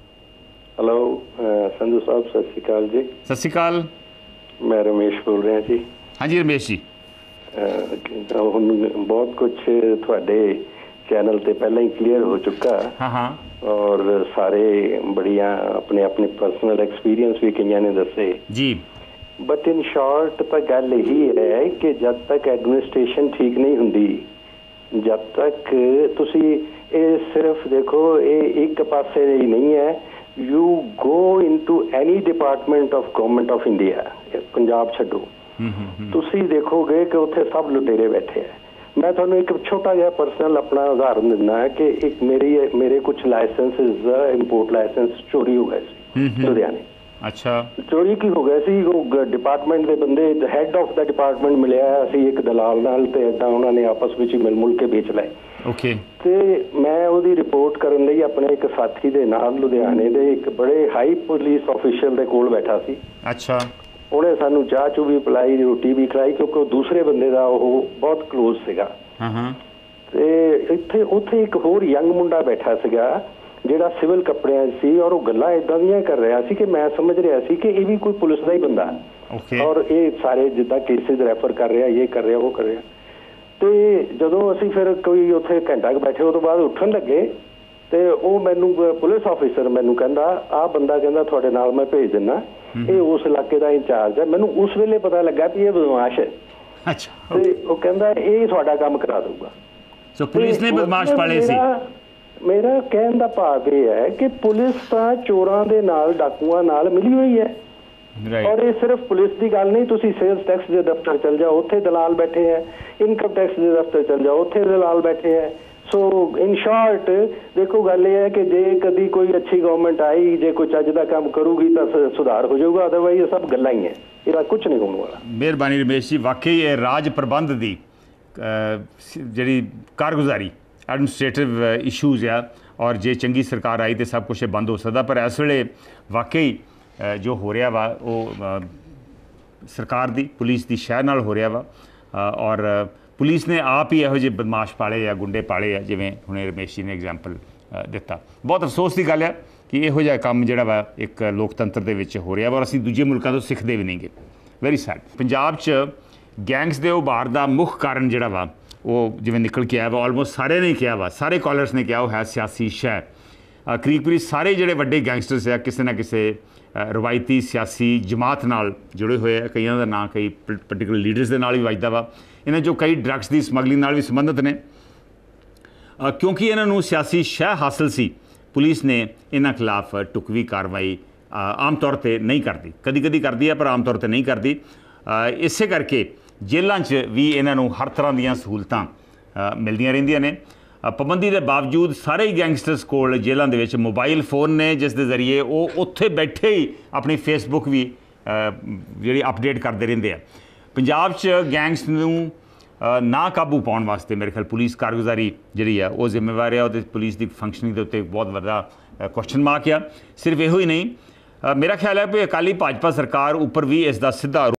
ਹੈਲੋ ਸੰਧੂ ਸਾਹਿਬ ਸਤਿ ਸ਼੍ਰੀ ਅਕਾਲ ਜੀ ਸਤਿ ਸ਼੍ਰੀ ਅਕਾਲ ਮੈਂ ਰਮੇਸ਼ ਬੋਲ ਰਿਹਾ ਜੀ ਹਾਂਜੀ ਰਮੇਸ਼ ਜੀ ਹੁਣ ਬਹੁਤ ਕੁਝ ਤੁਹਾਡੇ ਚੈਨਲ ਤੇ ਪਹਿਲਾਂ ਹੀ ਕਲੀਅਰ ਹੋ ਚੁੱਕਾ ਹਾਂ ਹਾਂ ਔਰ ਸਾਰੇ ਬੜੀਆਂ ਆਪਣੇ ਆਪਣੇ ਪਰਸਨਲ ਐਕਸਪੀਰੀਅੰਸ ਵੀ ਕਈਆਂ ਨੇ ਦੱਸੇ ਜੀ ਬਟ ਇਨ ਸ਼ਾਰਟ ਤਾਂ ਗੱਲ ਇਹੀ ਹੈ ਕਿ ਜਦ ਤੱਕ ਐਡਮਿਨਿਸਟ੍ਰੇਸ਼ਨ ਠੀਕ ਨਹੀਂ ਹੁੰਦੀ ਜਦ ਤੱਕ ਤੁਸੀਂ ਇਹ ਸਿਰਫ ਦੇਖੋ ਇਹ ਇੱਕ ਪਾਸੇ ਹੀ ਨਹੀਂ ਹੈ you go into any department of government of India Punjab ਛੱਡੋ ਤੁਸੀਂ ਦੇਖੋਗੇ ਕਿ ਉੱਥੇ ਸਭ ਲੁਟੇਰੇ ਬੈਠੇ ਆ ਮੈਂ ਤੁਹਾਨੂੰ ਇੱਕ ਛੋਟਾ ਜਿਹਾ ਪਰਸਨਲ ਆਪਣਾ ਉਦਾਹਰਨ ਦਿੰਦਾ ਹੈ ਕਿ ਇੱਕ ਮੇਰੀ ਮੇਰੇ ਕੁਝ ਲਾਇਸੈਂਸਿਸ ਇੰਪੋਰਟ ਲਾਇਸੈਂਸ ਚੋਰੀ ਹੋ ਗਏ ਸੀ ਲੁਧਿਆਣੇ ਅੱਛਾ ਚੋਰੀ ਕੀ ਹੋ ਗਿਆ ਸੀ ਉਹ ਡਿਪਾਰਟਮੈਂਟ ਦੇ ਬੰਦੇ ਹੈਡ ਆਫ ਦਾ ਡਿਪਾਰਟਮੈਂਟ ਮਿਲਿਆ ਸੀ ਇੱਕ ਦਲਾਲ ਨਾਲ ਤੇ ਏਦਾਂ ਉਹਨਾਂ ਨੇ ਆਪਸ ਵਿੱਚ ਮਿਲ ਮੁਲ ਕੇ ਵੇਚ ਲਏ ਓਕੇ ਤੇ ਮੈਂ ਉਹਦੀ ਰਿਪੋਰਟ ਕਰਨ ਲਈ ਆਪਣੇ ਇੱਕ ਸਾਥੀ ਦੇ ਨਾਲ ਲੁਧਿਆਣੇ ਦੇ ਇੱਕ ਬੜੇ ਹਾਈ ਪੁਲਿਸ ਆਫੀਸ਼ੀਅਲ ਦੇ ਕੋਲ ਬੈਠਾ ਸੀ ਅੱਛਾ ਉਹਨੇ ਸਾਨੂੰ ਚਾਹ ਚੂ ਵੀ ਪਿਲਾਈ ਰੋਟੀ ਵੀ ਖਿਲਾਈ ਕਿਉਂਕਿ ਉਹ ਦੂਸਰੇ ਬੰਦੇ ਦਾ ਉਹ ਬਹੁਤ ਕਲੋਜ਼ ਸੀਗਾ ਹਾਂ ਹਾਂ ਤੇ ਇੱਥੇ ਉੱਥੇ ਇੱਕ ਹੋਰ ਯੰਗ ਮੁੰਡਾ ਬੈਠਾ ਸੀਗਾ ਜਿਹੜਾ ਸਿਵਲ ਕੱਪੜਿਆਂ ਸੀ ਔਰ ਉਹ ਗੱਲਾਂ ਇਦਾਂ ਦੀਆਂ ਕਰ ਰਿਹਾ ਸੀ ਕਿ ਮੈਂ ਸਮਝ ਰਿਹਾ ਸੀ ਕਿ ਇਹ ਵੀ ਕੋਈ ਪੁਲਿਸ ਦਾ ਹੀ ਬੰਦਾ ਔਰ ਇਹ ਸਾਰੇ ਜਿੱਦਾਂ ਕੇਸਿਸ ਰੈਫਰ ਕਰ ਰਿਹਾ ਇਹ ਕਰ ਰਿਹਾ ਉਹ ਕਰ ਰਿਹਾ ਤੇ ਜਦੋਂ ਅਸੀਂ ਫਿਰ ਕੋਈ ਉੱਥੇ ਘੰਟਾ ਕੁ ਬੈਠੇ ਉਹ ਤੋਂ ਬਾਅਦ ਉੱਠਣ ਲੱਗੇ ਤੇ ਉਹ ਮੈਨੂੰ ਪੁਲਿਸ ਆਫੀਸਰ ਮੈਨੂੰ ਕਹਿੰਦਾ ਆਹ ਬੰਦਾ ਕਹਿੰਦਾ ਤੁਹਾਡੇ ਨਾਲ ਮੈਂ ਭੇਜ ਦਿੰਦਾ ਇਹ ਉਸ ਇਲਾਕੇ ਦਾ ਇੰਚਾਰਜ ਹੈ ਮੈਨੂੰ ਉਸ ਵੇਲੇ ਪਤਾ ਲੱਗਾ ਕਿ ਇਹ ਬਦਮਾਸ਼ ਹੈ ਅੱਛਾ ਤੇ ਉਹ ਕਹਿੰਦਾ ਇਹ ਤੁਹਾਡਾ ਕੰਮ ਕਰਾ ਦਊਗਾ ਸੋ ਪੁਲਿਸ ਨੇ ਬਦਮਾਸ਼ ਪਾਲੇ ਸੀ ਮੇਰਾ ਕਹਿਣ ਦਾ ਭਾਵ ਇਹ ਹੈ ਕਿ ਪੁਲਿਸ ਤਾਂ ਚੋਰਾਂ ਦੇ ਨਾਲ ਡਾਕੂਆਂ ਨਾਲ ਮਿਲੀ ਹੋਈ ਹੈ ਔਰ ਇਹ ਸਿਰਫ ਪੁਲਿਸ ਦੀ ਗੱਲ ਨਹੀਂ ਤੁਸੀਂ ਸੇਲਸ ਟੈਕਸ ਦੇ ਦਫ਼ਤਰ ਚਲ ਜਾਓ ਉੱਥੇ ਦਲਾਲ ਬੈਠੇ ਹੈ ਇਨਕਮ ਟੈਕਸ ਦੇ ਦਫ਼ਤਰ ਚਲ ਜਾਓ ਉੱਥੇ ਦਲਾਲ ਬੈਠੇ ਹੈ ਸੋ ਇਨ ਸ਼ਾਰਟ ਦੇਖੋ ਗੱਲ ਇਹ ਹੈ ਕਿ ਜੇ ਕਦੀ ਕੋਈ ਅੱਛੀ ਗਵਰਨਮੈਂਟ ਆਈ ਜੇ ਕੋਈ ਚੱਜ ਦਾ ਕੰਮ ਕਰੂਗੀ ਤਾਂ ਸੁਧਾਰ ਹੋ ਜਾਊਗਾ ਅਦਰਵਾਈਜ਼ ਇਹ ਸਭ ਗੱਲਾਂ ਹੀ ਹੈ ਇਹਦਾ ਕੁਝ ਨਹੀਂ ਹੋਣ ਵਾਲਾ ਮਿਹਰਬਾਨੀ ਰਮੇਸ਼ ਜੀ ਵਾਕਈ ਇਹ ਰਾਜ ਪ੍ਰਬੰਧ ਦੀ ਜਿਹੜੀ ਕਾਰਗੁਜ਼ਾਰੀ ਐਡਮਿਨਿਸਟ੍ਰੇਟਿਵ ਇਸ਼ੂਜ਼ ਆ ਔਰ ਜੇ ਚੰਗੀ ਸਰਕਾਰ ਆਈ ਤਾਂ ਸਭ ਕੁਛ ਬੰਦ ਹੋ ਸਕਦਾ ਪਰ ਇਸ ਵੇਲੇ ਵਾਕਈ ਜੋ ਹੋ ਰਿਹਾ ਵਾ ਉਹ ਸਰਕਾਰ ਦੀ ਪੁਲਿਸ ਦੀ ਸ਼ਹਿਰ ਨਾਲ ਹੋ ਰਿਹਾ ਵਾ ਔਰ ਪੁਲਿਸ ਨੇ ਆਪ ਹੀ ਇਹੋ ਜਿਹੇ ਬਦਮਾਸ਼ ਪਾਲੇ ਆ ਗੁੰਡੇ ਪਾਲੇ ਆ ਜਿਵੇਂ ਹੁਣੇ ਰਮੇਸ਼ ਜੀ ਨੇ ਐਗਜ਼ਾਮਪਲ ਦਿੱਤਾ ਬਹੁਤ ਅਫਸੋਸ ਦੀ ਗੱਲ ਆ ਕਿ ਇਹੋ ਜਿਹਾ ਕੰਮ ਜਿਹੜਾ ਵਾ ਇੱਕ ਲੋਕਤੰਤਰ ਦੇ ਵਿੱਚ ਹੋ ਰਿਹਾ ਵਾ ਔਰ ਅਸੀਂ ਦੂਜੇ ਮੁਲਕਾਂ ਤੋਂ ਸਿੱਖਦੇ ਵੀ ਨਹੀਂਗੇ ਵੈਰੀ ਸੈਡ ਪੰਜਾਬ 'ਚ ਗੈਂਗਸ ਦੇ ਉਭਾਰ ਦਾ ਮੁੱਖ ਕਾਰਨ ਜਿਹੜਾ ਵਾ ਉਹ ਜਿਵੇਂ ਨਿਕਲ ਕੇ ਆਇਆ ਵਾ, ਆਲਮੋਸਟ ਸਾਰਿਆਂ ਨੇ ਕਿਹਾ ਵਾ, ਸਾਰੇ ਕਾਲਰਸ ਨੇ ਕਿਹਾ ਉਹ ਹੈ ਸਿਆਸੀ ਸ਼ੈ। ਕਰੀਬ ਕਰੀਬ ਸਾਰੇ ਜਿਹੜੇ ਵੱਡੇ ਗੈਂਗਸਟਰਸ ਆ ਕਿਸੇ ਨਾ ਕਿਸੇ ਰਵਾਇਤੀ ਸਿਆਸੀ ਜਮਾਤ ਨਾਲ ਜੁੜੇ ਹੋਏ ਆ। ਕਈਆਂ ਦਾ ਨਾਂ ਕਈ ਪਰਟੀਕੂਲਰ ਲੀਡਰਸ ਦੇ ਨਾਲ ਵੀ ਵੱਜਦਾ ਵਾ। ਇਹਨਾਂ 'ਚੋਂ ਕਈ ਡਰੱਗਸ ਦੀ ਸਮਗਲਿੰਗ ਨਾਲ ਵੀ ਸੰਬੰਧਿਤ ਨੇ। ਕਿਉਂਕਿ ਇਹਨਾਂ ਨੂੰ ਸਿਆਸੀ ਸ਼ੈ ਹਾਸਲ ਸੀ, ਪੁਲਿਸ ਨੇ ਇਹਨਾਂ ਖਿਲਾਫ ਢੁਕਵੀਂ ਕਾਰਵਾਈ ਆਮ ਤੌਰ 'ਤੇ ਨਹੀਂ ਕਰਦੀ, ਕਦੀ ਕਦੀ ਕਰਦੀ ਹੈ ਪਰ ਆਮ ਤੌਰ 'ਤੇ ਨਹੀਂ ਕਰਦੀ। ਇਸੇ ਕਰਕੇ ਜੇਲ੍ਹਾਂ 'ਚ ਵੀ ਇਹਨਾਂ ਨੂੰ ਹਰ ਤਰ੍ਹਾਂ ਦੀਆਂ ਸਹੂਲਤਾਂ ਮਿਲਦੀਆਂ ਰਹਿੰਦੀਆਂ ਨੇ। ਪਾਬੰਦੀ ਦੇ ਬਾਵਜੂਦ ਸਾਰੇ ਹੀ ਗੈਂਗਸਟਰਸ ਕੋਲ ਜੇਲ੍ਹਾਂ ਦੇ ਵਿੱਚ ਮੋਬਾਈਲ ਫੋਨ ਨੇ, ਜਿਸ ਦੇ ਜ਼ਰੀਏ ਉਹ ਉੱਥੇ ਬੈਠੇ ਹੀ ਆਪਣੀ ਫੇਸਬੁੱਕ ਵੀ ਜਿਹੜੀ ਅਪਡੇਟ ਕਰਦੇ ਰਹਿੰਦੇ ਆ। ਪੰਜਾਬ 'ਚ ਗੈਂਗਸ ਨੂੰ ਨਾ ਕਾਬੂ ਪਾਉਣ ਵਾਸਤੇ ਮੇਰੇ ਖਿਆਲ ਪੁਲਿਸ ਕਾਰਗੁਜ਼ਾਰੀ ਜਿਹੜੀ ਆ ਉਹ ਜ਼ਿੰਮੇਵਾਰ ਆ। ਉਹਦੇ ਪੁਲਿਸ ਦੀ ਫੰਕਸ਼ਨਿੰਗ ਦੇ ਉੱਤੇ ਬਹੁਤ ਵੱਡਾ ਕੁਐਸਚਨ ਮਾਰਕ ਆ। ਸਿਰਫ ਇਹੋ ਹੀ ਨਹੀਂ, ਮੇਰਾ ਖਿਆਲ ਹੈ ਕਿ ਅਕਾਲੀ ਭਾਜਪਾ ਸਰਕਾਰ ਉੱਪਰ ਵੀ ਇਸ ਦਾ ਸਿੱਧਾ